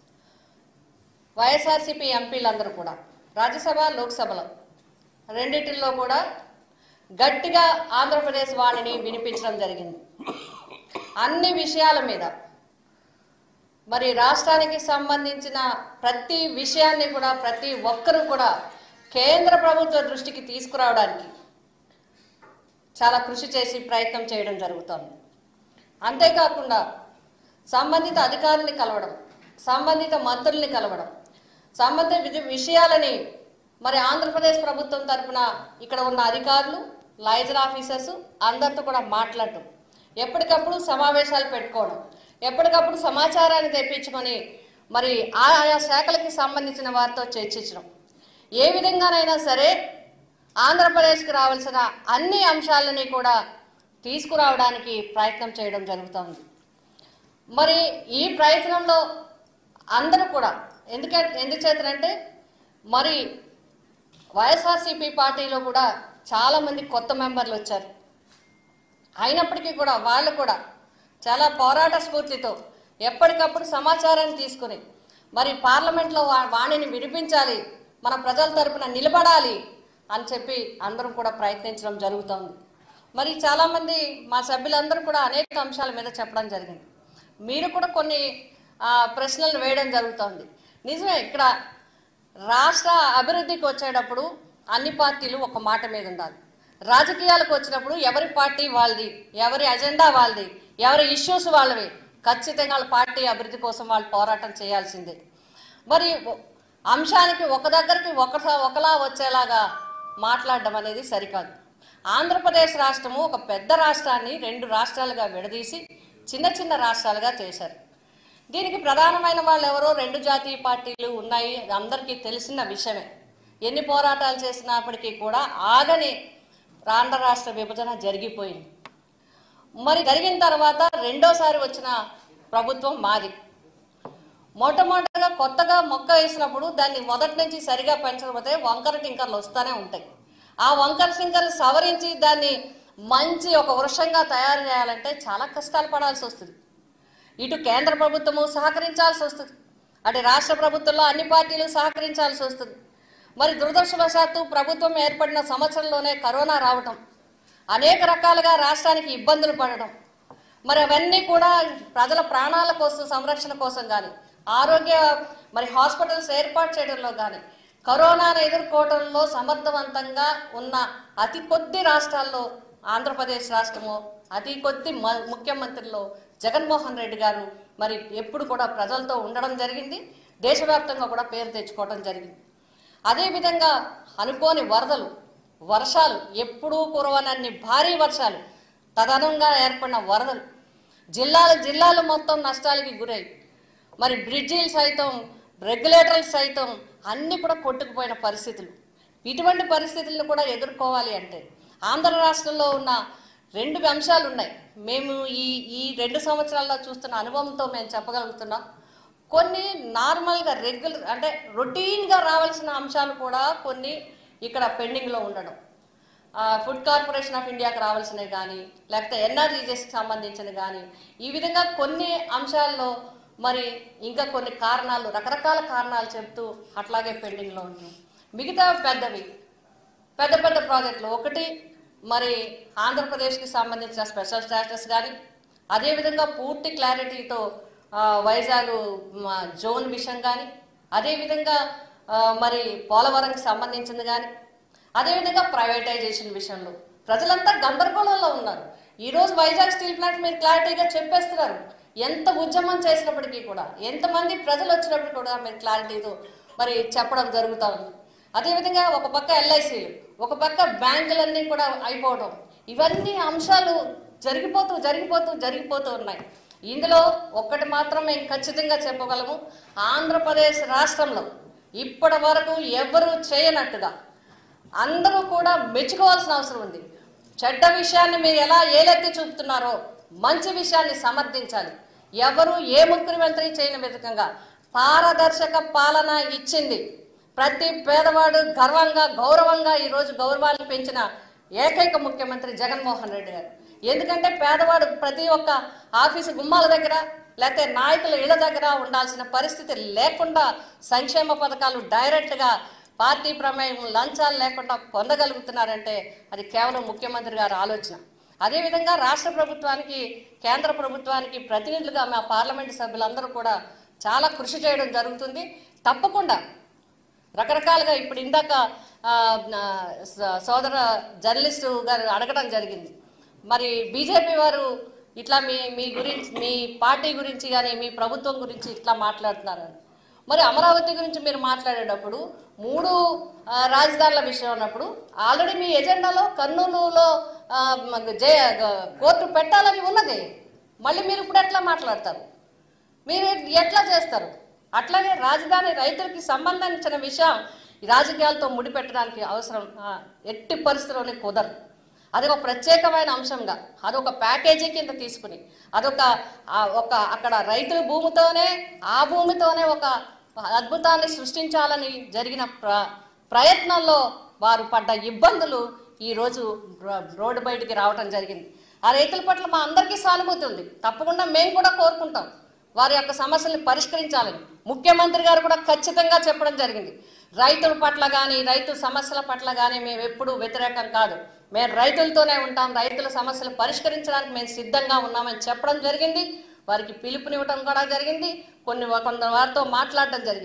[SPEAKER 8] వైఎస్ఆర్సీపీ ఎంపీలందరూ కూడా రాజ్యసభ, లోక్సభలో రెండింటిల్లో కూడా గట్టిగా ఆంధ్రప్రదేశ్ వాణిని వినిపించడం జరిగింది. అన్ని విషయాల మీద మరి రాష్ట్రానికి సంబంధించిన ప్రతి విషయాన్ని కూడా ప్రతి ఒక్కరూ కూడా కేంద్ర ప్రభుత్వ దృష్టికి తీసుకురావడానికి చాలా కృషి చేసి ప్రయత్నం చేయడం జరుగుతోంది. అంతేకాకుండా సంబంధిత అధికారుల్ని కలవడం, సంబంధిత మంత్రుల్ని కలవడం, సంబంధిత విషయాలని మరి ఆంధ్రప్రదేశ్ ప్రభుత్వం తరఫున ఇక్కడ ఉన్న అధికారులు, లైజర్ ఆఫీసర్స్ అందరితో కూడా మాట్లాడటం, ఎప్పటికప్పుడు సమావేశాలు పెట్టుకోవడం, ఎప్పటికప్పుడు సమాచారాన్ని తెప్పించుకొని మరి ఆయా శాఖలకి సంబంధించిన వారితో చర్చించడం, ఏ విధంగానైనా సరే ఆంధ్రప్రదేశ్కి రావాల్సిన అన్ని అంశాలని కూడా తీసుకురావడానికి ప్రయత్నం చేయడం జరుగుతుంది. మరి ఈ ప్రయత్నంలో అందరూ కూడా ఎందుచేతనంటే మరి వైఎస్ఆర్సీపీ పార్టీలో కూడా చాలామంది కొత్త మెంబర్లు వచ్చారు. అయినప్పటికీ కూడా వాళ్ళు కూడా చాలా పోరాట స్ఫూర్తితో ఎప్పటికప్పుడు సమాచారాన్ని తీసుకుని మరి పార్లమెంట్లో వాణిని వినిపించాలి, మన ప్రజల తరపున నిలబడాలి అని చెప్పి అందరం కూడా ప్రయత్నించడం జరుగుతుంది. మరి చాలామంది మా సభ్యులందరూ కూడా అనేక అంశాల మీద చెప్పడం జరిగింది. మీరు కూడా కొన్ని ప్రశ్నలు వేయడం జరుగుతుంది. నిజమే, ఇక్కడ రాష్ట్ర అభివృద్ధికి వచ్చేటప్పుడు అన్ని పార్టీలు ఒక మాట మీద ఉండాలి. రాజకీయాలకు వచ్చినప్పుడు ఎవరి పార్టీ వాళ్ళది, ఎవరి అజెండా వాళ్ళది, ఎవరి ఇష్యూస్ వాళ్ళవి. ఖచ్చితంగా వాళ్ళ పార్టీ అభివృద్ధి కోసం వాళ్ళు పోరాటం చేయాల్సిందే. మరి అంశానికి ఒక దగ్గరికి ఒకలా వచ్చేలాగా మాట్లాడడం అనేది సరికాదు. ఆంధ్రప్రదేశ్ రాష్ట్రము ఒక పెద్ద రాష్ట్రాన్ని 2 రాష్ట్రాలుగా విడదీసి చిన్న చిన్న రాష్ట్రాలుగా చేశారు. దీనికి ప్రధానమైన వాళ్ళు ఎవరో 2 జాతీయ పార్టీలు ఉన్నాయి, అది అందరికీ తెలిసిన విషయమే. ఎన్ని పోరాటాలు చేసినప్పటికీ కూడా ఆగని ఆంధ్ర రాష్ట్ర విభజన జరిగిపోయింది. మరి జరిగిన తర్వాత రెండోసారి వచ్చిన ప్రభుత్వం మాది. మొట్టమొదటిగా కొత్తగా మొక్క వేసినప్పుడు దాన్ని మొదటి నుంచి సరిగా పెంచకపోతే వంకర టింకర్లు వస్తూనే ఉంటాయి. ఆ వంకర టింకర్లు సవరించి దాన్ని మంచి ఒక వృక్షంగా తయారు చేయాలంటే చాలా కష్టాలు పడాల్సి వస్తుంది. ఇటు కేంద్ర ప్రభుత్వము సహకరించాల్సి వస్తుంది, అటు రాష్ట్ర ప్రభుత్వంలో అన్ని పార్టీలు సహకరించాల్సి వస్తుంది. మరి దురదృష్టవశాత్తు ప్రభుత్వం ఏర్పడిన సంవత్సరంలోనే కరోనా రావటం, అనేక రకాలుగా రాష్ట్రానికి ఇబ్బందులు పడడం, మరి అవన్నీ కూడా ప్రజల ప్రాణాల కోసం సంరక్షణ కోసం కానీ ఆరోగ్య మరి హాస్పిటల్స్ ఏర్పాటు చేయడంలో కానీ కరోనాను ఎదుర్కోవడంలో సమర్థవంతంగా ఉన్న అతి కొద్ది రాష్ట్రాల్లో ఆంధ్రప్రదేశ్ రాష్ట్రము, అతి కొద్ది ముఖ్యమంత్రుల్లో జగన్మోహన్ రెడ్డి గారు మరి ఎప్పుడు కూడా ప్రజలతో ఉండడం జరిగింది. దేశవ్యాప్తంగా కూడా పేరు తెచ్చుకోవడం జరిగింది. అదేవిధంగా అనుకోని వరదలు, వర్షాలు, ఎప్పుడూ కురవనన్ని భారీ వర్షాలు, తదనంగా ఏర్పడిన వరదలు, జిల్లాలు మొత్తం నష్టాలకి గురై మరి బ్రిడ్జీలు సైతం, రెగ్యులేటర్లు సైతం అన్నీ కూడా కొట్టుకుపోయిన పరిస్థితులు. ఇటువంటి పరిస్థితులను కూడా ఎదుర్కోవాలి అంటే ఆంధ్ర రాష్ట్రంలో ఉన్న 2 అంశాలు ఉన్నాయి. మేము ఈ 2 సంవత్సరాల్లో చూస్తున్న అనుభవంతో మేము చెప్పగలుగుతున్నాం. కొన్ని నార్మల్గా రెగ్యులర్ అంటే రొటీన్గా రావాల్సిన అంశాలు కూడా కొన్ని ఇక్కడ పెండింగ్లో ఉండడం, ఫుడ్ కార్పొరేషన్ ఆఫ్ ఇండియాకి రావాల్సినవి కానీ లేకపోతే ఎన్ఆర్ఈజెస్కి సంబంధించినవి కానీ ఈ విధంగా కొన్ని అంశాల్లో మరి ఇంకా కొన్ని కారణాలు, రకరకాల కారణాలు చెప్తూ అట్లాగే పెండింగ్లో ఉన్నాయి. మిగతా పెద్ద ప్రాజెక్టులు ఒకటి మరి ఆంధ్రప్రదేశ్కి సంబంధించిన స్పెషల్ స్టాటస్ కానీ, అదేవిధంగా పూర్తి క్లారిటీతో వైజాగ్ జోన్ విషయం కానీ, అదేవిధంగా మరి పోలవరంకి సంబంధించింది కానీ, అదేవిధంగా ప్రైవేటైజేషన్ విషయంలో ప్రజలంతా గందరగోళంలో ఉన్నారు. ఈరోజు వైజాగ్ స్టీల్ ప్లాంట్ మీరు క్లారిటీగా చెప్పేస్తున్నారు. ఎంత ఉద్యమం చేసినప్పటికీ కూడా, ఎంతమంది ప్రజలు వచ్చినప్పుడు కూడా మీరు క్లారిటీతో మరి చెప్పడం జరుగుతూ ఉంది. అదేవిధంగా ఒక పక్క ఎల్ఐసీలు, ఒక పక్క బ్యాంకులన్నీ కూడా అయిపోవడం, ఇవన్నీ అంశాలు జరిగిపోతూ ఉన్నాయి. ఇందులో ఒక్కటి మాత్రం మేము ఖచ్చితంగా చెప్పగలము, ఆంధ్రప్రదేశ్ రాష్ట్రంలో ఇప్పటి వరకు ఎవరు చేయనట్టుగా అందరూ కూడా మెచ్చుకోవాల్సిన అవసరం ఉంది. చెడ్డ విషయాన్ని మీరు ఎలా ఏలెత్తి చూపుతున్నారో మంచి విషయాన్ని సమర్థించాలి. ఎవరు ఏ ముఖ్యమంత్రి చేయని విధంగా పారదర్శక పాలన ఇచ్చింది. ప్రతి పేదవాడు గర్వంగా గౌరవంగా ఈరోజు గౌరవాన్ని పెంచిన ఏకైక ముఖ్యమంత్రి జగన్మోహన్ రెడ్డి గారు. ఎందుకంటే పేదవాడు ప్రతి ఒక్క ఆఫీసు గుమ్మాల దగ్గర లేకపోతే నాయకుల ఇళ్ల దగ్గర ఉండాల్సిన పరిస్థితి లేకుండా సంక్షేమ పథకాలు డైరెక్ట్గా పార్టీ ప్రమేయం, లంచాలు లేకుండా పొందగలుగుతున్నారంటే అది కేవలం ముఖ్యమంత్రి గారి ఆలోచన. అదేవిధంగా రాష్ట్ర ప్రభుత్వానికి, కేంద్ర ప్రభుత్వానికి ప్రతినిధులుగా మా పార్లమెంటు సభ్యులందరూ కూడా చాలా కృషి చేయడం జరుగుతుంది. తప్పకుండా రకరకాలుగా ఇప్పుడు ఇందాక సోదర జర్నలిస్టు గారు అడగడం జరిగింది, మరి బీజేపీ వారు ఇట్లా మీ గురించి, మీ పార్టీ గురించి కానీ మీ ప్రభుత్వం గురించి ఇట్లా మాట్లాడుతున్నారని. మరి అమరావతి గురించి మీరు మాట్లాడేటప్పుడు 3 రాజధానుల విషయం ఉన్నప్పుడు ఆల్రెడీ మీ ఎజెండాలో కర్నూలులో కోర్టు పెట్టాలని ఉన్నది. మళ్ళీ మీరు ఇప్పుడు ఎట్లా మాట్లాడతారు? మీరు ఎట్లా చేస్తారు? అట్లాగే రాజధాని రైతులకి సంబంధించిన విషయం రాజకీయాలతో ముడిపెట్టడానికి అవసరం ఎట్టి పరిస్థితుల్లోనే కుదరదు. అది ఒక ప్రత్యేకమైన అంశంగా, అదొక ప్యాకేజీ కింద తీసుకుని, అదొక అక్కడ రైతుల భూమితోనే, ఆ భూమితోనే ఒక అద్భుతాన్ని సృష్టించాలని జరిగిన ప్రయత్నంలో వారు పడ్డ ఇబ్బందులు ఈరోజు రోడ్డు బయటికి రావటం జరిగింది. ఆ రైతుల పట్ల మా అందరికీ సానుభూతి ఉంది. తప్పకుండా మేము కూడా కోరుకుంటాం వారి యొక్క సమస్యల్ని పరిష్కరించాలని. ముఖ్యమంత్రి గారు కూడా ఖచ్చితంగా చెప్పడం జరిగింది, రైతుల పట్ల కానీ రైతు సమస్యల పట్ల కానీ మేము ఎప్పుడూ వ్యతిరేకం కాదు, మేము రైతులతోనే ఉంటాం, రైతుల సమస్యలు పరిష్కరించడానికి మేము సిద్ధంగా ఉన్నామని చెప్పడం జరిగింది. వారికి పిలుపునివ్వడం కూడా జరిగింది, కొంత వారితో మాట్లాడడం జరిగింది.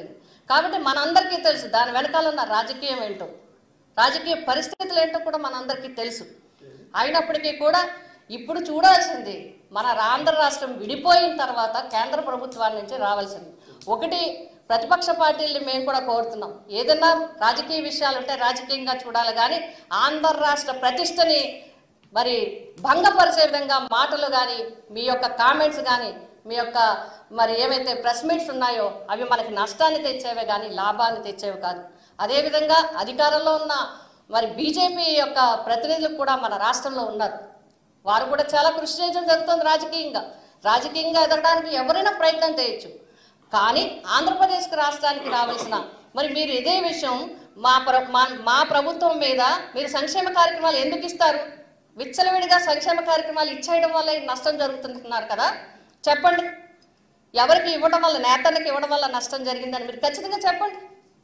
[SPEAKER 8] కాబట్టి మనందరికీ తెలుసు దాని వెనకాల ఉన్న రాజకీయం ఏంటో, రాజకీయ పరిస్థితులు ఏంటో కూడా మనందరికీ తెలుసు. అయినప్పటికీ కూడా ఇప్పుడు చూడాల్సింది మన ఆంధ్ర రాష్ట్రం విడిపోయిన తర్వాత కేంద్ర ప్రభుత్వాల నుంచి రావాల్సింది. ఒకటి, ప్రతిపక్ష పార్టీల్ని మేము కూడా కోరుతున్నాం, ఏదైనా రాజకీయ విషయాలు ఉంటే రాజకీయంగా చూడాలి, కానీ ఆంధ్ర రాష్ట్ర ప్రతిష్టని మరి భంగపరిచే విధంగా మాటలు కానీ, మీ యొక్క కామెంట్స్ కానీ, మీ యొక్క మరి ఏవైతే ప్రెస్ మీట్స్ ఉన్నాయో అవి మనకి నష్టాన్ని తెచ్చేవే కానీ లాభాన్ని తెచ్చేవి కాదు. అదేవిధంగా అధికారంలో ఉన్న మరి బీజేపీ యొక్క ప్రతినిధులు కూడా మన రాష్ట్రంలో ఉన్నారు. వారు కూడా చాలా కృషి చేయడం జరుగుతుంది. రాజకీయంగా ఎదగడానికి ఎవరైనా ప్రయత్నం చేయొచ్చు. కానీ ఆంధ్రప్రదేశ్కి రాష్ట్రానికి రావాల్సిన మరి మీరు ఇదే విషయం మా ప్రభుత్వం మీద మీరు సంక్షేమ కార్యక్రమాలు ఎందుకు ఇస్తారు? విచ్చలవిడిగా సంక్షేమ కార్యక్రమాలు ఇచ్చేయడం వల్ల నష్టం జరుగుతున్నారు కదా, చెప్పండి. ఎవరికి ఇవ్వడం వల్ల, నేతలకు ఇవ్వడం వల్ల నష్టం జరిగిందని మీరు ఖచ్చితంగా చెప్పండి.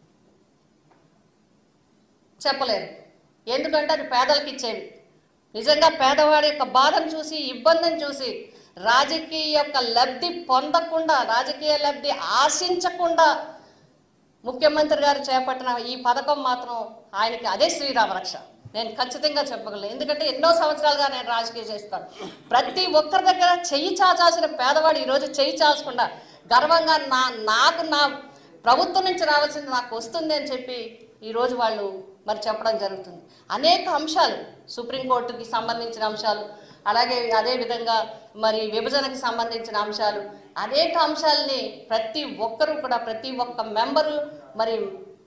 [SPEAKER 8] చెప్పలేరు. ఎందుకంటే అది పేదలకు ఇచ్చేవి. నిజంగా పేదవాడి యొక్క బాధను చూసి, ఇబ్బందిని చూసి, రాజకీయ యొక్క లబ్ధి పొందకుండా, రాజకీయ లబ్ధి ఆశించకుండా ముఖ్యమంత్రి గారు చేపట్టిన ఈ పథకం మాత్రం ఆయనకి అదే శ్రీరామ రక్ష. నేను ఖచ్చితంగా చెప్పగలను. ఎందుకంటే ఎన్నో సంవత్సరాలుగా నేను రాజకీయం చేస్తాను. ప్రతి ఒక్కరి దగ్గర చెయ్యి చాచాల్సిన పేదవాడు ఈరోజు చెయ్యి చాల్చకుండా గర్వంగా నాకు నా ప్రభుత్వం నుంచి రావాల్సింది నాకు వస్తుంది అని చెప్పి ఈరోజు వాళ్ళు మరి చెప్పడం జరుగుతుంది. అనేక అంశాలు, సుప్రీంకోర్టుకి సంబంధించిన అంశాలు, అలాగే అదేవిధంగా మరి విభజనకి సంబంధించిన అంశాలు, అనేక అంశాలని ప్రతి ఒక్కరూ కూడా, ప్రతి ఒక్క మెంబరు మరి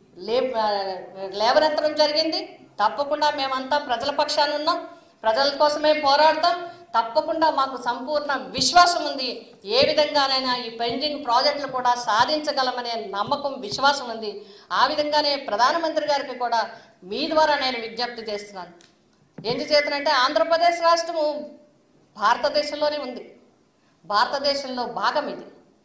[SPEAKER 8] లేవనెత్తడం జరిగింది. తప్పకుండా మేమంతా ప్రజల పక్షాన ఉన్నాం, ప్రజల కోసమే పోరాడతాం. తప్పకుండా మాకు సంపూర్ణ విశ్వాసం ఉంది. ఏ విధంగానైనా ఈ పెండింగ్ ప్రాజెక్టులు కూడా సాధించగలమనే నమ్మకం, విశ్వాసం ఉంది. ఆ విధంగానే ప్రధానమంత్రి గారికి కూడా మీ ద్వారా నేను విజ్ఞప్తి చేస్తున్నాను. ఎందుచేతనంటే ఆంధ్రప్రదేశ్ రాష్ట్రము భారతదేశంలోనే ఉంది. భారతదేశంలో భాగం ఇది,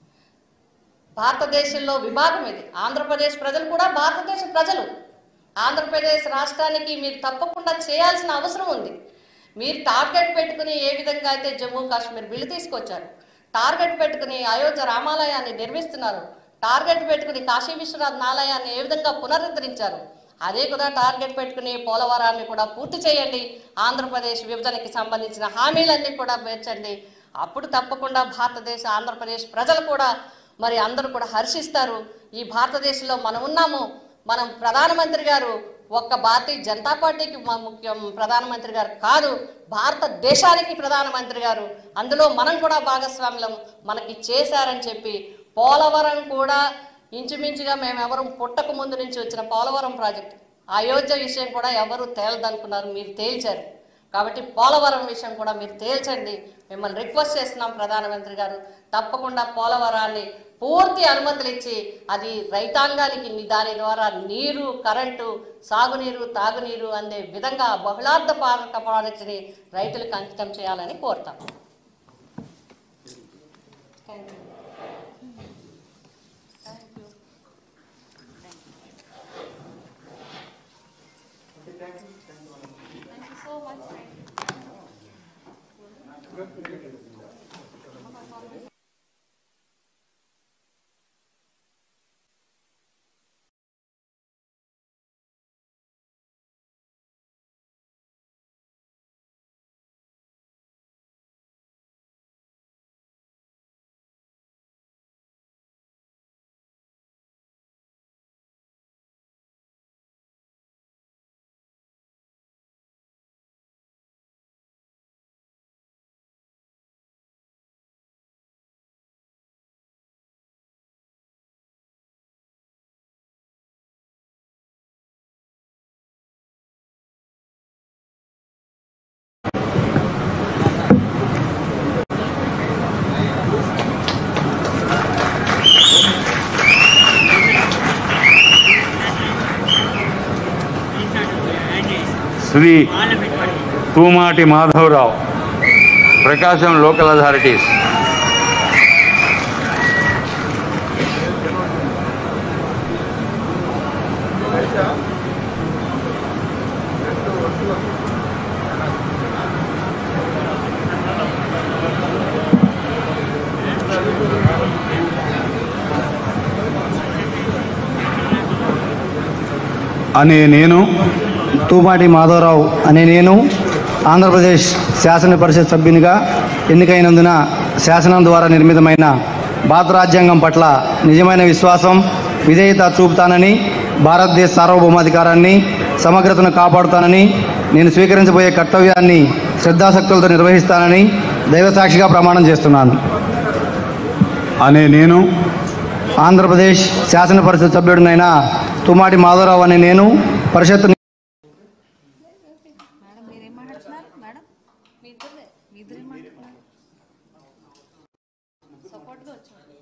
[SPEAKER 8] భారతదేశంలో విభాగం ఇది. ఆంధ్రప్రదేశ్ ప్రజలు కూడా భారతదేశ ప్రజలు. ఆంధ్రప్రదేశ్ రాష్ట్రానికి మీరు తప్పకుండా చేయాల్సిన అవసరం ఉంది. మీరు టార్గెట్ పెట్టుకుని ఏ విధంగా అయితే జమ్మూ కాశ్మీర్ బిల్లు తీసుకొచ్చారు, టార్గెట్ పెట్టుకుని అయోధ్య రామాలయాన్ని నిర్మిస్తున్నారు, టార్గెట్ పెట్టుకుని కాశీ విశ్వనాథ్ ఆలయాన్ని ఏ విధంగా పునరుద్ధరించారు, అదే కూడా టార్గెట్ పెట్టుకుని పోలవరాన్ని కూడా పూర్తి చేయండి. ఆంధ్రప్రదేశ్ విభజనకి సంబంధించిన హామీలన్నీ కూడా పేర్చండి. అప్పుడు తప్పకుండా ఆంధ్రప్రదేశ్ ప్రజలు కూడా మరి అందరూ కూడా హర్షిస్తారు. ఈ భారతదేశంలో మనం ఉన్నాము. మనం ప్రధానమంత్రి గారు ఒక్క భారతీయ జనతా పార్టీకి ముఖ్యం ప్రధానమంత్రి గారు కాదు, భారతదేశానికి ప్రధానమంత్రి గారు. అందులో మనం కూడా భాగస్వామ్యం మనకి చేశారని చెప్పి పోలవరం కూడా ఇంచుమించుగా మేమెవరు పుట్టక ముందు నుంచి వచ్చిన పోలవరం ప్రాజెక్టు, అయోధ్య విషయం కూడా ఎవరు తేలదనుకున్నారు, మీరు తేల్చారు. కాబట్టి పోలవరం విషయం కూడా మీరు తేల్చండి. మిమ్మల్ని రిక్వెస్ట్ చేస్తున్నాం ప్రధానమంత్రి గారు. తప్పకుండా పోలవరాన్ని పూర్తి అనుమతులు ఇచ్చి అది రైతాంగానికి దాని ద్వారా నీరు, కరెంటు, సాగునీరు, తాగునీరు అందే విధంగా బహుళార్థ ప్రాజెక్టుని రైతులకు అంకితం చేయాలని కోరుతాం.
[SPEAKER 9] Shri Tumati Madhavarao, Prakasam local authorities. అనే నేను
[SPEAKER 10] తూమాటి మాధవరావు అనే నేను ఆంధ్రప్రదేశ్ శాసన పరిషత్ సభ్యునిగా ఎన్నికైనందున శాసనం ద్వారా నిర్మితమైన భారత రాజ్యాంగం పట్ల నిజమైన విశ్వాసం విధేయత చూపుతానని భారతదేశ సార్వభౌమాధికారాన్ని సమగ్రతను కాపాడుతానని నేను స్వీకరించబోయే కర్తవ్యాన్ని శ్రద్ధాశక్తులతో నిర్వహిస్తానని దైవసాక్షిగా ప్రమాణం చేస్తున్నాను
[SPEAKER 9] అనే నేను
[SPEAKER 10] ఆంధ్రప్రదేశ్ శాసన పరిషత్ సభ్యుడినైన తుమాటి మాధవరావు అనే నేను పరిషత్
[SPEAKER 6] మేడం మీరేం మాట్లాడుతున్నారు మేడం మీ ఇద్దరేం మాట్లాడుతున్నారు
[SPEAKER 1] సపోర్ట్గా వచ్చాడు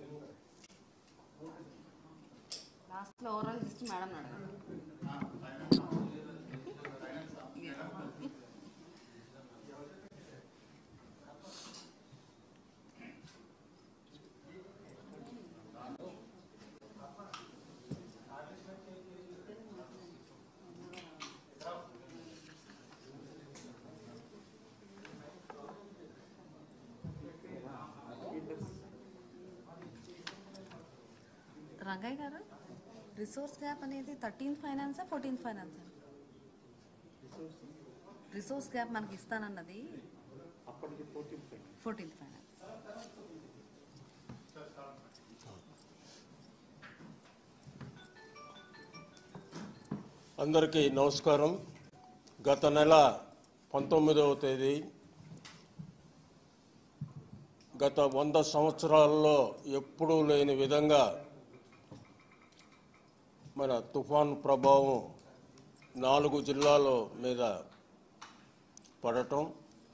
[SPEAKER 1] లాస్ట్లో ఓవరాల్ లిస్ట్ మేడం అడగండి.
[SPEAKER 6] రంగయ్య గారు రిసోర్స్ గ్యాప్ అనేది 13th ఫైనాన్సా 14th ఫైనాన్సా రిసోర్స్ గ్యాప్ మనకి ఇస్తానన్నది 14th ఫైనాన్స్
[SPEAKER 2] అందరికీ నమస్కారం. గత నెల 19వ తేదీ గత 100 సంవత్సరాల్లో ఎప్పుడూ లేని విధంగా మన తుఫాను ప్రభావం 4 జిల్లాల మీద పడటం,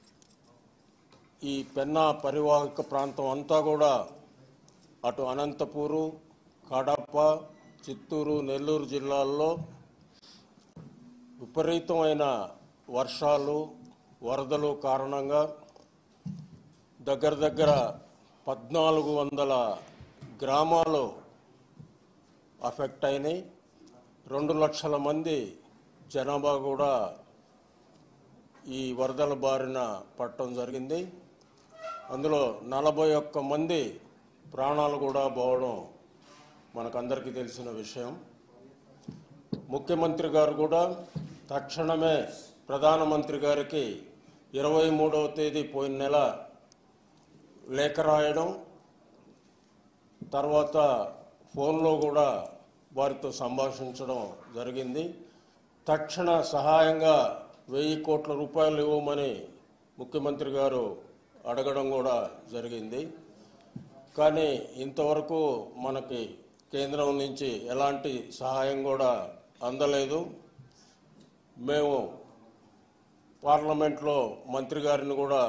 [SPEAKER 2] ఈ పెన్నా పరివాహక ప్రాంతం అంతా కూడా అటు అనంతపూరు, కడప, చిత్తూరు, నెల్లూరు జిల్లాల్లో విపరీతమైన వర్షాలు, వరదలు కారణంగా దగ్గర 1400 గ్రామాలు అఫెక్ట్ అయినాయి. 2 లక్షల మంది జనాభా కూడా ఈ వరదల బారిన పడటం జరిగింది. అందులో 41 మంది ప్రాణాలు కూడా పోవడం మనకందరికీ తెలిసిన విషయం. ముఖ్యమంత్రి గారు కూడా తక్షణమే ప్రధానమంత్రి గారికి 23వ తేదీ పోయిన నెల లేఖ రాయడం, తర్వాత ఫోన్లో కూడా వారితో సంభాషించడం జరిగింది. తక్షణ సహాయంగా 1000 కోట్ల రూపాయలు ఇవ్వమని ముఖ్యమంత్రి గారు అడగడం కూడా జరిగింది. కానీ ఇంతవరకు మనకి కేంద్రం నుంచి ఎలాంటి సహాయం కూడా అందలేదు. మేము పార్లమెంట్లో మంత్రి గారిని కూడా,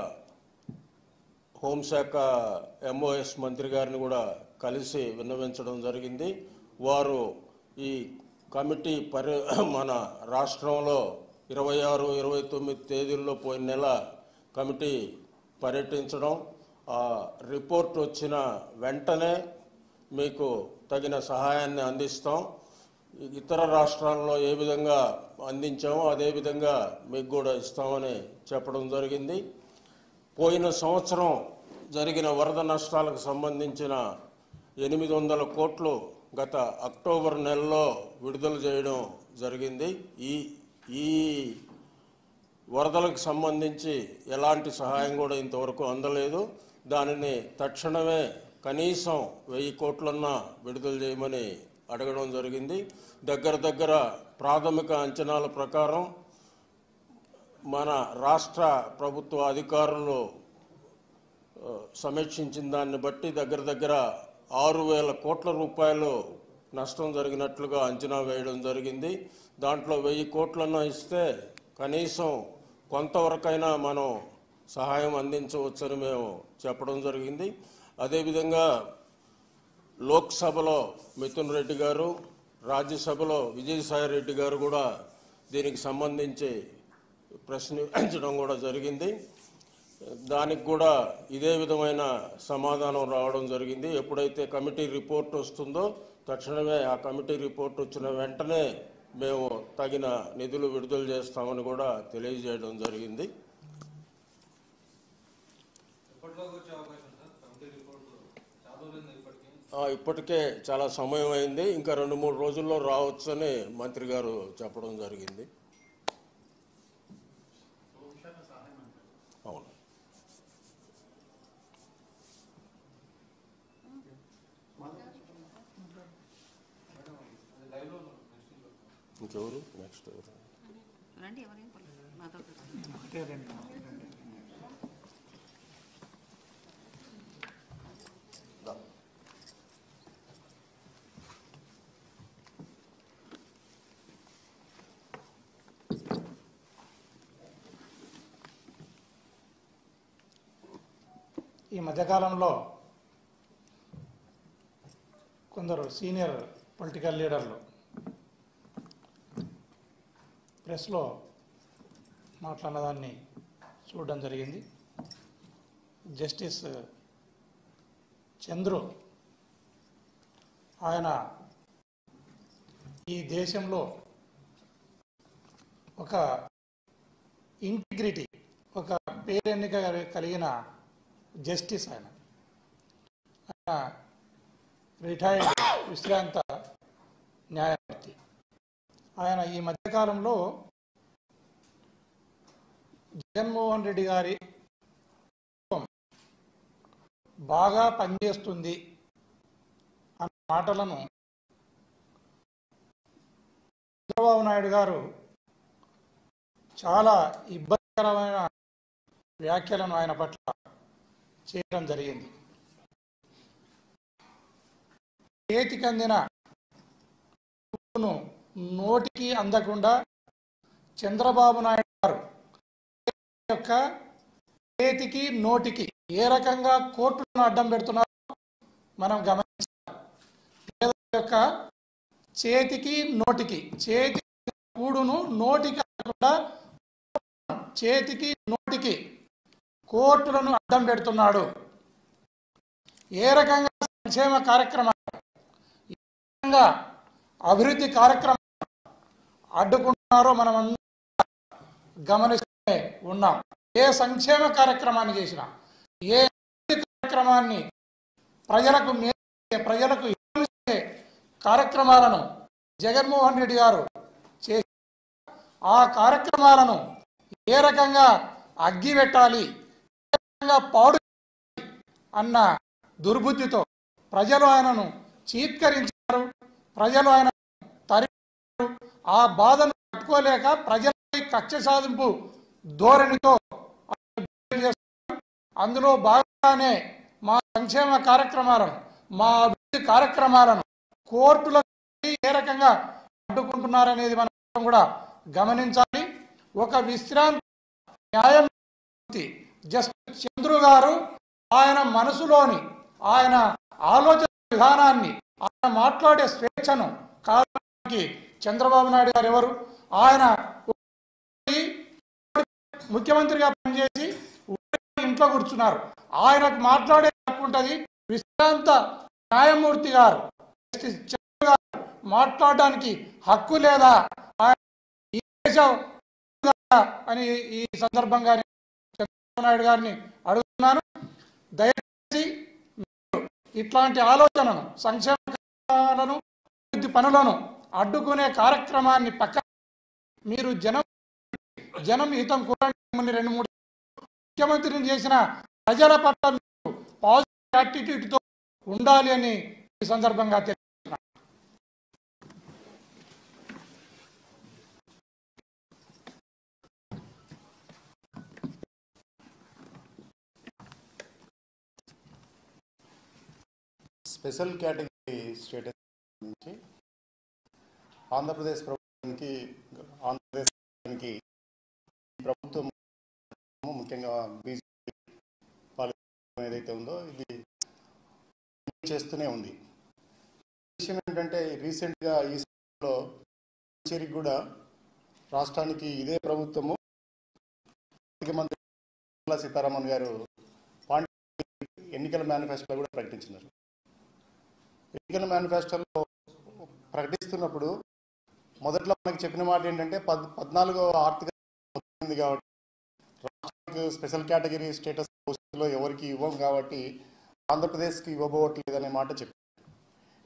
[SPEAKER 2] హోంశాఖ MOS మంత్రి గారిని కూడా కలిసి విన్నవించడం జరిగింది. వారు ఈ కమిటీ మన రాష్ట్రంలో 26, 29 తేదీల్లో పోయిన నెల కమిటీ పర్యటించడం, ఆ రిపోర్ట్ వచ్చిన వెంటనే మీకు తగిన సహాయాన్ని అందిస్తాం, ఇతర రాష్ట్రాల్లో ఏ విధంగా అందించామో అదేవిధంగా మీకు కూడా ఇస్తామని చెప్పడం జరిగింది. పోయిన సంవత్సరం జరిగిన వరద నష్టాలకు సంబంధించిన 800 కోట్లు గత అక్టోబర్ నెలలో విడుదల చేయడం జరిగింది. ఈ వరదలకు సంబంధించి ఎలాంటి సహాయం కూడా ఇంతవరకు అందలేదు. దానిని తక్షణమే కనీసం 1000 కోట్లన్నా విడుదల చేయమని అడగడం జరిగింది. దగ్గర ప్రాథమిక అంచనాల ప్రకారం మన రాష్ట్ర ప్రభుత్వ అధికారులు సమీక్షించిన దాన్ని బట్టి దగ్గర 6,000 కోట్ల రూపాయలు నష్టం జరిగినట్లుగా అంచనా వేయడం జరిగింది. దాంట్లో 1000 కోట్లన్నా ఇస్తే కనీసం కొంతవరకైనా మనం సహాయం అందించవచ్చని మేము చెప్పడం జరిగింది. అదేవిధంగా లోక్సభలో మిథున్ రెడ్డి గారు, రాజ్యసభలో విజయసాయి రెడ్డి గారు కూడా దీనికి సంబంధించి ప్రశ్నించడం కూడా జరిగింది. దానికి కూడా ఇదే విధమైన సమాధానం రావడం జరిగింది. ఎప్పుడైతే కమిటీ రిపోర్ట్ వస్తుందో తక్షణమే ఆ కమిటీ రిపోర్ట్ వచ్చిన వెంటనే మేము తగిన నిధులు విడుదల చేస్తామని కూడా తెలియజేయడం జరిగింది. ఇప్పటికే చాలా సమయం అయింది, ఇంకా 2-3 రోజుల్లో రావచ్చని మంత్రి గారు చెప్పడం జరిగింది. అవును. ఇంకెవరు నెక్స్ట్ ఎవరు?
[SPEAKER 3] ఈ మధ్యకాలంలో కొందరు సీనియర్ పొలిటికల్ లీడర్లు ప్రెస్లో మాట్లాడినదాన్ని చూడడం జరిగింది. జస్టిస్ చంద్రు ఆయన ఈ దేశంలో ఒక ఇంటిగ్రిటీ, ఒక పేరెన్నిక కలిగిన జస్టిస్. ఆయన రిటైర్డ్ విశ్రాంత న్యాయమూర్తి. ఆయన ఈ మధ్యకాలంలో జగన్మోహన్ రెడ్డి గారి బాగా పనిచేస్తుంది అన్న మాటలను చంద్రబాబు నాయుడు గారు చాలా ఇబ్బందికరమైన వ్యాఖ్యలను ఆయన పట్ల చేయడం జరిగింది. చేతికి అందిన నోటికి అందకుండా చంద్రబాబు నాయుడు గారు యొక్క చేతికి నోటికి ఏ రకంగా కోర్టులను అడ్డం పెడుతున్నారో మనం గమనించాలి. పేదల యొక్క చేతికి నోటికి, చేతి కూడును నోటికి అందకుండా చేతికి నోటికి కోర్టులను అడ్డం పెడుతున్నాడు. ఏ రకంగా సంక్షేమ కార్యక్రమాలు, ఏ రకంగా అభివృద్ధి కార్యక్రమాలు అడ్డుకుంటున్నారో మనం గమనిస్తూనే ఉన్నాం. ఏ సంక్షేమ కార్యక్రమాన్ని చేసినా, ఏ కార్యక్రమాన్ని ప్రజలకు ఇచ్చే కార్యక్రమాలను జగన్మోహన్ రెడ్డి గారు చేసి ఆ కార్యక్రమాలను ఏ రకంగా అగ్గి పెట్టాలి, ఏ రకంగా పాడు అన్న దుర్బుద్ధితో ప్రజలు ఆయనను చీత్కరించారు. ప్రజలు ఆయన తరిమారు. ఆ బాధను తట్టుకోలేక ప్రజలపై కక్ష సాధింపు ధోరణితో అందులో భాగంగానే మా సంక్షేమ కార్యక్రమాలను, మా అభివృద్ధి కార్యక్రమాలను కోర్టులకు ఏ రకంగా అడ్డుకుంటున్నారనేది మనం కూడా గమనించాలి. ఒక విశ్రాంతి న్యాయమూర్తి జస్టిస్ చంద్రు గారు ఆయన మనసులోని, ఆయన ఆలోచన విధానాన్ని, ఆయన మాట్లాడే స్వేచ్ఛను కారణానికి చంద్రబాబు నాయుడు గారు ఎవరు? ఆయన ముఖ్యమంత్రిగా పనిచేసి ఇంట్లో కూర్చున్నారు. ఆయనకు మాట్లాడే హక్కు ఉంటుంది. విశ్రాంత న్యాయమూర్తి గారు జస్టిస్ చంద్రు గారు మాట్లాడడానికి హక్కు లేదా ఈ దేశం అని ఈ సందర్భంగా చంద్రబాబు నాయుడు గారిని అడుగుతున్నాను. దయచేసి ఇట్లాంటి ఆలోచనను, సంక్షేమ కార్యక్రమాలను, అభివృద్ధి పనులను అడ్డుకునే కార్యక్రమాన్ని పక్కన మీరు జనం హితం కూడా 2-3 ముఖ్యమంత్రిని చేసిన ప్రజల పట్ల మీరు పాజిటివ్ యాటిట్యూడ్తో ఉండాలి అని ఈ సందర్భంగా తెలియజేస్తున్నాను.
[SPEAKER 4] స్పెషల్ కేటగిరీ స్టేటస్ నుంచి ఆంధ్రప్రదేశ్ ప్రభుత్వానికి ప్రభుత్వం ముఖ్యంగా బీజేపీ పాలిత ఏదైతే ఉందో ఇది చేస్తూనే ఉంది. విషయం ఏంటంటే రీసెంట్గా ఈ సమయంలో పుదుచ్చేరికి కూడా రాష్ట్రానికి ఇదే ప్రభుత్వము ఆర్థిక మంత్రి నిర్మలా సీతారామన్ గారు ఎన్నికల మేనిఫెస్టోలో కూడా ప్రకటించినారు. ఎన్నికల మేనిఫెస్టోలో ప్రకటిస్తున్నప్పుడు మొదట్లో మనకి చెప్పిన మాట ఏంటంటే 14వ ఆర్థిక ఉంది కాబట్టి రాష్ట్రానికి స్పెషల్ కేటగిరీ స్టేటస్ లో ఎవరికి ఇవ్వం కాబట్టి ఆంధ్రప్రదేశ్కి ఇవ్వబోవట్లేదనే మాట చెప్పారు.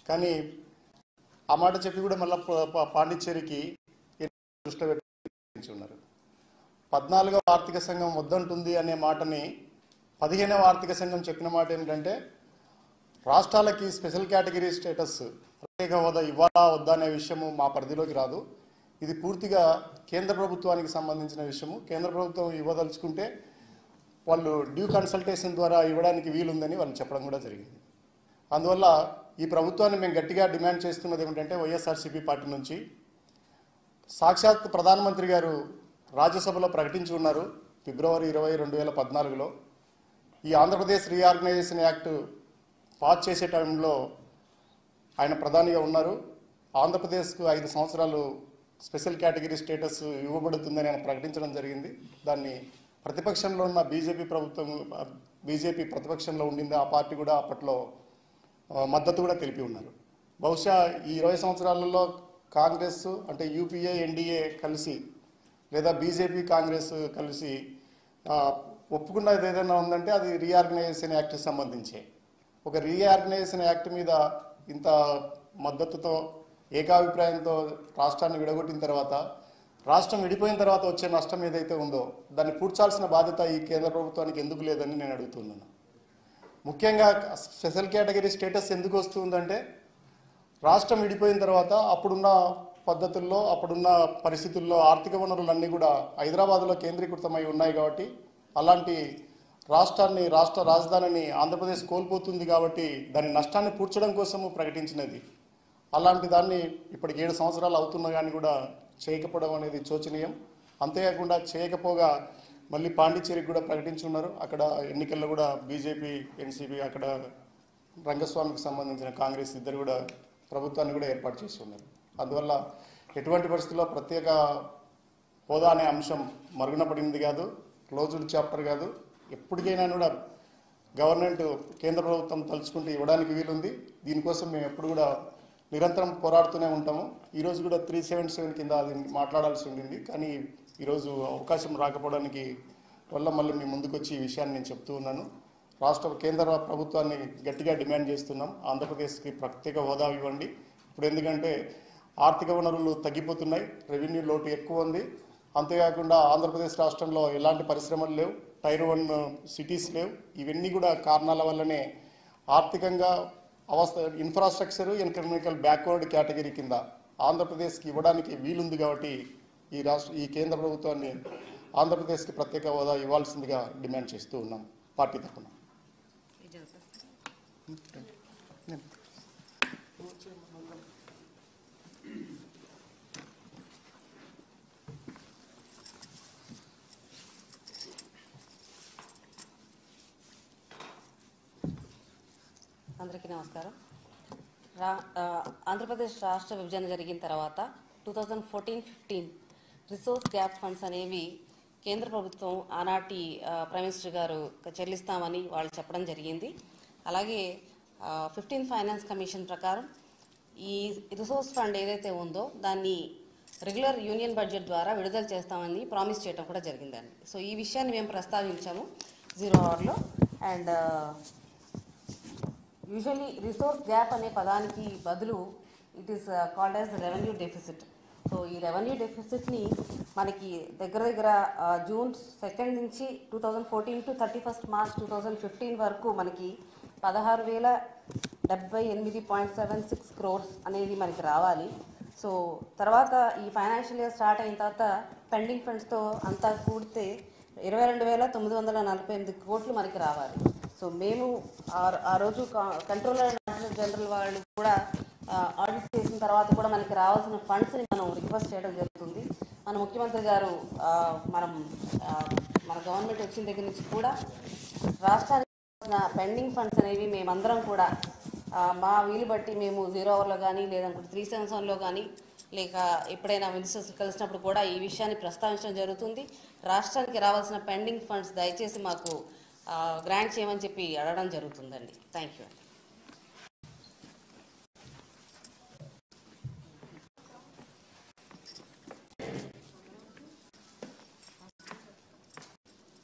[SPEAKER 4] కానీ ఆ మాట చెప్పి కూడా మళ్ళీ పాండిచ్చేరికి దృష్టిలో పెట్టి ఉన్నారు. 14వ ఆర్థిక సంఘం వద్దంటుంది అనే మాటని 15వ ఆర్థిక సంఘం చెప్పిన మాట ఏంటంటే రాష్ట్రాలకి స్పెషల్ కేటగిరీ స్టేటస్ ప్రత్యేక హోదా ఇవ్వాలా వద్దా అనే విషయము మా పరిధిలోకి రాదు. ఇది పూర్తిగా కేంద్ర ప్రభుత్వానికి సంబంధించిన విషయము. కేంద్ర ప్రభుత్వం ఇవ్వదలుచుకుంటే వాళ్ళు డ్యూ కన్సల్టేషన్ ద్వారా ఇవ్వడానికి వీలుందని వాళ్ళు చెప్పడం కూడా జరిగింది. అందువల్ల ఈ ప్రభుత్వాన్ని మేము గట్టిగా డిమాండ్ చేస్తున్నది ఏమిటంటే వైఎస్ఆర్సీపీ పార్టీ నుంచి సాక్షాత్ ప్రధానమంత్రి గారు రాజ్యసభలో ప్రకటించి ఉన్నారు ఫిబ్రవరి 20, 2014లో ఈ ఆంధ్రప్రదేశ్ రీఆర్గనైజేషన్ యాక్ట్ పాస్ చేసే టైంలో ఆయన ప్రధానిగా ఉన్నారు. ఆంధ్రప్రదేశ్కు 5 సంవత్సరాలు స్పెషల్ కేటగిరీ స్టేటస్ ఇవ్వబడుతుందని ఆయన ప్రకటించడం జరిగింది. దాన్ని ప్రతిపక్షంలో ఉన్న బీజేపీ ప్రతిపక్షంలో ఉండింది. ఆ పార్టీ కూడా అప్పట్లో మద్దతు కూడా తెలిపి ఉన్నారు. బహుశా ఈ 20 సంవత్సరాలలో కాంగ్రెస్ అంటే యూపీఏ ఎన్డీఏ కలిసి లేదా బీజేపీ కాంగ్రెస్ కలిసి ఒప్పుకున్నది ఏదైనా ఉందంటే అది రీఆర్గనైజేషన్ యాక్ట్కి సంబంధించే. ఒక రీఆర్గనైజేషన్ యాక్ట్ మీద ఇంత మద్దతుతో ఏకాభిప్రాయంతో రాష్ట్రాన్ని విడగొట్టిన తర్వాత రాష్ట్రం విడిపోయిన తర్వాత వచ్చే నష్టం ఏదైతే ఉందో దాన్ని పూడ్చాల్సిన బాధ్యత ఈ కేంద్ర ప్రభుత్వానికి ఎందుకు లేదని నేను అడుగుతున్నాను. ముఖ్యంగా స్పెషల్ కేటగిరీ స్టేటస్ ఎందుకు వస్తుందంటే రాష్ట్రం విడిపోయిన తర్వాత అప్పుడున్న పద్ధతుల్లో అప్పుడున్న పరిస్థితుల్లో ఆర్థిక వనరులన్నీ కూడా హైదరాబాద్లో కేంద్రీకృతమై ఉన్నాయి కాబట్టి అలాంటి రాష్ట్ర రాజధానిని ఆంధ్రప్రదేశ్ కోల్పోతుంది కాబట్టి దాని నష్టాన్ని పూడ్చడం కోసము ప్రకటించినది. అలాంటి దాన్ని ఇప్పటికి 7 సంవత్సరాలు అవుతున్నా కానీ కూడా చేయకపోవడం అనేది శోచనీయం. అంతేకాకుండా చేయకపోగా మళ్ళీ పాండిచ్చేరికి కూడా ప్రకటించున్నారు. అక్కడ ఎన్నికల్లో కూడా బీజేపీ ఎన్సీపీ అక్కడ రంగస్వామికి సంబంధించిన కాంగ్రెస్ ఇద్దరు కూడా ప్రభుత్వాన్ని కూడా ఏర్పాటు చేసి ఉన్నారు. అందువల్ల ఎటువంటి పరిస్థితుల్లో ప్రత్యేక హోదా అనే అంశం మరుగున పడింది కాదు, క్లోజ్డ్ చాప్టర్ కాదు. ఎప్పటికైనా కూడా గవర్నమెంట్ కేంద్ర ప్రభుత్వం తలుచుకుంటే ఇవ్వడానికి వీలుంది. దీనికోసం మేము ఎప్పుడు కూడా నిరంతరం పోరాడుతూనే ఉంటాము. ఈరోజు కూడా 377 కింద అది మాట్లాడాల్సి ఉండింది. కానీ ఈరోజు అవకాశం రాకపోవడానికి వల్ల మళ్ళీ మీ ముందుకు వచ్చి ఈ విషయాన్ని నేను చెప్తూ ఉన్నాను. కేంద్ర ప్రభుత్వాన్ని గట్టిగా డిమాండ్ చేస్తున్నాం. ఆంధ్రప్రదేశ్కి ప్రత్యేక హోదా ఇవ్వండి. ఇప్పుడు ఎందుకంటే ఆర్థిక వనరులు తగ్గిపోతున్నాయి, రెవెన్యూ లోటు ఎక్కువ ఉంది. అంతేకాకుండా ఆంధ్రప్రదేశ్ రాష్ట్రంలో ఎలాంటి పరిశ్రమలు లేవు, టైర్ 1 సిటీస్ లేవు. ఇవన్నీ కూడా కారణాల వల్లనే ఆర్థికంగా ఇన్ఫ్రాస్ట్రక్చర్ ఎకనామికల్ బ్యాక్వర్డ్ కేటగిరీ కింద ఆంధ్రప్రదేశ్కి ఇవ్వడానికి వీలుంది. కాబట్టి ఈ కేంద్ర ప్రభుత్వాన్ని ఆంధ్రప్రదేశ్కి ప్రత్యేక హోదా ఇవ్వాల్సిందిగా డిమాండ్ చేస్తూ ఉన్నాం పార్టీ తరఫున.
[SPEAKER 1] అందరికీ నమస్కారం. ఆంధ్రప్రదేశ్ రాష్ట్ర విభజన జరిగిన తర్వాత 2014-15 రిసోర్స్ గ్యాప్ ఫండ్స్ అనేవి కేంద్ర ప్రభుత్వం ఆనాటి ప్రైమ్ మినిస్టర్ గారు చెల్లిస్తామని వాళ్ళు చెప్పడం జరిగింది. అలాగే 15th ఫైనాన్స్ కమిషన్ ప్రకారం ఈ రిసోర్స్ ఫండ్ ఏదైతే ఉందో దాన్ని రెగ్యులర్ యూనియన్ బడ్జెట్ ద్వారా విడుదల చేస్తామని ప్రామిస్ చేయడం కూడా జరిగిందండి. సో ఈ విషయాన్ని మేము ప్రస్తావించాము 0 అవర్లో. అండ్ యూజువలీ రిసోర్స్ గ్యాప్ అనే పదానికి బదులు it is called as revenue deficit. So ఈ రెవెన్యూ డెఫిసిట్ని మనకి దగ్గర జూన్ 2 నుంచి 2014 to 31st March 2015 వరకు మనకి 16,078.76 crores అనేది మనకి రావాలి. సో తర్వాత ఈ ఫైనాన్షియల్ ఇయర్ స్టార్ట్ అయిన తర్వాత పెండింగ్ ఫండ్స్తో అంతా కూడితే 22,948 కోట్లు మనకి రావాలి. సో మేము ఆ రోజు కంట్రోలర్ అండ్ ఆడిటర్ జనరల్ వాళ్ళు కూడా ఆడిట్ చేసిన తర్వాత కూడా మనకి రావాల్సిన ఫండ్స్ని మనం రిక్వెస్ట్ చేయడం జరుగుతుంది. మన ముఖ్యమంత్రి గారు మన గవర్నమెంట్ వచ్చిన దగ్గర నుంచి కూడా రాష్ట్రానికి పెండింగ్ ఫండ్స్ అనేవి మేమందరం కూడా మా వీలు బట్టి మేము 0 అవర్లో కానీ లేదనుకుంటే 377లో కానీ లేక ఎప్పుడైనా మినిస్టర్స్ కలిసినప్పుడు కూడా ఈ విషయాన్ని ప్రస్తావించడం జరుగుతుంది. రాష్ట్రానికి రావాల్సిన పెండింగ్ ఫండ్స్ దయచేసి మాకు గ్రాంట్ చేయమని చెప్పి అడగడం జరుగుతుందండి. Thank you.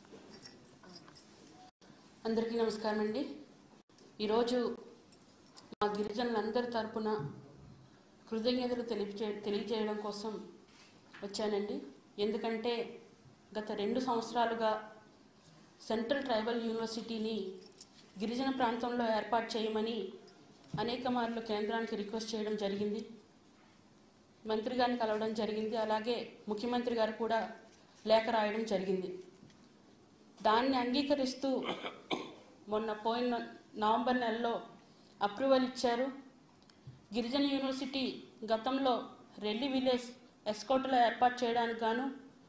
[SPEAKER 5] అందరికీ నమస్కారం అండి. ఈరోజు మా గిరిజనులందరి తరపున కృతజ్ఞతలు తెలియజేయడం కోసం వచ్చానండి. ఎందుకంటే గత 2 సంవత్సరాలుగా సెంట్రల్ ట్రైబల్ యూనివర్సిటీని గిరిజన ప్రాంతంలో ఏర్పాటు చేయమని అనేక మార్లు కేంద్రానికి రిక్వెస్ట్ చేయడం జరిగింది. మంత్రి గారిని కలవడం జరిగింది. అలాగే ముఖ్యమంత్రి గారు కూడా లేఖ రాయడం జరిగింది. దాన్ని అంగీకరిస్తూ మొన్న పోయిన నవంబర్ నెలలో అప్రూవల్ ఇచ్చారు. గిరిజన యూనివర్సిటీ గతంలో రెల్లి విలేజ్ ఎస్కోట్లో ఏర్పాటు చేయడానికి గాను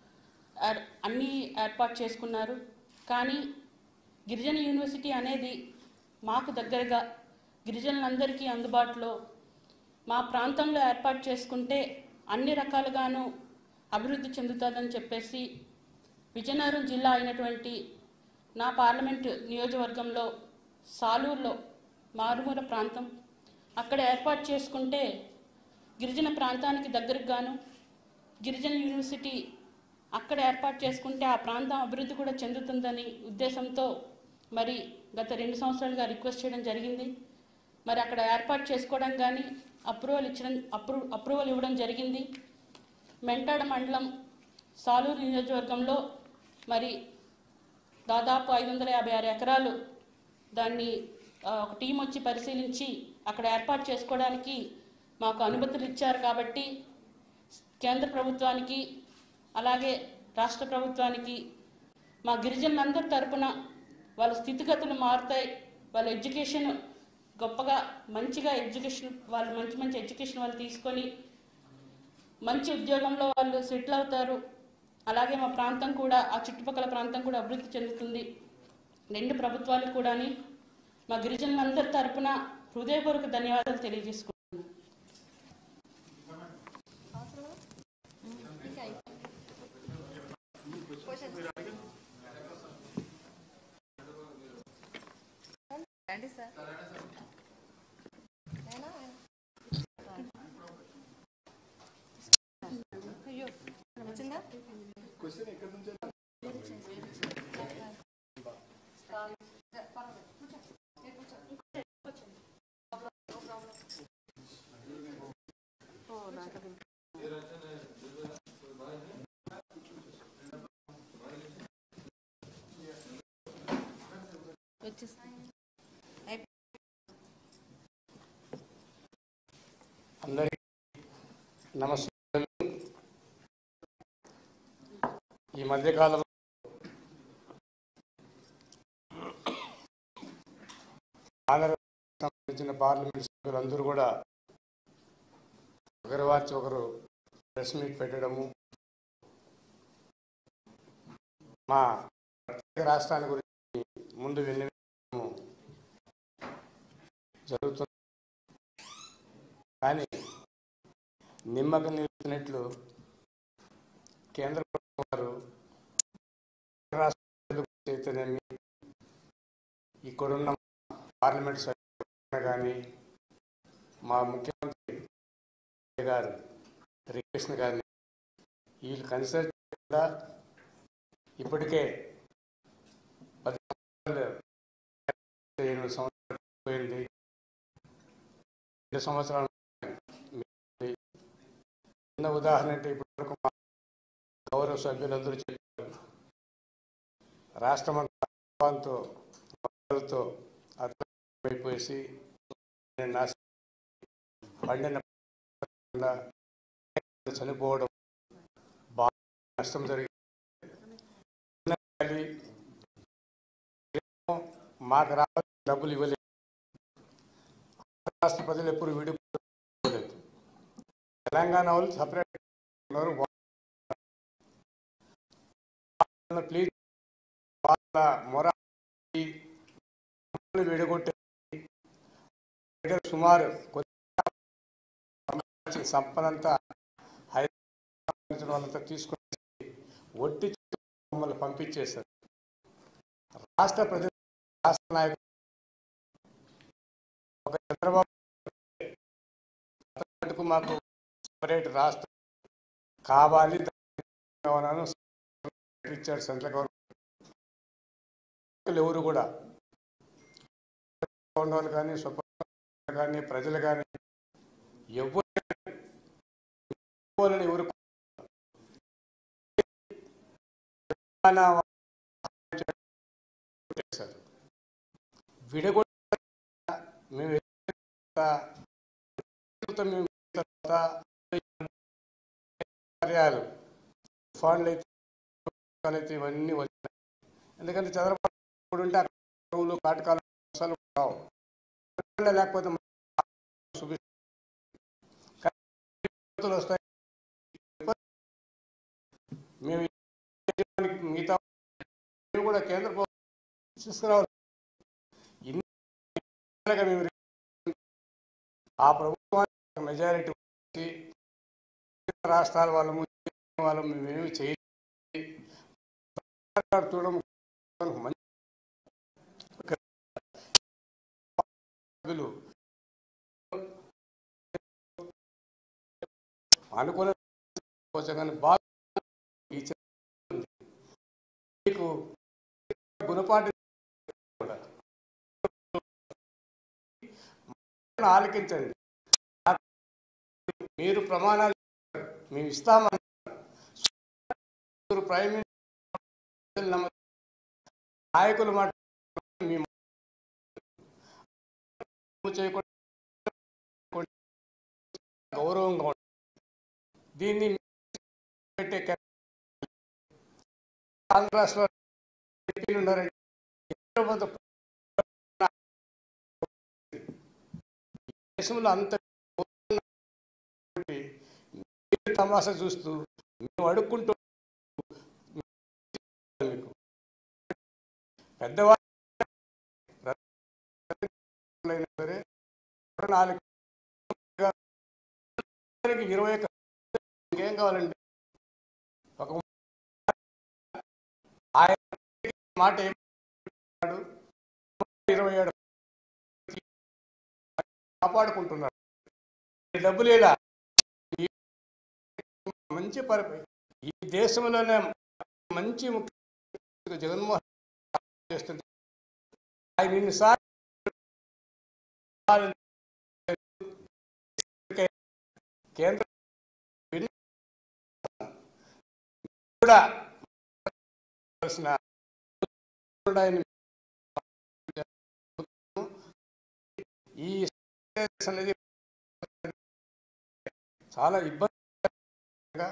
[SPEAKER 5] అన్నీ ఏర్పాటు చేసుకున్నారు. కానీ గిరిజన యూనివర్సిటీ అనేది మాకు దగ్గరగా గిరిజనులందరికీ అందుబాటులో మా ప్రాంతంలో ఏర్పాటు చేసుకుంటే అన్ని రకాలుగాను అభివృద్ధి చెందుతుందని చెప్పేసి విజయనగరం జిల్లా అయినటువంటి నా పార్లమెంటు నియోజకవర్గంలో సాలూరులో మారుమూల ప్రాంతం అక్కడ ఏర్పాటు చేసుకుంటే గిరిజన ప్రాంతానికి దగ్గరకు గాను గిరిజన యూనివర్సిటీ అక్కడ ఏర్పాటు చేసుకుంటే ఆ ప్రాంతం అభివృద్ధి కూడా చెందుతుందని ఉద్దేశంతో మరి గత 2 సంవత్సరాలుగా రిక్వెస్ట్ చేయడం జరిగింది. మరి అక్కడ ఏర్పాటు చేసుకోవడం కానీ అప్రూవల్ ఇవ్వడం జరిగింది. మెంటాడ మండలం సాలూరు నియోజకవర్గంలో మరి దాదాపు 556 ఎకరాలు దాన్ని ఒక టీం వచ్చి పరిశీలించి అక్కడ ఏర్పాటు చేసుకోవడానికి మాకు అనుమతులు ఇచ్చారు. కాబట్టి కేంద్ర ప్రభుత్వానికి అలాగే రాష్ట్ర ప్రభుత్వానికి మా గిరిజనులందరి తరపున వాళ్ళ స్థితిగతులు మారుతాయి, వాళ్ళ ఎడ్యుకేషన్ గొప్పగా మంచిగా ఎడ్యుకేషన్ వాళ్ళు మంచి ఎడ్యుకేషన్ వాళ్ళు తీసుకొని మంచి ఉద్యోగంలో వాళ్ళు సెటిల్ అవుతారు. అలాగే మా ప్రాంతం కూడా ఆ చుట్టుపక్కల ప్రాంతం కూడా అభివృద్ధి చెందుతుంది. 2 ప్రభుత్వాలు కూడా మా గిరిజనులందరి తరపున హృదయపూర్వక ధన్యవాదాలు తెలియజేసుకుంటున్నాను.
[SPEAKER 7] అందరికీ నమస్కారం. ఈ మధ్యకాలంలో ఆంధ్రప్రదేశ్ సంబంధించిన పార్లమెంట్ సభ్యులందరూ కూడా ఒకరివాచి ఒకరు ప్రెస్ మీట్ పెట్టడము, మా ప్రత్యేక రాష్ట్రాన్ని గురించి ముందు విన్నవించడము జరుగుతుంది. కానీ నిమ్మకు నిలిచినట్లు కేంద్ర ప్రభుత్వం వారు రాష్ట్రాలు చైతన్యమి ఇక్కడున్న పార్లమెంట్ సభ్యులు కానీ మా ముఖ్యమంత్రి గారు రిక్వెస్ట్ కానీ వీళ్ళు కన్సిడర్ చేయకుండా ఇప్పటికే 8 సంవత్సరాలు పోయింది. 2 సంవత్సరాలు చిన్న ఉదాహరణ అంటే ఇప్పటివరకు మా గౌరవ సభ్యులందరూ చెప్పారు, రాష్ట్రమంతా అయిపోయేసి పండిన చనిపోవడం, బాగా నష్టం జరిగింది. మాకు రావాల్సిన డబ్బులు ఇవ్వలేదు. రాష్ట్ర ప్రజలు ఎప్పుడు విడిపోలేదు. తెలంగాణ వాళ్ళు సపరేట్ ఉన్నారు. ప్లీజ్ వాళ్ళ మొర విడగొట్టే సుమారు సంపదంతా హైదరాబాద్ వాళ్ళంతా తీసుకుని ఒట్టి మమ్మల్ని పంపించేశారు. రాష్ట్ర ప్రజలు, రాష్ట్ర నాయకులు ఒక చంద్రబాబు మాకు సపరేట్ రాష్ట్రం కావాలి ఇచ్చారు సెంట్రల్ గవర్నమెంట్. ఎవరు కూడా వాళ్ళు కానీ కానీ ప్రజలు కానీ ఎవరు విడగొట్ట మేము ఫండ్లు అయితే ఇవన్నీ వచ్చాయి. ఎందుకంటే చంద్రబాబు ఉంటే అక్కడ కాటకాలు అసలు రావు, లేకపోతే వస్తాయి. మేము మిగతా కూడా కేంద్ర ప్రభుత్వం తీసుకురావాలి. మేము ఆ ప్రభుత్వానికి మెజారిటీ వచ్చి రాష్ట్రాల వాళ్ళము మేమేమి చేయాలి చూడడం మంచి అనుకునే కానీ బాగా మీకు గుణపాటి ఆలకించండి. మీరు ప్రమాణాలు మేము ఇస్తామని ప్రైమ్ మినిస్టర్ నాయకులు మాట చేయకుండా గౌరవంగా ఉంటుంది. దీన్ని పెట్టే ఆంధ్ర రాష్ట్రంలో ఉన్నారండి. దేశంలో అంత తమాషా చూస్తూ మేము అడుక్కుంటూ పెద్దవాళ్ళు సరే 20 ఇంకేం కావాలండి? ఒక ఆయన మాట ఏమాడు 27 కాపాడుకుంటున్నారు. డబ్బు లేదా మంచి ఈ దేశంలోనే మంచి ముఖ్య జగన్మోహన్ చేస్తుంది. ఆయన ఇన్నిసార్లు కేంద్ర కూడా ఈ అనేది చాలా ఇబ్బందిగా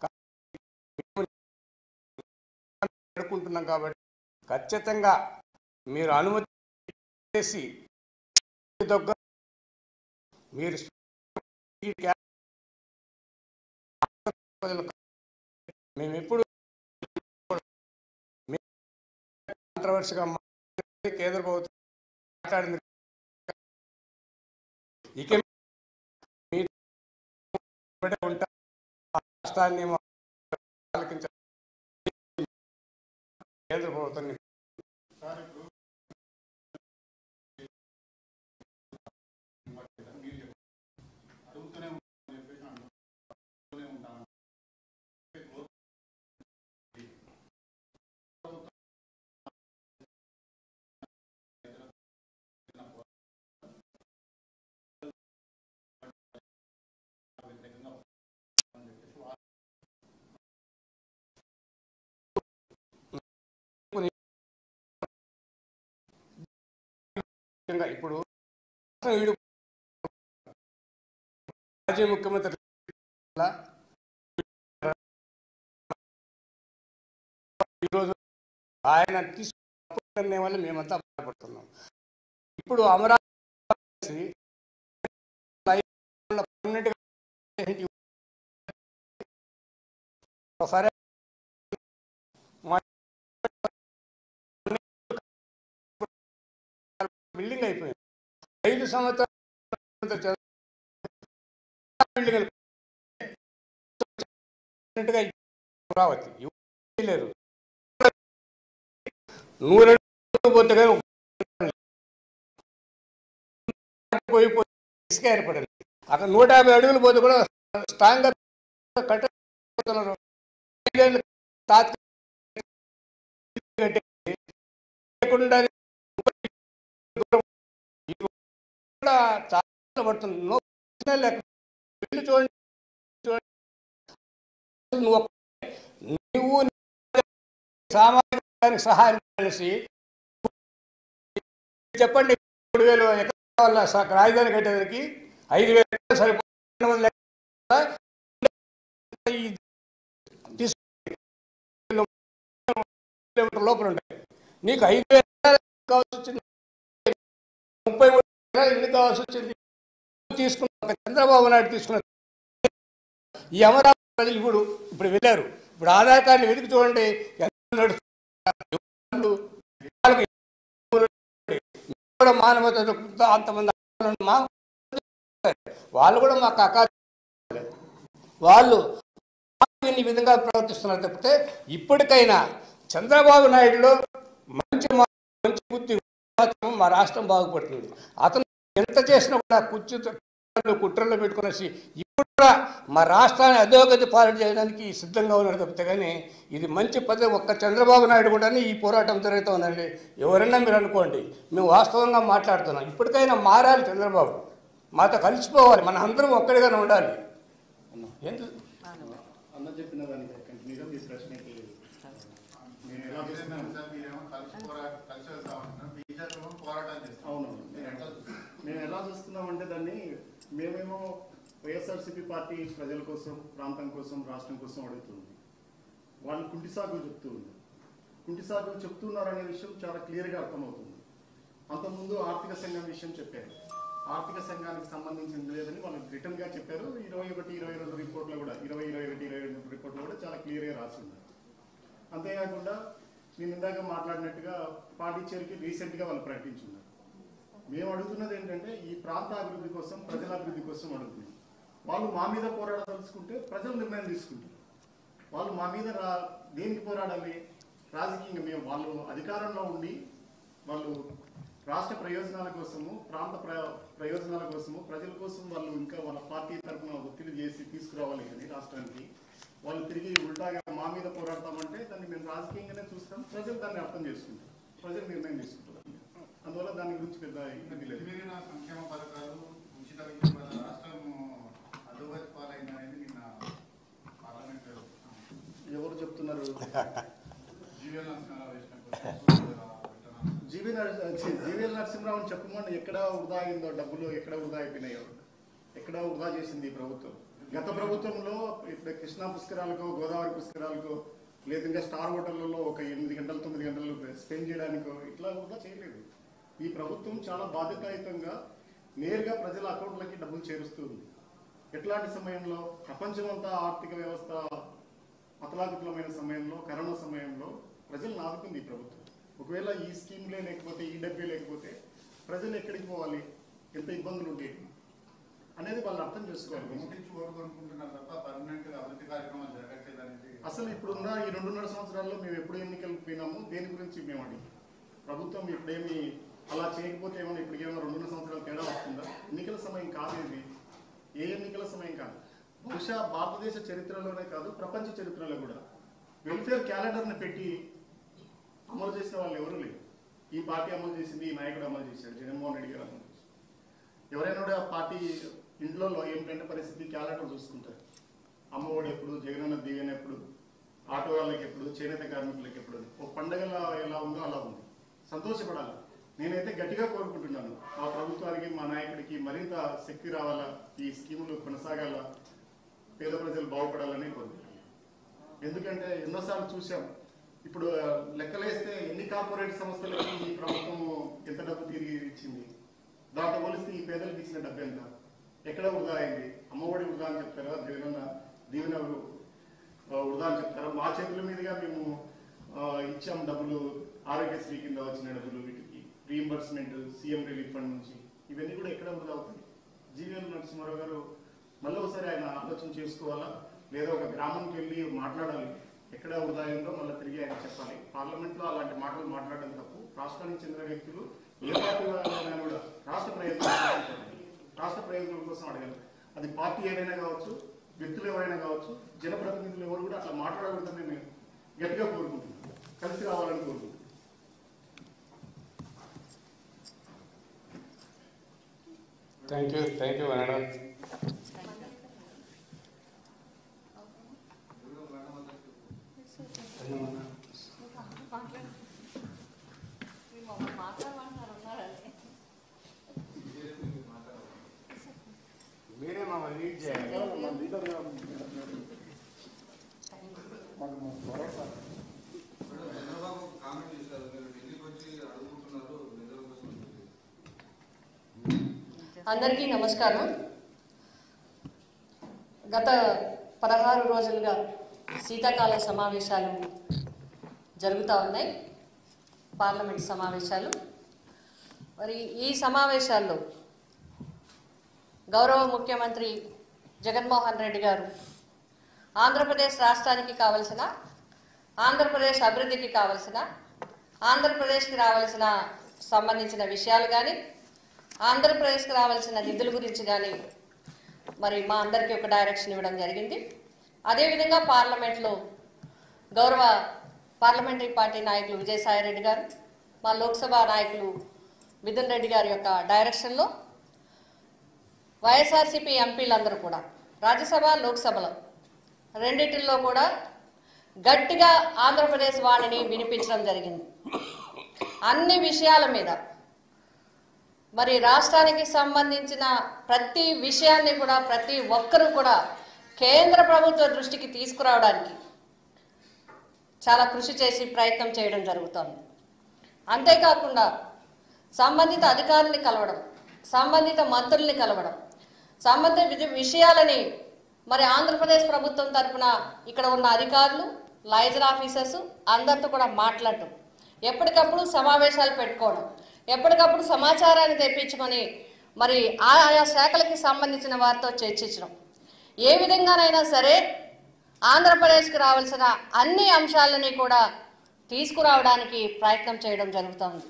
[SPEAKER 7] అనుకుంటున్నాం. కాబట్టి ఖచ్చితంగా మీరు అనుమతి చేసి దగ్గర మీరు మేము ఎప్పుడు కాంట్రవర్సీగా కేంద్ర ప్రభుత్వం మాట్లాడింది. ఇక ఉంటా రాష్ట్రాన్ని ఆలకించాలి కేంద్ర ప్రభుత్వాన్ని. ఇప్పుడు మాజీ ముఖ్యమంత్రి ఈరోజు ఆయన తీసుకునే వల్ల మేమంతా బాధపడుతున్నాం. ఇప్పుడు అమరావతి బిల్డింగ్ అయిపోయింది. 5 సంవత్సరాలు బిల్డింగ్ అమరావతి లేరు. 100 పోతే కానీ ఇసుక ఏర్పడింది. అక్కడ 150 అడుగులు పోతే కూడా స్ట్రాంగ్గా కట్టుతున్నారు. పడుతుంది. చూడండి నువ్వు సామాజిక సహాయం కలిసి చెప్పండి 3,000 ఎకరాల రాజధాని కట్టేదానికి 5,000 సరిపోతుంది లోపల ఉంటాయి. నీకు 5,000 కావాల్సి వచ్చింది, 33 ఎకరాలు ఎందుకు కావాల్సి వచ్చింది? తీసుకున్న చంద్రబాబు నాయుడు తీసుకున్న ఈ అమరావతి ప్రజలు ఇప్పుడు వెళ్ళారు. ఇప్పుడు ఆధార్ కార్డుని వెతికి చూడండి కూడా మానవత అంతమంది వాళ్ళు కూడా మాకు అక్క వాళ్ళు ఈ విధంగా ప్రవర్తిస్తున్నారు తప్పితే ఇప్పటికైనా చంద్రబాబు నాయుడులో మంచి బుద్ధి మా రాష్ట్రం బాగుపడుతుంది. అతను ఎంత చేసినా కూడా కుట్రల్లో పెట్టుకునేసి ఇప్పుడు కూడా మా రాష్ట్రాన్ని అధోగతి పాలన చేయడానికి సిద్ధంగా ఉన్నారు తప్పితే కానీ ఇది మంచి పద్ధతి. ఒక్క చంద్రబాబు నాయుడు కూడా ఈ పోరాటం జరుగుతూ ఉందండి. ఎవరైనా మీరు అనుకోండి, మేము వాస్తవంగా మాట్లాడుతున్నాం. ఇప్పటికైనా మారాలి చంద్రబాబు, మాతో కలిసిపోవాలి, మన అందరం ఒక్కడిగానే ఉండాలి.
[SPEAKER 4] అన్న చెప్పిన దానికి కంటిన్యూగా మీ ప్రశ్నకి నేను ఎలా చేస్తున్నాను సార్, మీరేమో కలిసి వెళ్తా ఉంటున్నాం, బీజేపీ పోరాటం చేస్తాం. అవునవును, మేము ఎలా చూస్తున్నామంటే దాన్ని మేమేమో వైఎస్ఆర్సీపీ పార్టీ ప్రజల కోసం, ప్రాంతం కోసం, రాష్ట్రం కోసం అడుగుతుంది. వాళ్ళు కుంటి సాగులు చెప్తూ ఉన్నారు. కుంటి సాగులు చెప్తున్నారనే విషయం చాలా క్లియర్గా అర్థమవుతుంది. అంతకుముందు ఆర్థిక సంఘం విషయం చెప్పారు. ఆర్థిక సంఘానికి సంబంధించింది లేదని వాళ్ళు రిటర్న్ గా చెప్పారు. 21-22 రిపోర్ట్లో కూడా 20-21-22 రిపోర్ట్లో కూడా చాలా క్లియర్గా రాసి ఉన్నారు. అంతేకాకుండా నేను ఇందాక మాట్లాడినట్టుగా పాండిచ్చేరికి రీసెంట్గా వాళ్ళు ప్రకటించున్నారు. మేము అడుగుతున్నది ఏంటంటే ఈ ప్రాంత అభివృద్ధి కోసం, ప్రజల అభివృద్ధి కోసం అడుగుతున్నాం. వాళ్ళు మా మీద పోరాడదలుచుకుంటే ప్రజలు నిర్ణయం తీసుకుంటారు. వాళ్ళు మా మీద దేనికి పోరాడాలి? రాజకీయంగా మేము వాళ్ళు అధికారంలో ఉండి వాళ్ళు రాష్ట్ర ప్రయోజనాల కోసము, ప్రాంత ప్రయోజనాల కోసము, ప్రజల కోసం వాళ్ళు ఇంకా వాళ్ళ పార్టీ తరఫున ఒత్తిడి చేసి తీసుకురావాలి కానీ రాష్ట్రానికి వాళ్ళు తిరిగి ఉల్టాగా మా మీద పోరాడతామంటే దాన్ని మేము రాజకీయంగానే చూస్తాం. ప్రజలు దాన్ని అర్థం చేసుకుంటారు, ప్రజలు నిర్ణయం తీసుకుంటారు. అందువల్ల దాని గురించి పెద్ద ఇబ్బంది లేదు.
[SPEAKER 11] సంక్షేమ పథకాలు, ఉచిత విద్య రాష్ట్రం అధోగతి పాలైందనేది నిన్న పార్లమెంట్
[SPEAKER 4] ఎవరు చెప్తున్నారు? జీవీఎల్ నరసింహరావుని చెప్పమని ఎక్కడ వృధా అయిందో డబ్బులు, ఎక్కడ వృధా అయిపోయినాయో, ఎక్కడ వృధా చేసింది ఈ ప్రభుత్వం. గత ప్రభుత్వంలో ఇప్పుడు కృష్ణా పుష్కరాలకు, గోదావరి పుష్కరాలకు, లేదా స్టార్ హోటళ్లలో ఒక 8 గంటలు 9 గంటలు స్పెండ్ చేయడానికో ఇట్లా వృధా చేయలేదు. ఈ ప్రభుత్వం చాలా బాధ్యతాయుతంగా నేరుగా ప్రజల అకౌంట్లకి డబ్బులు చేరుస్తుంది. ఎట్లాంటి సమయంలో ప్రపంచమంతా ఆర్థిక వ్యవస్థ అతలాకుతలమైన సమయంలో, కరోనా సమయంలో ప్రజలను ఆదుకుంది ఈ ప్రభుత్వం. ఒకవేళ ఈ స్కీమ్లే లేకపోతే, ఈ డబ్బే లేకపోతే ప్రజలు ఎక్కడికి పోవాలి, ఎంత ఇబ్బందులు ఉంటాయి అనేది వాళ్ళు అర్థం చేసుకోవాలి. అసలు ఇప్పుడున్న ఈ 2.5 సంవత్సరాల్లో మేము ఎప్పుడు ఎన్నికలకు పోయినాము, దేని గురించి మేము అడిగి ప్రభుత్వం ఇప్పుడేమి అలా చేయకపోతే ఏమన్నా ఇప్పటికేమో 2.5 సంవత్సరాలు తేడా వస్తుందా? ఎన్నికల సమయం కాదు ఇది, ఏ ఎన్నికల సమయం కాదు. బహుశా భారతదేశ చరిత్రలోనే కాదు, ప్రపంచ చరిత్రలో కూడా వెల్ఫేర్ క్యాలెండర్ని పెట్టి అమలు చేసిన వాళ్ళు ఎవరు లేరు. ఈ పార్టీ అమలు చేసింది, ఈ నాయకుడు అమలు చేశాడు, జగన్మోహన్ రెడ్డి గారు అమలు చేశారు. ఎవరైనా కూడా పార్టీ ఇంట్లో ఏమిటంటే పరిస్థితి క్యాలెండర్ చూసుకుంటారు. అమ్మఒడి ఎప్పుడు, జగనన్న దీవెన ఎప్పుడు, ఆటో వాళ్ళకి ఎప్పుడు, చేనేత కార్మికులకి ఎప్పుడు, ఒక పండగల ఎలా ఉందో అలా ఉంది. సంతోషపడాలి. నేనైతే గట్టిగా కోరుకుంటున్నాను, మా ప్రభుత్వానికి, మా నాయకుడికి మరింత శక్తి రావాలా, ఈ స్కీములు కొనసాగాల, పేద ప్రజలు బాగుపడాలని కోరుకుంటున్నాను. ఎందుకంటే ఎన్నోసార్లు చూసాం. ఇప్పుడు లెక్కలేస్తే ఎన్ని కార్పొరేట్ సంస్థలకి ఈ ప్రభుత్వం ఎంత డబ్బు తిరిగి ఇచ్చింది, దాంతో పోలిస్తే ఈ పేదలకు ఇచ్చిన డబ్బు ఎంత, ఎక్కడ వృధా అయింది? అమ్మఒడి వృధా అని చెప్తారా, జగనన్న దీవెన వృధా అని చెప్తారా? మా చేతుల మీదుగా మేము ఇచ్చాం డబ్బులు, ఆరోగ్యశ్రీ కింద వచ్చిన డబ్బులు, వీటికి రీఎంబర్స్మెంట్, సీఎం రిలీఫ్ ఫండ్ నుంచి, ఇవన్నీ కూడా ఎక్కడ వృధా అవుతాయి? జీవీఎల్ నరసింహారావు గారు మళ్ళీ ఒకసారి ఆయన ఆలోచన చేసుకోవాలా, లేదా ఒక గ్రామానికి వెళ్ళి మాట్లాడాలి, ఎక్కడ వృధా అయిందో మళ్ళీ తిరిగి ఆయన చెప్పాలి. పార్లమెంట్లో అలాంటి మాటలు మాట్లాడడం తప్పు. రాష్ట్రానికి చెందిన వ్యక్తులు ఏ పార్టీ వాళ్ళైనా కూడా రాష్ట్ర ప్రయోజనాల కోసం అడగాలి. అది పార్టీ ఏదైనా కావచ్చు, వ్యక్తులు ఎవరైనా కావచ్చు, జనప్రతినిధులు ఎవరు కూడా అట్లా మాట్లాడకూడదని నేను గట్టిగా కోరుకుంటున్నాను. కలిసి రావాలని కోరుకుంటున్నాను.
[SPEAKER 7] Thank you madam. మీరే మా లీడ్ చేయాలి.
[SPEAKER 8] అందరికీ నమస్కారం. గత 16 రోజులుగా శీతాకాల సమావేశాలు జరుగుతూ ఉన్నాయి, పార్లమెంట్ సమావేశాలు. మరి ఈ సమావేశాల్లో గౌరవ ముఖ్యమంత్రి జగన్మోహన్ రెడ్డి గారు ఆంధ్రప్రదేశ్ రాష్ట్రానికి కావలసిన, ఆంధ్రప్రదేశ్ అభివృద్ధికి కావలసిన, ఆంధ్రప్రదేశ్కి రావాల్సిన సంబంధించిన విషయాలు కానీ, ఆంధ్రప్రదేశ్కి రావాల్సిన నిధుల గురించి కానీ మరి మా అందరికీ ఒక డైరెక్షన్ ఇవ్వడం జరిగింది. అదేవిధంగా పార్లమెంట్లో గౌరవ పార్లమెంటరీ పార్టీ నాయకులు విజయసాయిరెడ్డి గారు, మా లోక్సభ నాయకులు మిథున్ రెడ్డి గారి యొక్క డైరెక్షన్లో వైఎస్ఆర్సీపీ ఎంపీలందరూ కూడా రాజ్యసభ, లోక్సభలో రెండిటిల్లో కూడా గట్టిగా ఆంధ్రప్రదేశ్ వాణిని వినిపించడం జరిగింది. అన్ని విషయాల మీద మరి రాష్ట్రానికి సంబంధించిన ప్రతి విషయాన్ని కూడా ప్రతి ఒక్కరూ కూడా కేంద్ర ప్రభుత్వ దృష్టికి తీసుకురావడానికి చాలా కృషి చేసి ప్రయత్నం చేయడం జరుగుతోంది. అంతేకాకుండా సంబంధిత అధికారుల్ని కలవడం, సంబంధిత మంత్రుల్ని కలవడం, సంబంధిత విషయాలని మరి ఆంధ్రప్రదేశ్ ప్రభుత్వం తరఫున ఇక్కడ ఉన్న అధికారులు, లైజర్ ఆఫీసర్స్ అందరితో కూడా మాట్లాడటం, ఎప్పటికప్పుడు సమావేశాలు పెట్టుకోవడం, ఎప్పటికప్పుడు సమాచారాన్ని తెప్పించుకొని మరి ఆయా శాఖలకి సంబంధించిన వారితో చర్చించడం, ఏ విధంగానైనా సరే ఆంధ్రప్రదేశ్కి రావాల్సిన అన్ని అంశాలని కూడా తీసుకురావడానికి ప్రయత్నం చేయడం జరుగుతుంది.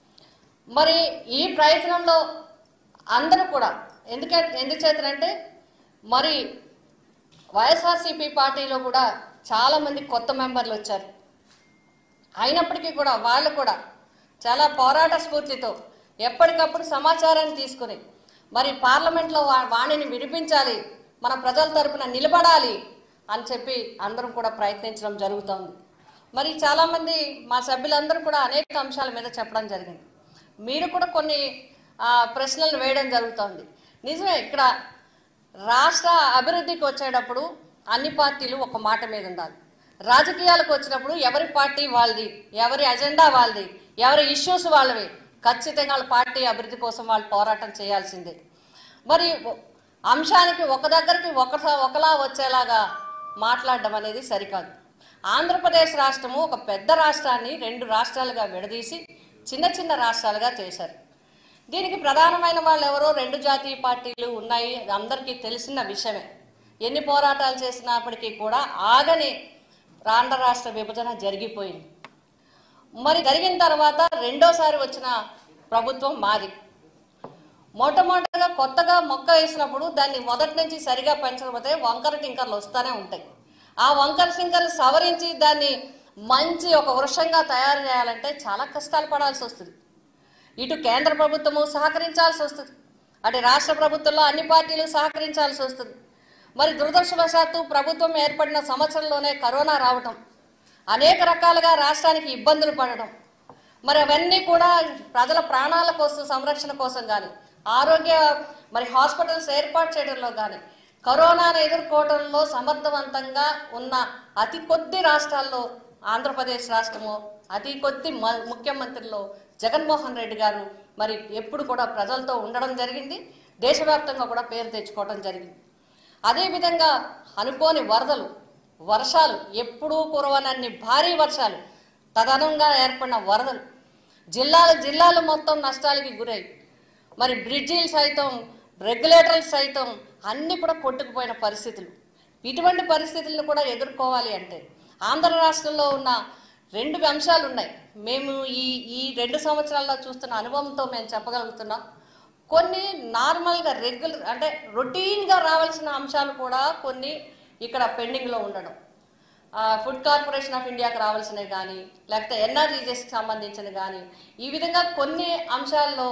[SPEAKER 8] మరి ఈ ప్రయత్నంలో అందరూ కూడా ఎందుచేతనంటే మరి వైఎస్ఆర్సీపీ పార్టీలో కూడా చాలామంది కొత్త మెంబర్లు వచ్చారు. అయినప్పటికీ కూడా వాళ్ళు కూడా చాలా పోరాట స్ఫూర్తితో ఎప్పటికప్పుడు సమాచారాన్ని తీసుకుని మరి పార్లమెంట్లో వాణిని వినిపించాలి, మన ప్రజల తరపున నిలబడాలి అని చెప్పి అందరం కూడా ప్రయత్నించడం జరుగుతోంది. మరి చాలామంది మా సభ్యులందరూ కూడా అనేక అంశాల మీద చెప్పడం జరిగింది. మీరు కూడా కొన్ని ప్రశ్నలు వేయడం జరుగుతోంది. నిజమే, ఇక్కడ రాష్ట్ర అభివృద్ధికి వచ్చేటప్పుడు అన్ని పార్టీలు ఒక మాట మీద ఉండాలి. రాజకీయాలకు వచ్చినప్పుడు ఎవరి పార్టీ వాళ్ళది, ఎవరి అజెండా వాళ్ళది, ఎవరి ఇష్యూస్ వాళ్ళవి. ఖచ్చితంగా వాళ్ళ పార్టీ అభివృద్ధి కోసం వాళ్ళు పోరాటం చేయాల్సిందే. మరి అంశానికి ఒక దగ్గరికి ఒకలా వచ్చేలాగా మాట్లాడడం అనేది సరికాదు. ఆంధ్రప్రదేశ్ రాష్ట్రము ఒక పెద్ద రాష్ట్రాన్ని 2 రాష్ట్రాలుగా విడదీసి చిన్న చిన్న రాష్ట్రాలుగా చేశారు. దీనికి ప్రధానమైన వాళ్ళు ఎవరో 2 జాతీయ పార్టీలు ఉన్నాయి, అందరికీ తెలిసిన విషయమే. ఎన్ని పోరాటాలు చేసినప్పటికీ కూడా ఆగని ఆంధ్ర రాష్ట్ర విభజన జరిగిపోయింది. మరి జరిగిన తర్వాత రెండోసారి వచ్చిన ప్రభుత్వం మాది. మొట్టమొదటిగా కొత్తగా మొక్క వేసినప్పుడు దాన్ని మొదటి నుంచి సరిగా పెంచకపోతే వంకర టింకర్లు వస్తూనే ఉంటాయి. ఆ వంకర టింకర్లు సవరించి దాన్ని మంచి ఒక వృక్షంగా తయారు చేయాలంటే చాలా కష్టాలు పడాల్సి వస్తుంది. ఇటు కేంద్ర ప్రభుత్వము సహకరించాల్సి వస్తుంది, అటు రాష్ట్ర ప్రభుత్వంలో అన్ని పార్టీలు సహకరించాల్సి వస్తుంది. మరి దురదృష్టవశాత్తు ప్రభుత్వం ఏర్పడిన సంవత్సరంలోనే కరోనా రావటం, అనేక రకాలుగా రాష్ట్రానికి ఇబ్బందులు పడడం, మరి అవన్నీ కూడా ప్రజల ప్రాణాల కోసం, సంరక్షణ కోసం కానీ, ఆరోగ్య మరి హాస్పిటల్స్ ఏర్పాటు చేయడంలో కానీ, కరోనాను ఎదుర్కోవడంలో సమర్థవంతంగా ఉన్న అతి కొద్ది రాష్ట్రాల్లో ఆంధ్రప్రదేశ్ రాష్ట్రము, అతి కొద్ది ముఖ్యమంత్రిలో జగన్మోహన్ రెడ్డి గారు మరి ఎప్పుడు కూడా ప్రజలతో ఉండడం జరిగింది. దేశవ్యాప్తంగా కూడా పేరు తెచ్చుకోవడం జరిగింది. అదేవిధంగా అనుకోని వరదలు, వర్షాలు, ఎప్పుడూ కురవనన్ని భారీ వర్షాలు, తదనంగా ఏర్పడిన వరదలు, జిల్లాలు మొత్తం నష్టాలకి గురై మరి బ్రిడ్జీలు సైతం, రెగ్యులేటర్లు సైతం అన్నీ కూడా కొట్టుకుపోయిన పరిస్థితులు. ఇటువంటి పరిస్థితులను కూడా ఎదుర్కోవాలి అంటే ఆంధ్ర రాష్ట్రంలో ఉన్న 2 అంశాలు ఉన్నాయి. మేము ఈ 2 సంవత్సరాల్లో చూస్తున్న అనుభవంతో మేము చెప్పగలుగుతున్నాం. కొన్ని నార్మల్గా అంటే రొటీన్గా రావాల్సిన అంశాలు కూడా కొన్ని ఇక్కడ పెండింగ్లో ఉండడం, ఫుడ్ కార్పొరేషన్ ఆఫ్ ఇండియాకి రావాల్సినవి కానీ, లేకపోతే ఎన్ఆర్ఈజెస్కి సంబంధించినవి కానీ, ఈ విధంగా కొన్ని అంశాల్లో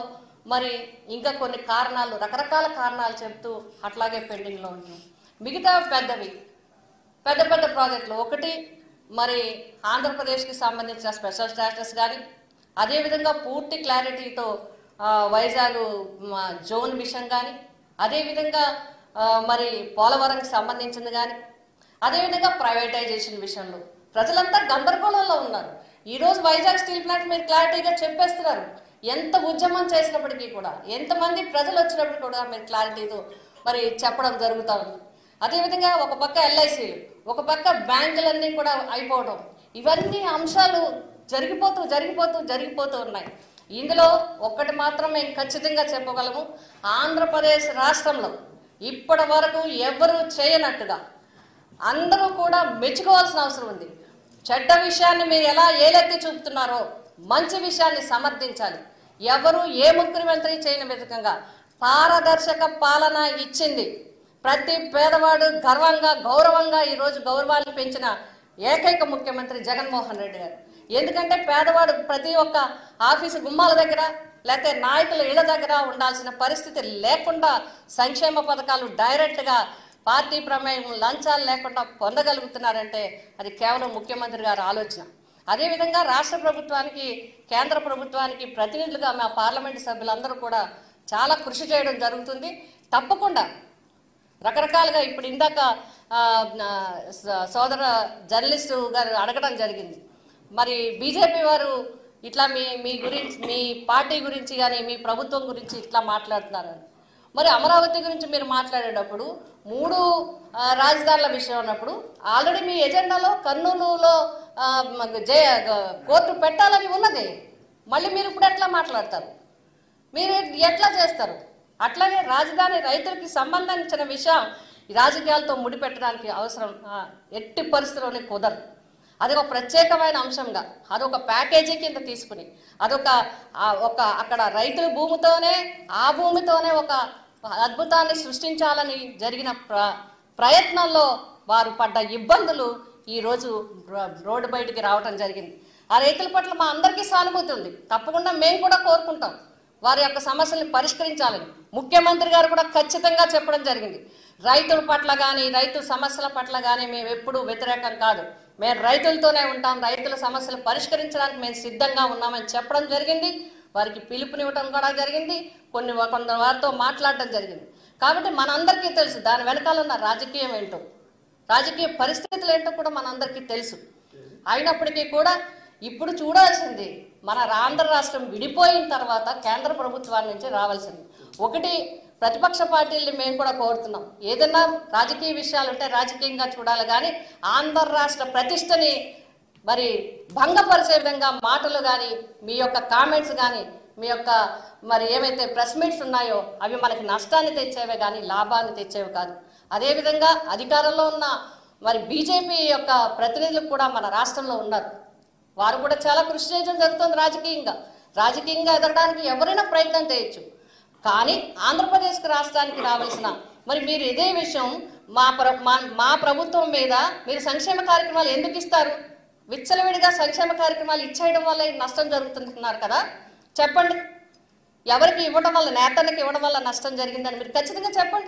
[SPEAKER 8] మరి ఇంకా కొన్ని కారణాలు, రకరకాల కారణాలు చెప్తూ అట్లాగే పెండింగ్లో ఉన్నాయి. మిగతా పెద్ద పెద్ద ప్రాజెక్టులు, ఒకటి మరి ఆంధ్రప్రదేశ్కి సంబంధించిన స్పెషల్ స్టాటస్ కానీ, అదేవిధంగా పూర్తి క్లారిటీతో వైజాగ్ జోన్ విషయం కానీ, అదేవిధంగా మరి పోలవరంకి సంబంధించింది కానీ, అదేవిధంగా ప్రైవేటైజేషన్ విషయంలో ప్రజలంతా గందరగోళంలో ఉన్నారు. ఈరోజు వైజాగ్ స్టీల్ ప్లాంట్ మీరు క్లారిటీగా చెప్పేస్తున్నారు. ఎంత ఉద్యమం చేసినప్పటికీ కూడా, ఎంతమంది ప్రజలు వచ్చినప్పటికీ కూడా మీరు క్లారిటీతో మరి చెప్పడం జరుగుతూ ఉంది. అదేవిధంగా ఒక పక్క ఎల్ఐసీలు, ఒక పక్క బ్యాంకులన్నీ కూడా అయిపోవడం, ఇవన్నీ అంశాలు జరిగిపోతూ ఉన్నాయి. ఇందులో ఒక్కటి మాత్రం మేము ఖచ్చితంగా చెప్పగలము, ఆంధ్రప్రదేశ్ రాష్ట్రంలో ఇప్పటి వరకు ఎవరు చేయనట్టుగా అందరూ కూడా మెచ్చుకోవాల్సిన అవసరం ఉంది. చెడ్డ విషయాన్ని మీరు ఎలా ఏలెత్తి చూపుతున్నారో మంచి విషయాన్ని సమర్థించాలి. ఎవరు ఏ ముఖ్యమంత్రి చేయని విధంగా పారదర్శక పాలన ఇచ్చింది. ప్రతి పేదవాడు గర్వంగా గౌరవంగా ఈరోజు గౌరవాన్ని పెంచిన ఏకైక ముఖ్యమంత్రి జగన్మోహన్ రెడ్డి గారు. ఎందుకంటే పేదవాడు ప్రతి ఒక్క ఆఫీసు గుమ్మాల దగ్గర లేకపోతే నాయకుల ఇళ్ల దగ్గర ఉండాల్సిన పరిస్థితి లేకుండా సంక్షేమ పథకాలు డైరెక్ట్గా పార్టీ ప్రమేయం లంచాలు లేకుండా పొందగలుగుతున్నారంటే అది కేవలం ముఖ్యమంత్రి గారి ఆలోచన. అదేవిధంగా రాష్ట్ర ప్రభుత్వానికి, కేంద్ర ప్రభుత్వానికి ప్రతినిధులుగా మా పార్లమెంటు సభ్యులందరూ కూడా చాలా కృషి చేయడం జరుగుతుంది. తప్పకుండా రకరకాలుగా ఇప్పుడు ఇందాక సోదర జర్నలిస్టు గారు అడగడం జరిగింది, మరి బీజేపీ వారు ఇట్లా మీ గురించి, మీ పార్టీ గురించి కానీ మీ ప్రభుత్వం గురించి ఇట్లా మాట్లాడుతున్నారని. మరి అమరావతి గురించి మీరు మాట్లాడేటప్పుడు 3 రాజధానుల విషయం ఉన్నప్పుడు ఆల్రెడీ మీ ఎజెండాలో కర్నూలులో కోర్టు పెట్టాలని ఉన్నది. మళ్ళీ మీరు ఇప్పుడు ఎట్లా మాట్లాడతారు? మీరు ఎట్లా చేస్తారు? అట్లాగే రాజధాని రైతులకి సంబంధించిన విషయం రాజకీయాలతో ముడిపెట్టడానికి అవసరం ఎట్టి పరిస్థితుల్లోనే కుదరదు. అది ఒక ప్రత్యేకమైన అంశంగా, అదొక ప్యాకేజీ కింద తీసుకుని, అదొక అక్కడ రైతుల భూమితోనే, ఆ భూమితోనే ఒక అద్భుతాన్ని సృష్టించాలని జరిగిన ప్రయత్నంలో వారు పడ్డ ఇబ్బందులు ఈరోజు రోడ్డు బయటికి రావటం జరిగింది. ఆ రైతుల పట్ల మా అందరికీ సానుభూతి ఉంది. తప్పకుండా మేము కూడా కోరుకుంటాం వారి యొక్క సమస్యల్ని పరిష్కరించాలని. ముఖ్యమంత్రి గారు కూడా ఖచ్చితంగా చెప్పడం జరిగింది, రైతుల పట్ల కానీ రైతు సమస్యల పట్ల కానీ మేము ఎప్పుడూ వ్యతిరేకం కాదు, మేము రైతులతోనే ఉంటాం, రైతుల సమస్యలు పరిష్కరించడానికి మేము సిద్ధంగా ఉన్నామని చెప్పడం జరిగింది. వారికి పిలుపునివ్వడం కూడా జరిగింది, కొందరు వారితో మాట్లాడడం జరిగింది. కాబట్టి మనందరికీ తెలుసు దాని వెనకాల ఉన్న రాజకీయం ఏంటో, రాజకీయ పరిస్థితులు ఏంటో కూడా మనందరికీ తెలుసు. అయినప్పటికీ కూడా ఇప్పుడు చూడాల్సింది మన ఆంధ్ర రాష్ట్రం విడిపోయిన తర్వాత కేంద్ర ప్రభుత్వాల నుంచి రావాల్సింది. ఒకటి, ప్రతిపక్ష పార్టీల్ని మేము కూడా కోరుతున్నాం, ఏదైనా రాజకీయ విషయాలు ఉంటే రాజకీయంగా చూడాలి, కానీ ఆంధ్ర రాష్ట్ర ప్రతిష్టని మరి భంగపరిచే విధంగా మాటలు కానీ, మీ యొక్క కామెంట్స్ కానీ, మీ యొక్క మరి ఏమైతే ప్రెస్ మీట్స్ ఉన్నాయో అవి మనకి నష్టాన్ని తెచ్చేవే కానీ లాభాన్ని తెచ్చేవి కాదు. అదేవిధంగా అధికారంలో ఉన్న మరి బీజేపీ యొక్క ప్రతినిధులు కూడా మన రాష్ట్రంలో ఉన్నారు. వారు కూడా చాలా కృషి చేయడం జరుగుతుంది. రాజకీయంగా ఎదగడానికి ఎవరైనా ప్రయత్నం చేయొచ్చు, కానీ ఆంధ్రప్రదేశ్కి రాష్ట్రానికి రావాల్సిన మరి మీరు ఇదే విషయం మా ప్రభుత్వం మీద మీరు సంక్షేమ కార్యక్రమాలు ఎందుకు ఇస్తారు? విచ్చలవిడిగా సంక్షేమ కార్యక్రమాలు ఇచ్చేయడం వల్ల నష్టం జరుగుతుంటున్నారు కదా, చెప్పండి. ఎవరికి ఇవ్వడం వల్ల, నేతలకు ఇవ్వడం వల్ల నష్టం జరిగిందని మీరు ఖచ్చితంగా చెప్పండి.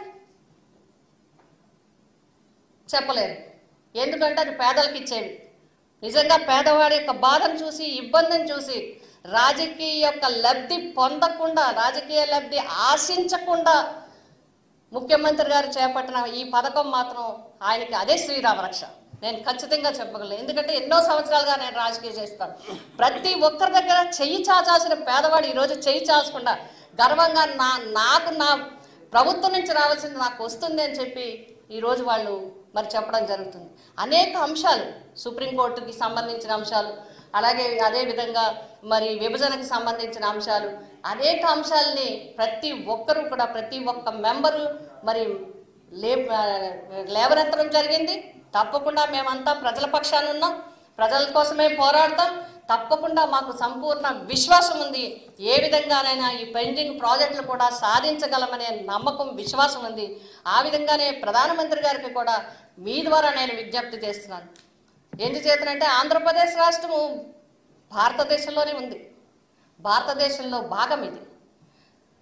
[SPEAKER 8] చెప్పలేరు, ఎందుకంటే అది పేదలకు ఇచ్చేవి. నిజంగా పేదవాడి యొక్క బాధను చూసి, ఇబ్బందిని చూసి, రాజకీయ యొక్క లబ్ధి పొందకుండా, రాజకీయ లబ్ధి ఆశించకుండా ముఖ్యమంత్రి గారు చేపట్టిన ఈ పథకం మాత్రం ఆయనకి అదే శ్రీరామరక్ష. నేను ఖచ్చితంగా చెప్పగలను, ఎందుకంటే ఎన్నో సంవత్సరాలుగా నేను రాజకీయం చేస్తాను. ప్రతి ఒక్కరి దగ్గర చెయ్యి చాచాల్సిన పేదవాడు ఈరోజు చెయ్యి చాచకుండా గర్వంగా నాకు నా ప్రభుత్వం నుంచి రావాల్సింది నాకు వస్తుంది అని చెప్పి ఈరోజు వాళ్ళు మరి చెప్పడం జరుగుతుంది. అనేక అంశాలు, సుప్రీంకోర్టుకి సంబంధించిన అంశాలు, అలాగే అదేవిధంగా మరి విభజనకు సంబంధించిన అంశాలు, అనేక అంశాలని ప్రతి ఒక్కరూ కూడా, ప్రతి ఒక్క మెంబరు మరి లేవనెత్తడం జరిగింది. తప్పకుండా మేమంతా ప్రజల పక్షాన ఉన్నాం, ప్రజల కోసమే పోరాడతాం. తప్పకుండా మాకు సంపూర్ణ విశ్వాసం ఉంది, ఏ విధంగానైనా ఈ పెండింగ్ ప్రాజెక్టులు కూడా సాధించగలమనే నమ్మకం, విశ్వాసం ఉంది. ఆ విధంగానే ప్రధానమంత్రి గారికి కూడా మీ ద్వారా నేను విజ్ఞప్తి చేస్తున్నాను. ఎందుచేతనంటే ఆంధ్రప్రదేశ్ రాష్ట్రము భారతదేశంలోనే ఉంది, భారతదేశంలో భాగం ఇది.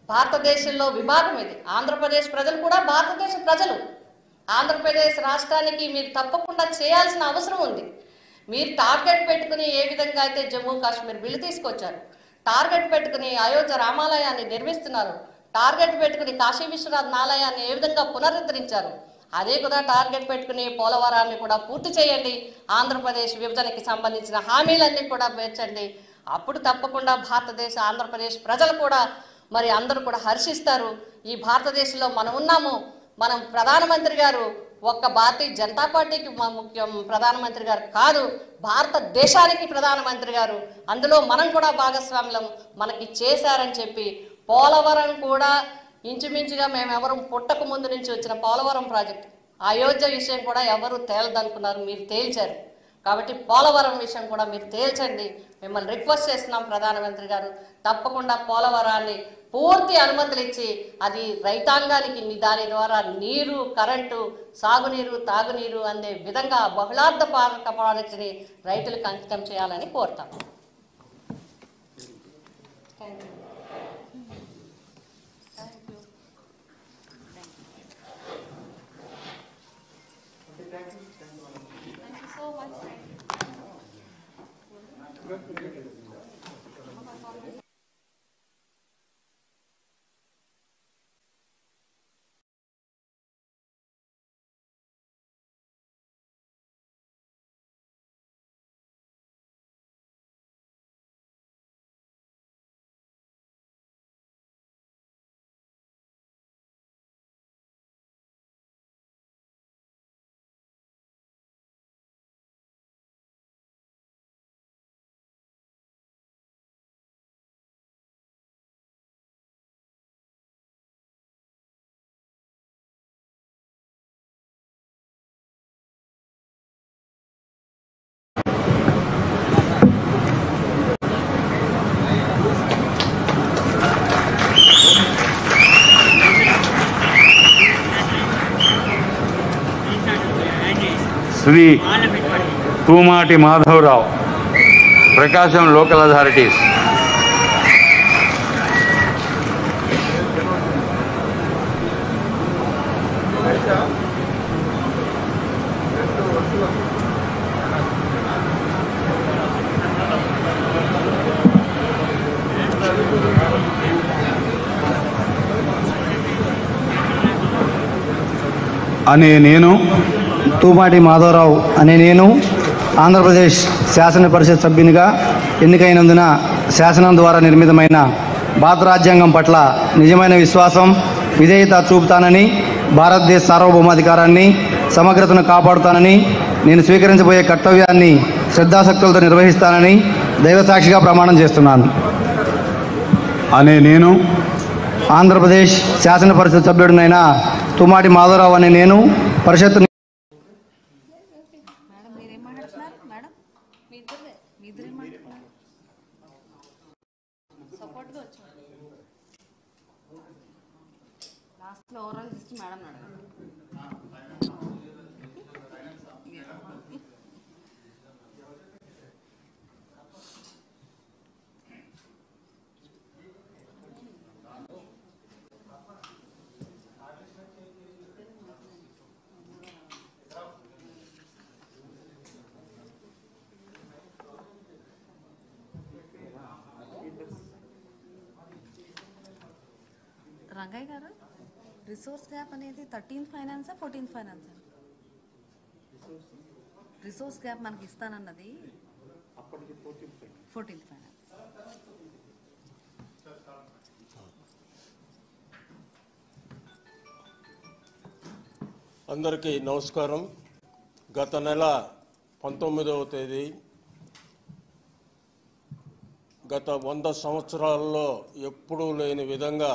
[SPEAKER 8] భారతదేశంలో విభాగం ఇది. ఆంధ్రప్రదేశ్ ప్రజలు కూడా భారతదేశ ప్రజలు. ఆంధ్రప్రదేశ్ రాష్ట్రానికి మీరు తప్పకుండా చేయాల్సిన అవసరం ఉంది. మీరు టార్గెట్ పెట్టుకుని ఏ విధంగా అయితే జమ్మూ కాశ్మీర్ బిల్లు తీసుకొచ్చారు, టార్గెట్ పెట్టుకుని అయోధ్య రామాలయాన్ని నిర్మిస్తున్నారు, టార్గెట్ పెట్టుకుని కాశీ విశ్వనాథ్ ఆలయాన్ని ఏ విధంగా పునరుద్ధరించారు, అదే కూడా టార్గెట్ పెట్టుకుని పోలవరాన్ని కూడా పూర్తి చేయండి. ఆంధ్రప్రదేశ్ విభజనకి సంబంధించిన హామీలన్నీ కూడా పేర్చండి. అప్పుడు తప్పకుండా ఆంధ్రప్రదేశ్ ప్రజలు కూడా మరి అందరూ కూడా హర్షిస్తారు. ఈ భారతదేశంలో మనం ఉన్నాము. మనం ప్రధానమంత్రి గారు ఒక్క భారతీయ జనతా పార్టీకి ముఖ్యం ప్రధానమంత్రి గారు కాదు, భారతదేశానికి ప్రధానమంత్రి గారు. అందులో మనం కూడా భాగస్వామ్యం మనకి చేశారని చెప్పి పోలవరం కూడా ఇంచుమించుగా మేమెవరు పుట్టక ముందు నుంచి వచ్చిన పోలవరం ప్రాజెక్టు, అయోధ్య విషయం కూడా ఎవరు తేలదనుకున్నారు, మీరు తేల్చారు. కాబట్టి పోలవరం విషయం కూడా మీరు తేల్చండి. మిమ్మల్ని రిక్వెస్ట్ చేస్తున్నాం ప్రధానమంత్రి గారు, తప్పకుండా పోలవరాన్ని పూర్తి అనుమతులు ఇచ్చి అది రైతాంగానికి దాని ద్వారా నీరు, కరెంటు, సాగునీరు, తాగునీరు అందే విధంగా బహుళార్థ ప్రాజెక్టుని రైతులకు అంకితం చేయాలని కోరుతాం.
[SPEAKER 9] Shri Tumati Madhavarao, Prakasam local authorities.
[SPEAKER 10] అనే నేను తూమాటి మాధవరావు అనే నేను ఆంధ్రప్రదేశ్ శాసన పరిషత్ సభ్యునిగా ఎన్నికైనందున శాసనం ద్వారా నిర్మితమైన భారత రాజ్యాంగం పట్ల నిజమైన విశ్వాసం, విధేయత చూపుతానని, భారతదేశ సార్వభౌమాధికారాన్ని, సమగ్రతను కాపాడుతానని, నేను స్వీకరించబోయే కర్తవ్యాన్ని శ్రద్ధాశక్తులతో నిర్వహిస్తానని దైవసాక్షిగా ప్రమాణం చేస్తున్నాను.
[SPEAKER 9] అనే నేను
[SPEAKER 10] ఆంధ్రప్రదేశ్ శాసన పరిషత్ సభ్యుడినైన తూమాటి మాధవరావు అనే నేను పరిషత్
[SPEAKER 1] ఓవరాల్ లిస్ట్ మేడం అడగండి.
[SPEAKER 6] రంగయ్య గారు, రిసోర్స్ గ్యాప్ అనేది 13th ఫైనాన్సా 14th ఫైనాన్సా? రిసోర్స్ గ్యాప్ మనకి ఇస్తానన్నది 14th ఫైనాన్స్.
[SPEAKER 2] అందరికీ నమస్కారం. గత నెల 19వ తేదీ గత 100 సంవత్సరాల్లో ఎప్పుడూ లేని విధంగా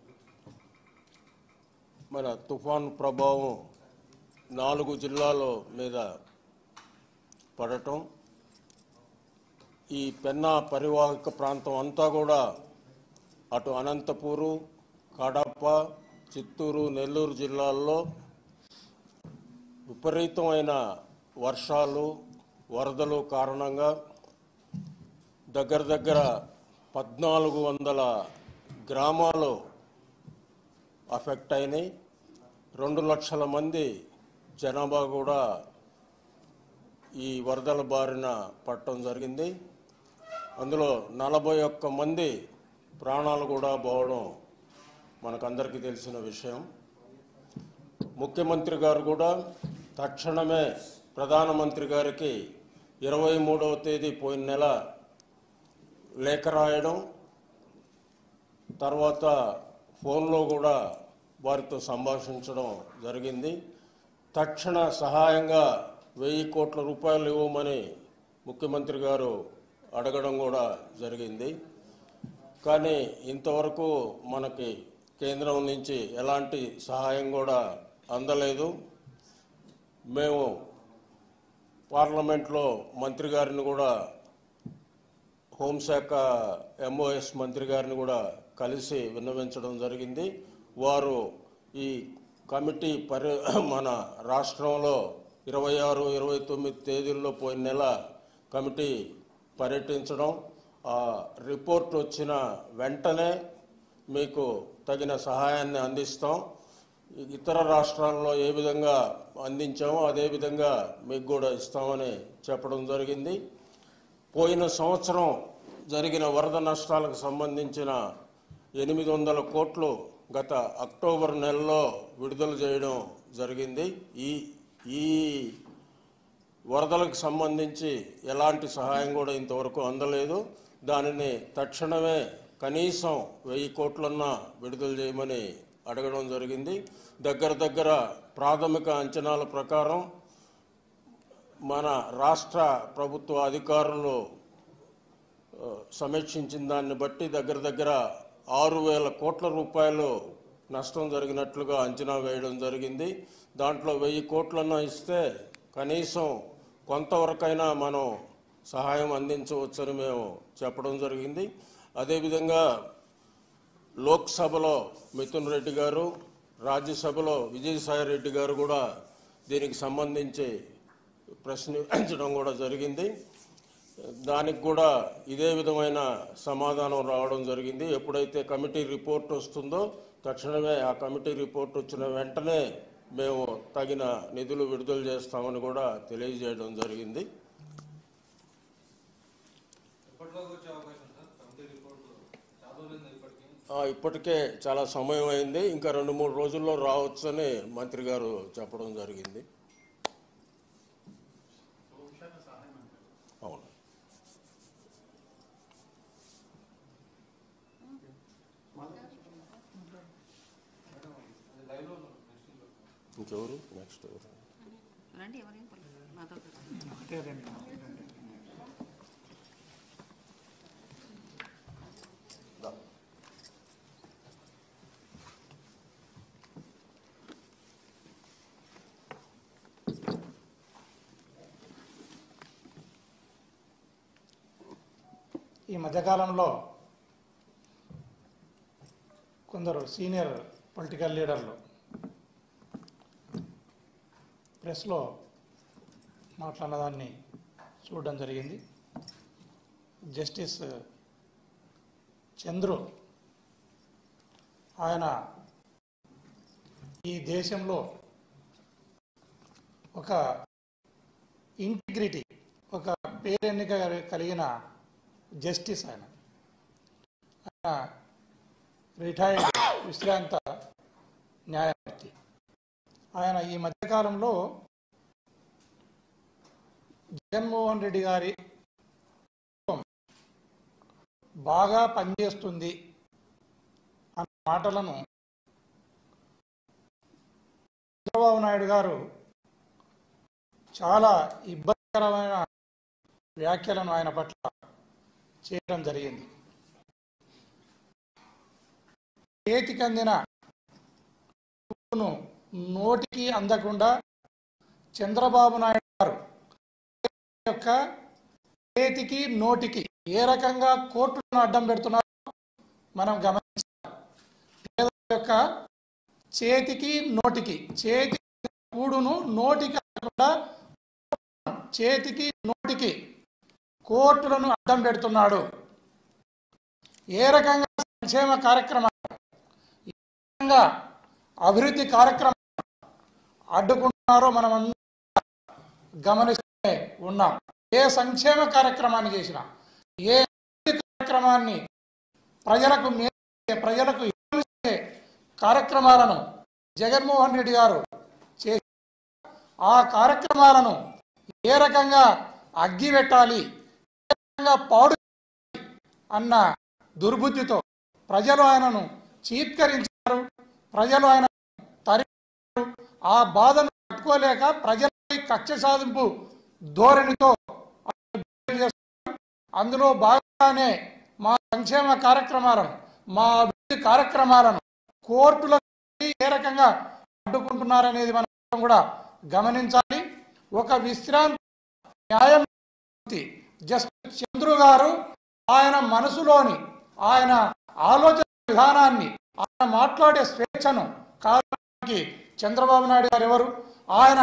[SPEAKER 2] మన తుఫాను ప్రభావం 4 జిల్లాల మీద పడటం, ఈ పెన్నా పరివాహక ప్రాంతం అంతా కూడా అటు అనంతపూరు, కడప, చిత్తూరు, నెల్లూరు జిల్లాల్లో విపరీతమైన వర్షాలు, వరదలు కారణంగా దగ్గర 1400 గ్రామాలు అఫెక్ట్ అయినాయి. 2 లక్షల మంది జనాభా కూడా ఈ వరదల బారిన పడటం జరిగింది. అందులో 41 మంది ప్రాణాలు కూడా పోవడం మనకందరికీ తెలిసిన విషయం. ముఖ్యమంత్రి గారు కూడా తక్షణమే ప్రధానమంత్రి గారికి 23వ తేదీ పోయిన నెల లేఖ రాయడం, తర్వాత ఫోన్లో కూడా వారితో సంభాషించడం జరిగింది. తక్షణ సహాయంగా 1000 కోట్ల రూపాయలు ఇవ్వమని ముఖ్యమంత్రి గారు అడగడం కూడా జరిగింది. కానీ ఇంతవరకు మనకి కేంద్రం నుంచి ఎలాంటి సహాయం కూడా అందలేదు. మేము పార్లమెంట్లో మంత్రి గారిని కూడా, హోంశాఖ MOS మంత్రి గారిని కూడా కలిసి విన్నవించడం జరిగింది. వారు ఈ కమిటీ మన రాష్ట్రంలో 26, 29 తేదీల్లో పోయిన నెల కమిటీ పర్యటించడం, ఆ రిపోర్ట్ వచ్చిన వెంటనే మీకు తగిన సహాయాన్ని అందిస్తాం, ఇతర రాష్ట్రాల్లో ఏ విధంగా అందించామో అదేవిధంగా మీకు కూడా ఇస్తామని చెప్పడం జరిగింది. పోయిన సంవత్సరం జరిగిన వరద నష్టాలకు సంబంధించిన 800 కోట్లు గత అక్టోబర్ నెలలో విడుదల చేయడం జరిగింది. ఈ వరదలకు సంబంధించి ఎలాంటి సహాయం కూడా ఇంతవరకు అందలేదు. దానిని తక్షణమే కనీసం 1000 కోట్లన్నా విడుదల చేయమని అడగడం జరిగింది. దగ్గర ప్రాథమిక అంచనాల ప్రకారం మన రాష్ట్ర ప్రభుత్వ అధికారులు సమీక్షించిన దాన్ని బట్టి దగ్గర 6,000 కోట్ల రూపాయలు నష్టం జరిగినట్లుగా అంచనా వేయడం జరిగింది. దాంట్లో 1000 కోట్లన్నా ఇస్తే కనీసం కొంతవరకైనా మనం సహాయం అందించవచ్చని మేము చెప్పడం జరిగింది. అదేవిధంగా లోక్సభలో మిథున్ రెడ్డి గారు, రాజ్యసభలో విజయసాయి రెడ్డి గారు కూడా దీనికి సంబంధించి ప్రశ్నించడం కూడా జరిగింది. దానికి కూడా ఇదే విధమైన సమాధానం రావడం జరిగింది. ఎప్పుడైతే కమిటీ రిపోర్ట్ వస్తుందో తక్షణమే ఆ కమిటీ రిపోర్ట్ వచ్చిన వెంటనే మేము తగిన నిధులు విడుదల చేస్తామని కూడా తెలియజేయడం జరిగింది. ఇప్పటికే చాలా సమయం అయింది, ఇంకా 2-3 రోజుల్లో రావచ్చని మంత్రి గారు చెప్పడం జరిగింది. అవును. ఇంకెవరు నెక్స్ట్ ఎవరు?
[SPEAKER 3] ఈ మధ్యకాలంలో కొందరు సీనియర్ పొలిటికల్ లీడర్లు ప్రెస్లో మాట్లాడినదాన్ని చూడడం జరిగింది. జస్టిస్ చంద్రు ఆయన ఈ దేశంలో ఒక ఇంటిగ్రిటీ, ఒక పేరెన్నిక కలిగిన జస్టిస్ ఆయన రిటైర్డ్ విశ్రాంత న్యాయమూర్తి. ఆయన ఈ మధ్యకాలంలో జగన్మోహన్ రెడ్డి గారి బాగా పనిచేస్తుంది అన్న మాటలను చంద్రబాబు నాయుడు గారు చాలా ఇబ్బందికరమైన వ్యాఖ్యలను ఆయన పట్ల చేయడం జరిగింది. చేతికి అందిన నోటికి అందకుండా చంద్రబాబు నాయుడు గారు యొక్క చేతికి నోటికి ఏ రకంగా కోర్టులను అడ్డం పెడుతున్నారో మనం గమనించాలి. పేదల యొక్క చేతికి నోటికి, చేతి కూడును నోటికి అందకుండా చేతికి నోటికి కోర్టులను అడ్డం పెడుతున్నాడు. ఏ రకంగా సంక్షేమ కార్యక్రమాలు, ఏ రకంగా అభివృద్ధి కార్యక్రమం అడ్డుకుంటున్నారో మనం గమనిస్తూనే ఉన్నాం. ఏ సంక్షేమ కార్యక్రమాన్ని చేసినా, ఏ కార్యక్రమాన్ని ప్రజలకు ఇచ్చే కార్యక్రమాలను జగన్మోహన్ రెడ్డి గారు చేసి ఆ కార్యక్రమాలను ఏ రకంగా అగ్గి పెట్టాలి, ఏ రకంగా పాడు అన్న దుర్బుద్ధితో ప్రజలు ఆయనను చీత్కరించారు. ప్రజలు ఆయన తరిమారు. ఆ బాధను తట్టుకోలేక ప్రజలపై కక్ష సాధింపు ధోరణితో అందులో భాగంగానే మా సంక్షేమ కార్యక్రమాలను, మా అభివృద్ధి కార్యక్రమాలను కోర్టులకు ఏ రకంగా అడ్డుకుంటున్నారనేది మనం కూడా గమనించాలి. ఒక విశ్రాంతి న్యాయమూర్తి జస్టిస్ చంద్రు గారు ఆయన మనసులోని, ఆయన ఆలోచన విధానాన్ని, ఆయన మాట్లాడే స్వేచ్ఛను కారణానికి చంద్రబాబు నాయుడు గారు ఎవరు? ఆయన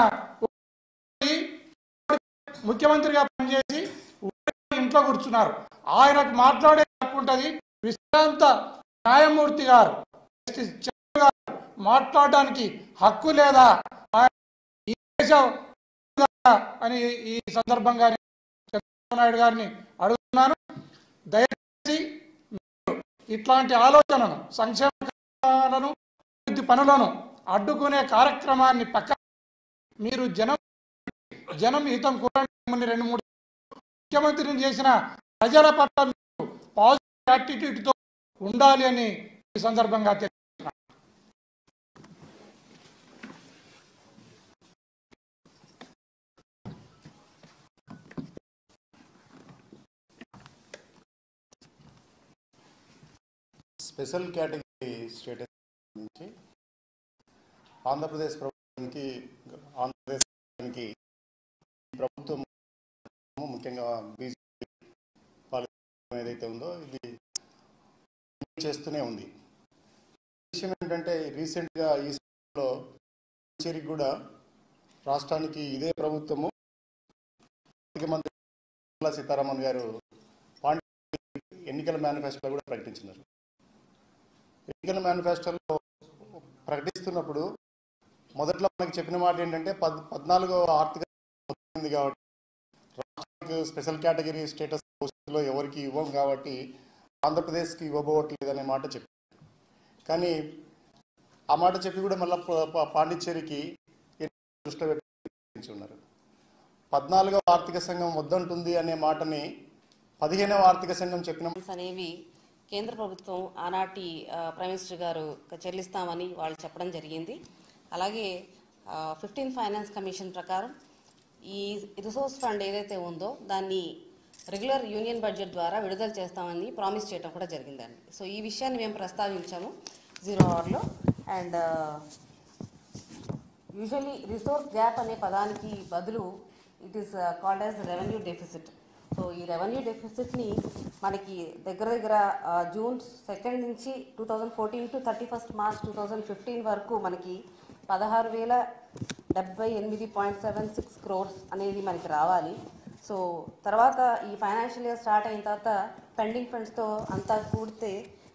[SPEAKER 3] ముఖ్యమంత్రిగా పనిచేసి ఇంట్లో కూర్చున్నారు. ఆయనకు మాట్లాడే హక్కు ఉంటుంది. విశ్రాంత న్యాయమూర్తి గారు జస్టిస్ చంద్రు గారు మాట్లాడడానికి హక్కు లేదా ఈ దేశం అని ఈ సందర్భంగా చంద్రబాబు నాయుడు గారిని అడుగుతున్నాను. దయచేసి ఇట్లాంటి ఆలోచనను, సంక్షేమ కార్యక్రమాలను, అభివృద్ధి పనులను అడ్డుకునే కార్యక్రమాన్ని పక్క మీరు జనం హితం కోరండి. 2-3 ముఖ్యమంత్రిని చేసిన ప్రజల పట్ల మీరు పాజిటివ్ యాటిట్యూడ్తో ఉండాలి అని ఈ సందర్భంగా తెలియజేస్తున్నాను.
[SPEAKER 4] స్పెషల్ కేటగిరీ స్టేటస్ నుంచి ఆంధ్రప్రదేశ్ ప్రభుత్వానికి ప్రభుత్వం ముఖ్యంగా బీజేపీ పాలిత ఏదైతే ఉందో ఇది చేస్తూనే ఉంది. విషయం ఏంటంటే రీసెంట్గా ఈ సమయంలో పుదుచ్చేరికి కూడా రాష్ట్రానికి ఇదే ప్రభుత్వము ఆర్థిక మంత్రి నిర్మలా సీతారామన్ గారు ఎన్నికల మేనిఫెస్టోలో కూడా ప్రకటించినారు. ఎన్నికల మేనిఫెస్టోలో ప్రకటిస్తున్నప్పుడు మొదట్లో మనకి చెప్పిన మాట ఏంటంటే 14వ ఆర్థిక ఉంది కాబట్టి రాష్ట్రానికి స్పెషల్ కేటగిరీ స్టేటస్ పోస్టులో ఎవరికి ఇవ్వం కాబట్టి ఆంధ్రప్రదేశ్కి ఇవ్వబోవట్లేదనే మాట చెప్పి, కానీ ఆ మాట చెప్పి కూడా మళ్ళీ పాండిచ్చేరికి దృష్టిలో పెట్టి ఉన్నారు. 14వ ఆర్థిక సంఘం వద్దంటుంది అనే మాటని 15వ ఆర్థిక సంఘం చెప్పిన
[SPEAKER 1] అనేవి కేంద్ర ప్రభుత్వం ఆనాటి ప్రైమ్ మినిస్టర్ గారు చెల్లిస్తామని వాళ్ళు చెప్పడం జరిగింది. అలాగే 15th ఫైనాన్స్ కమిషన్ ప్రకారం ఈ రిసోర్స్ ఫండ్ ఏదైతే ఉందో దాన్ని రెగ్యులర్ యూనియన్ బడ్జెట్ ద్వారా విడుదల చేస్తామని ప్రామిస్ చేయడం కూడా జరిగిందండి. సో ఈ విషయాన్ని మేము ప్రస్తావించాము 0 అవర్లో. అండ్ యూజువల్లీ రిసోర్స్ గ్యాప్ అనే పదానికి బదులు it is called as revenue deficit. So ఈ రెవెన్యూ డెఫిసిట్ని మనకి దగ్గర జూన్ 2 నుంచి 2014 to 31st March 2015 వరకు మనకి 16,078.76 crores అనేది మనకి రావాలి. సో తర్వాత ఈ ఫైనాన్షియల్ ఇయర్ స్టార్ట్ అయిన తర్వాత పెండింగ్ ఫండ్స్తో అంతా కూడితే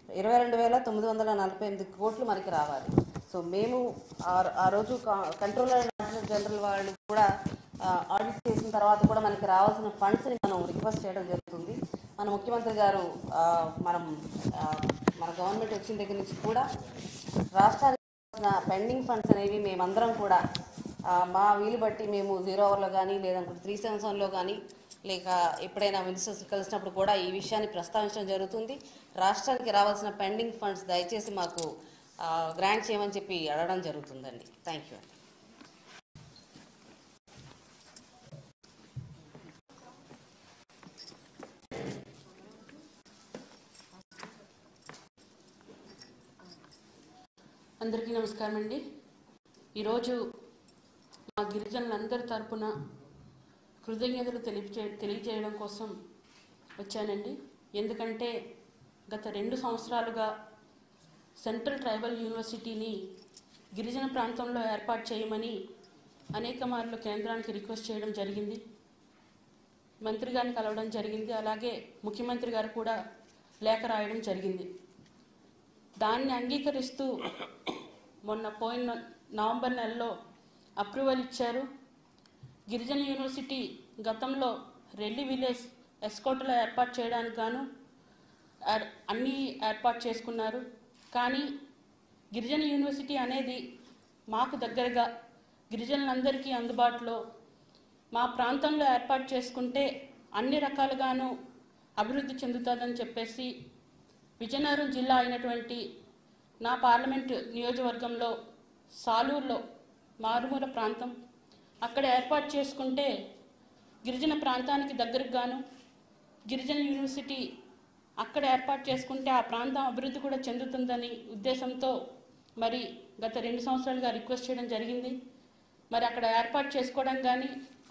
[SPEAKER 1] 22,948 కోట్లు మనకి రావాలి. సో మేము ఆ రోజు కంట్రోలర్ జనరల్ వాళ్ళు కూడా ఆడిట్ చేసిన తర్వాత కూడా మనకి రావాల్సిన ఫండ్స్ని మనం రిక్వెస్ట్ చేయడం జరుగుతుంది. మన ముఖ్యమంత్రి గారు మన గవర్నమెంట్ వచ్చిన దగ్గర నుంచి కూడా రాష్ట్రానికి పెండింగ్ ఫండ్స్ అనేవి మేమందరం కూడా మా వీలు బట్టి మేము 0 అవర్లో కానీ లేదనుకుంటే 377లో కానీ లేక ఎప్పుడైనా మినిస్టర్స్ కలిసినప్పుడు కూడా ఈ విషయాన్ని ప్రస్తావించడం జరుగుతుంది. రాష్ట్రానికి రావాల్సిన పెండింగ్ ఫండ్స్ దయచేసి మాకు గ్రాంట్ చేయమని చెప్పి అడగడం జరుగుతుందండి. Thank you.
[SPEAKER 5] అందరికీ నమస్కారం అండి. ఈరోజు మా గిరిజనులందరి తరపున కృతజ్ఞతలు తెలియజేయడం కోసం వచ్చానండి. ఎందుకంటే గత 2 సంవత్సరాలుగా సెంట్రల్ ట్రైబల్ యూనివర్సిటీని గిరిజన ప్రాంతంలో ఏర్పాటు చేయమని అనేక మార్లు కేంద్రానికి రిక్వెస్ట్ చేయడం జరిగింది. మంత్రి గారిని కలవడం జరిగింది. అలాగే ముఖ్యమంత్రి గారు కూడా లేఖ రాయడం జరిగింది. దాన్ని అంగీకరిస్తూ మొన్న పోయిన నవంబర్ నెలలో అప్రూవల్ ఇచ్చారు. గిరిజన యూనివర్సిటీ గతంలో రెల్లి విలేజ్ ఎస్కోట్లో ఏర్పాటు చేయడానికి గాను అన్నీ ఏర్పాటు చేసుకున్నారు. కానీ గిరిజన యూనివర్సిటీ అనేది మాకు దగ్గరగా గిరిజనులందరికీ అందుబాటులో మా ప్రాంతంలో ఏర్పాటు చేసుకుంటే అన్ని రకాలుగాను అభివృద్ధి చెందుతుందని చెప్పేసి విజయనగరం జిల్లా అయినటువంటి నా పార్లమెంటు నియోజకవర్గంలో సాలూరులో మారుమూల ప్రాంతం అక్కడ ఏర్పాటు చేసుకుంటే గిరిజన ప్రాంతానికి దగ్గరకు గాను గిరిజన యూనివర్సిటీ అక్కడ ఏర్పాటు చేసుకుంటే ఆ ప్రాంతం అభివృద్ధి కూడా చెందుతుందని ఉద్దేశంతో మరి గత 2 సంవత్సరాలుగా రిక్వెస్ట్ చేయడం జరిగింది. మరి అక్కడ ఏర్పాటు చేసుకోవడం కానీ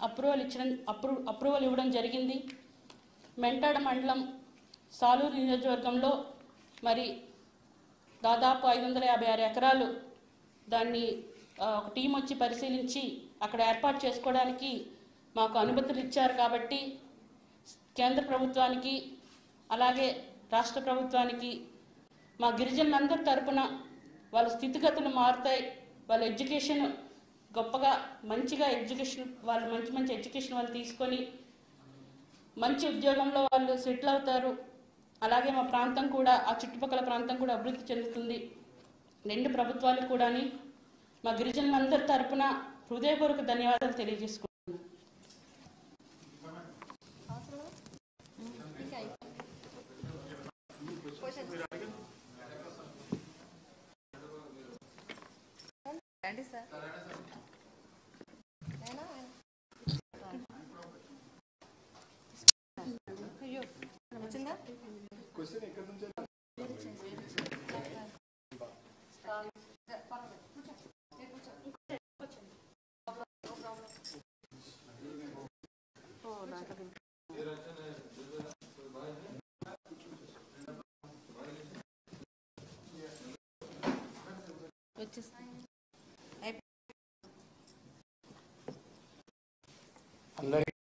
[SPEAKER 5] అప్రూవల్ ఇవ్వడం జరిగింది. మెంటాడ మండలం సాలూరు నియోజకవర్గంలో మరి దాదాపు 556 ఎకరాలు దాన్ని ఒక టీం వచ్చి పరిశీలించి అక్కడ ఏర్పాటు చేసుకోవడానికి మాకు అనుమతులు ఇచ్చారు. కాబట్టి కేంద్ర ప్రభుత్వానికి అలాగే రాష్ట్ర ప్రభుత్వానికి మా గిరిజనులందరి తరపున వాళ్ళ స్థితిగతులు మారుతాయి, వాళ్ళ ఎడ్యుకేషన్ గొప్పగా మంచిగా ఎడ్యుకేషన్ వాళ్ళు మంచి ఎడ్యుకేషన్ వాళ్ళు తీసుకొని మంచి ఉద్యోగంలో వాళ్ళు సెటిల్ అవుతారు. అలాగే మా ప్రాంతం కూడా ఆ చుట్టుపక్కల ప్రాంతం కూడా అభివృద్ధి చెందుతుంది. 2 ప్రభుత్వాలు కూడాని మా గిరిజనులందరి తరపున హృదయపూర్వక ధన్యవాదాలు తెలియజేసుకుంటున్నాను.
[SPEAKER 6] వచ్చేస్తాయి.
[SPEAKER 7] అందరికీ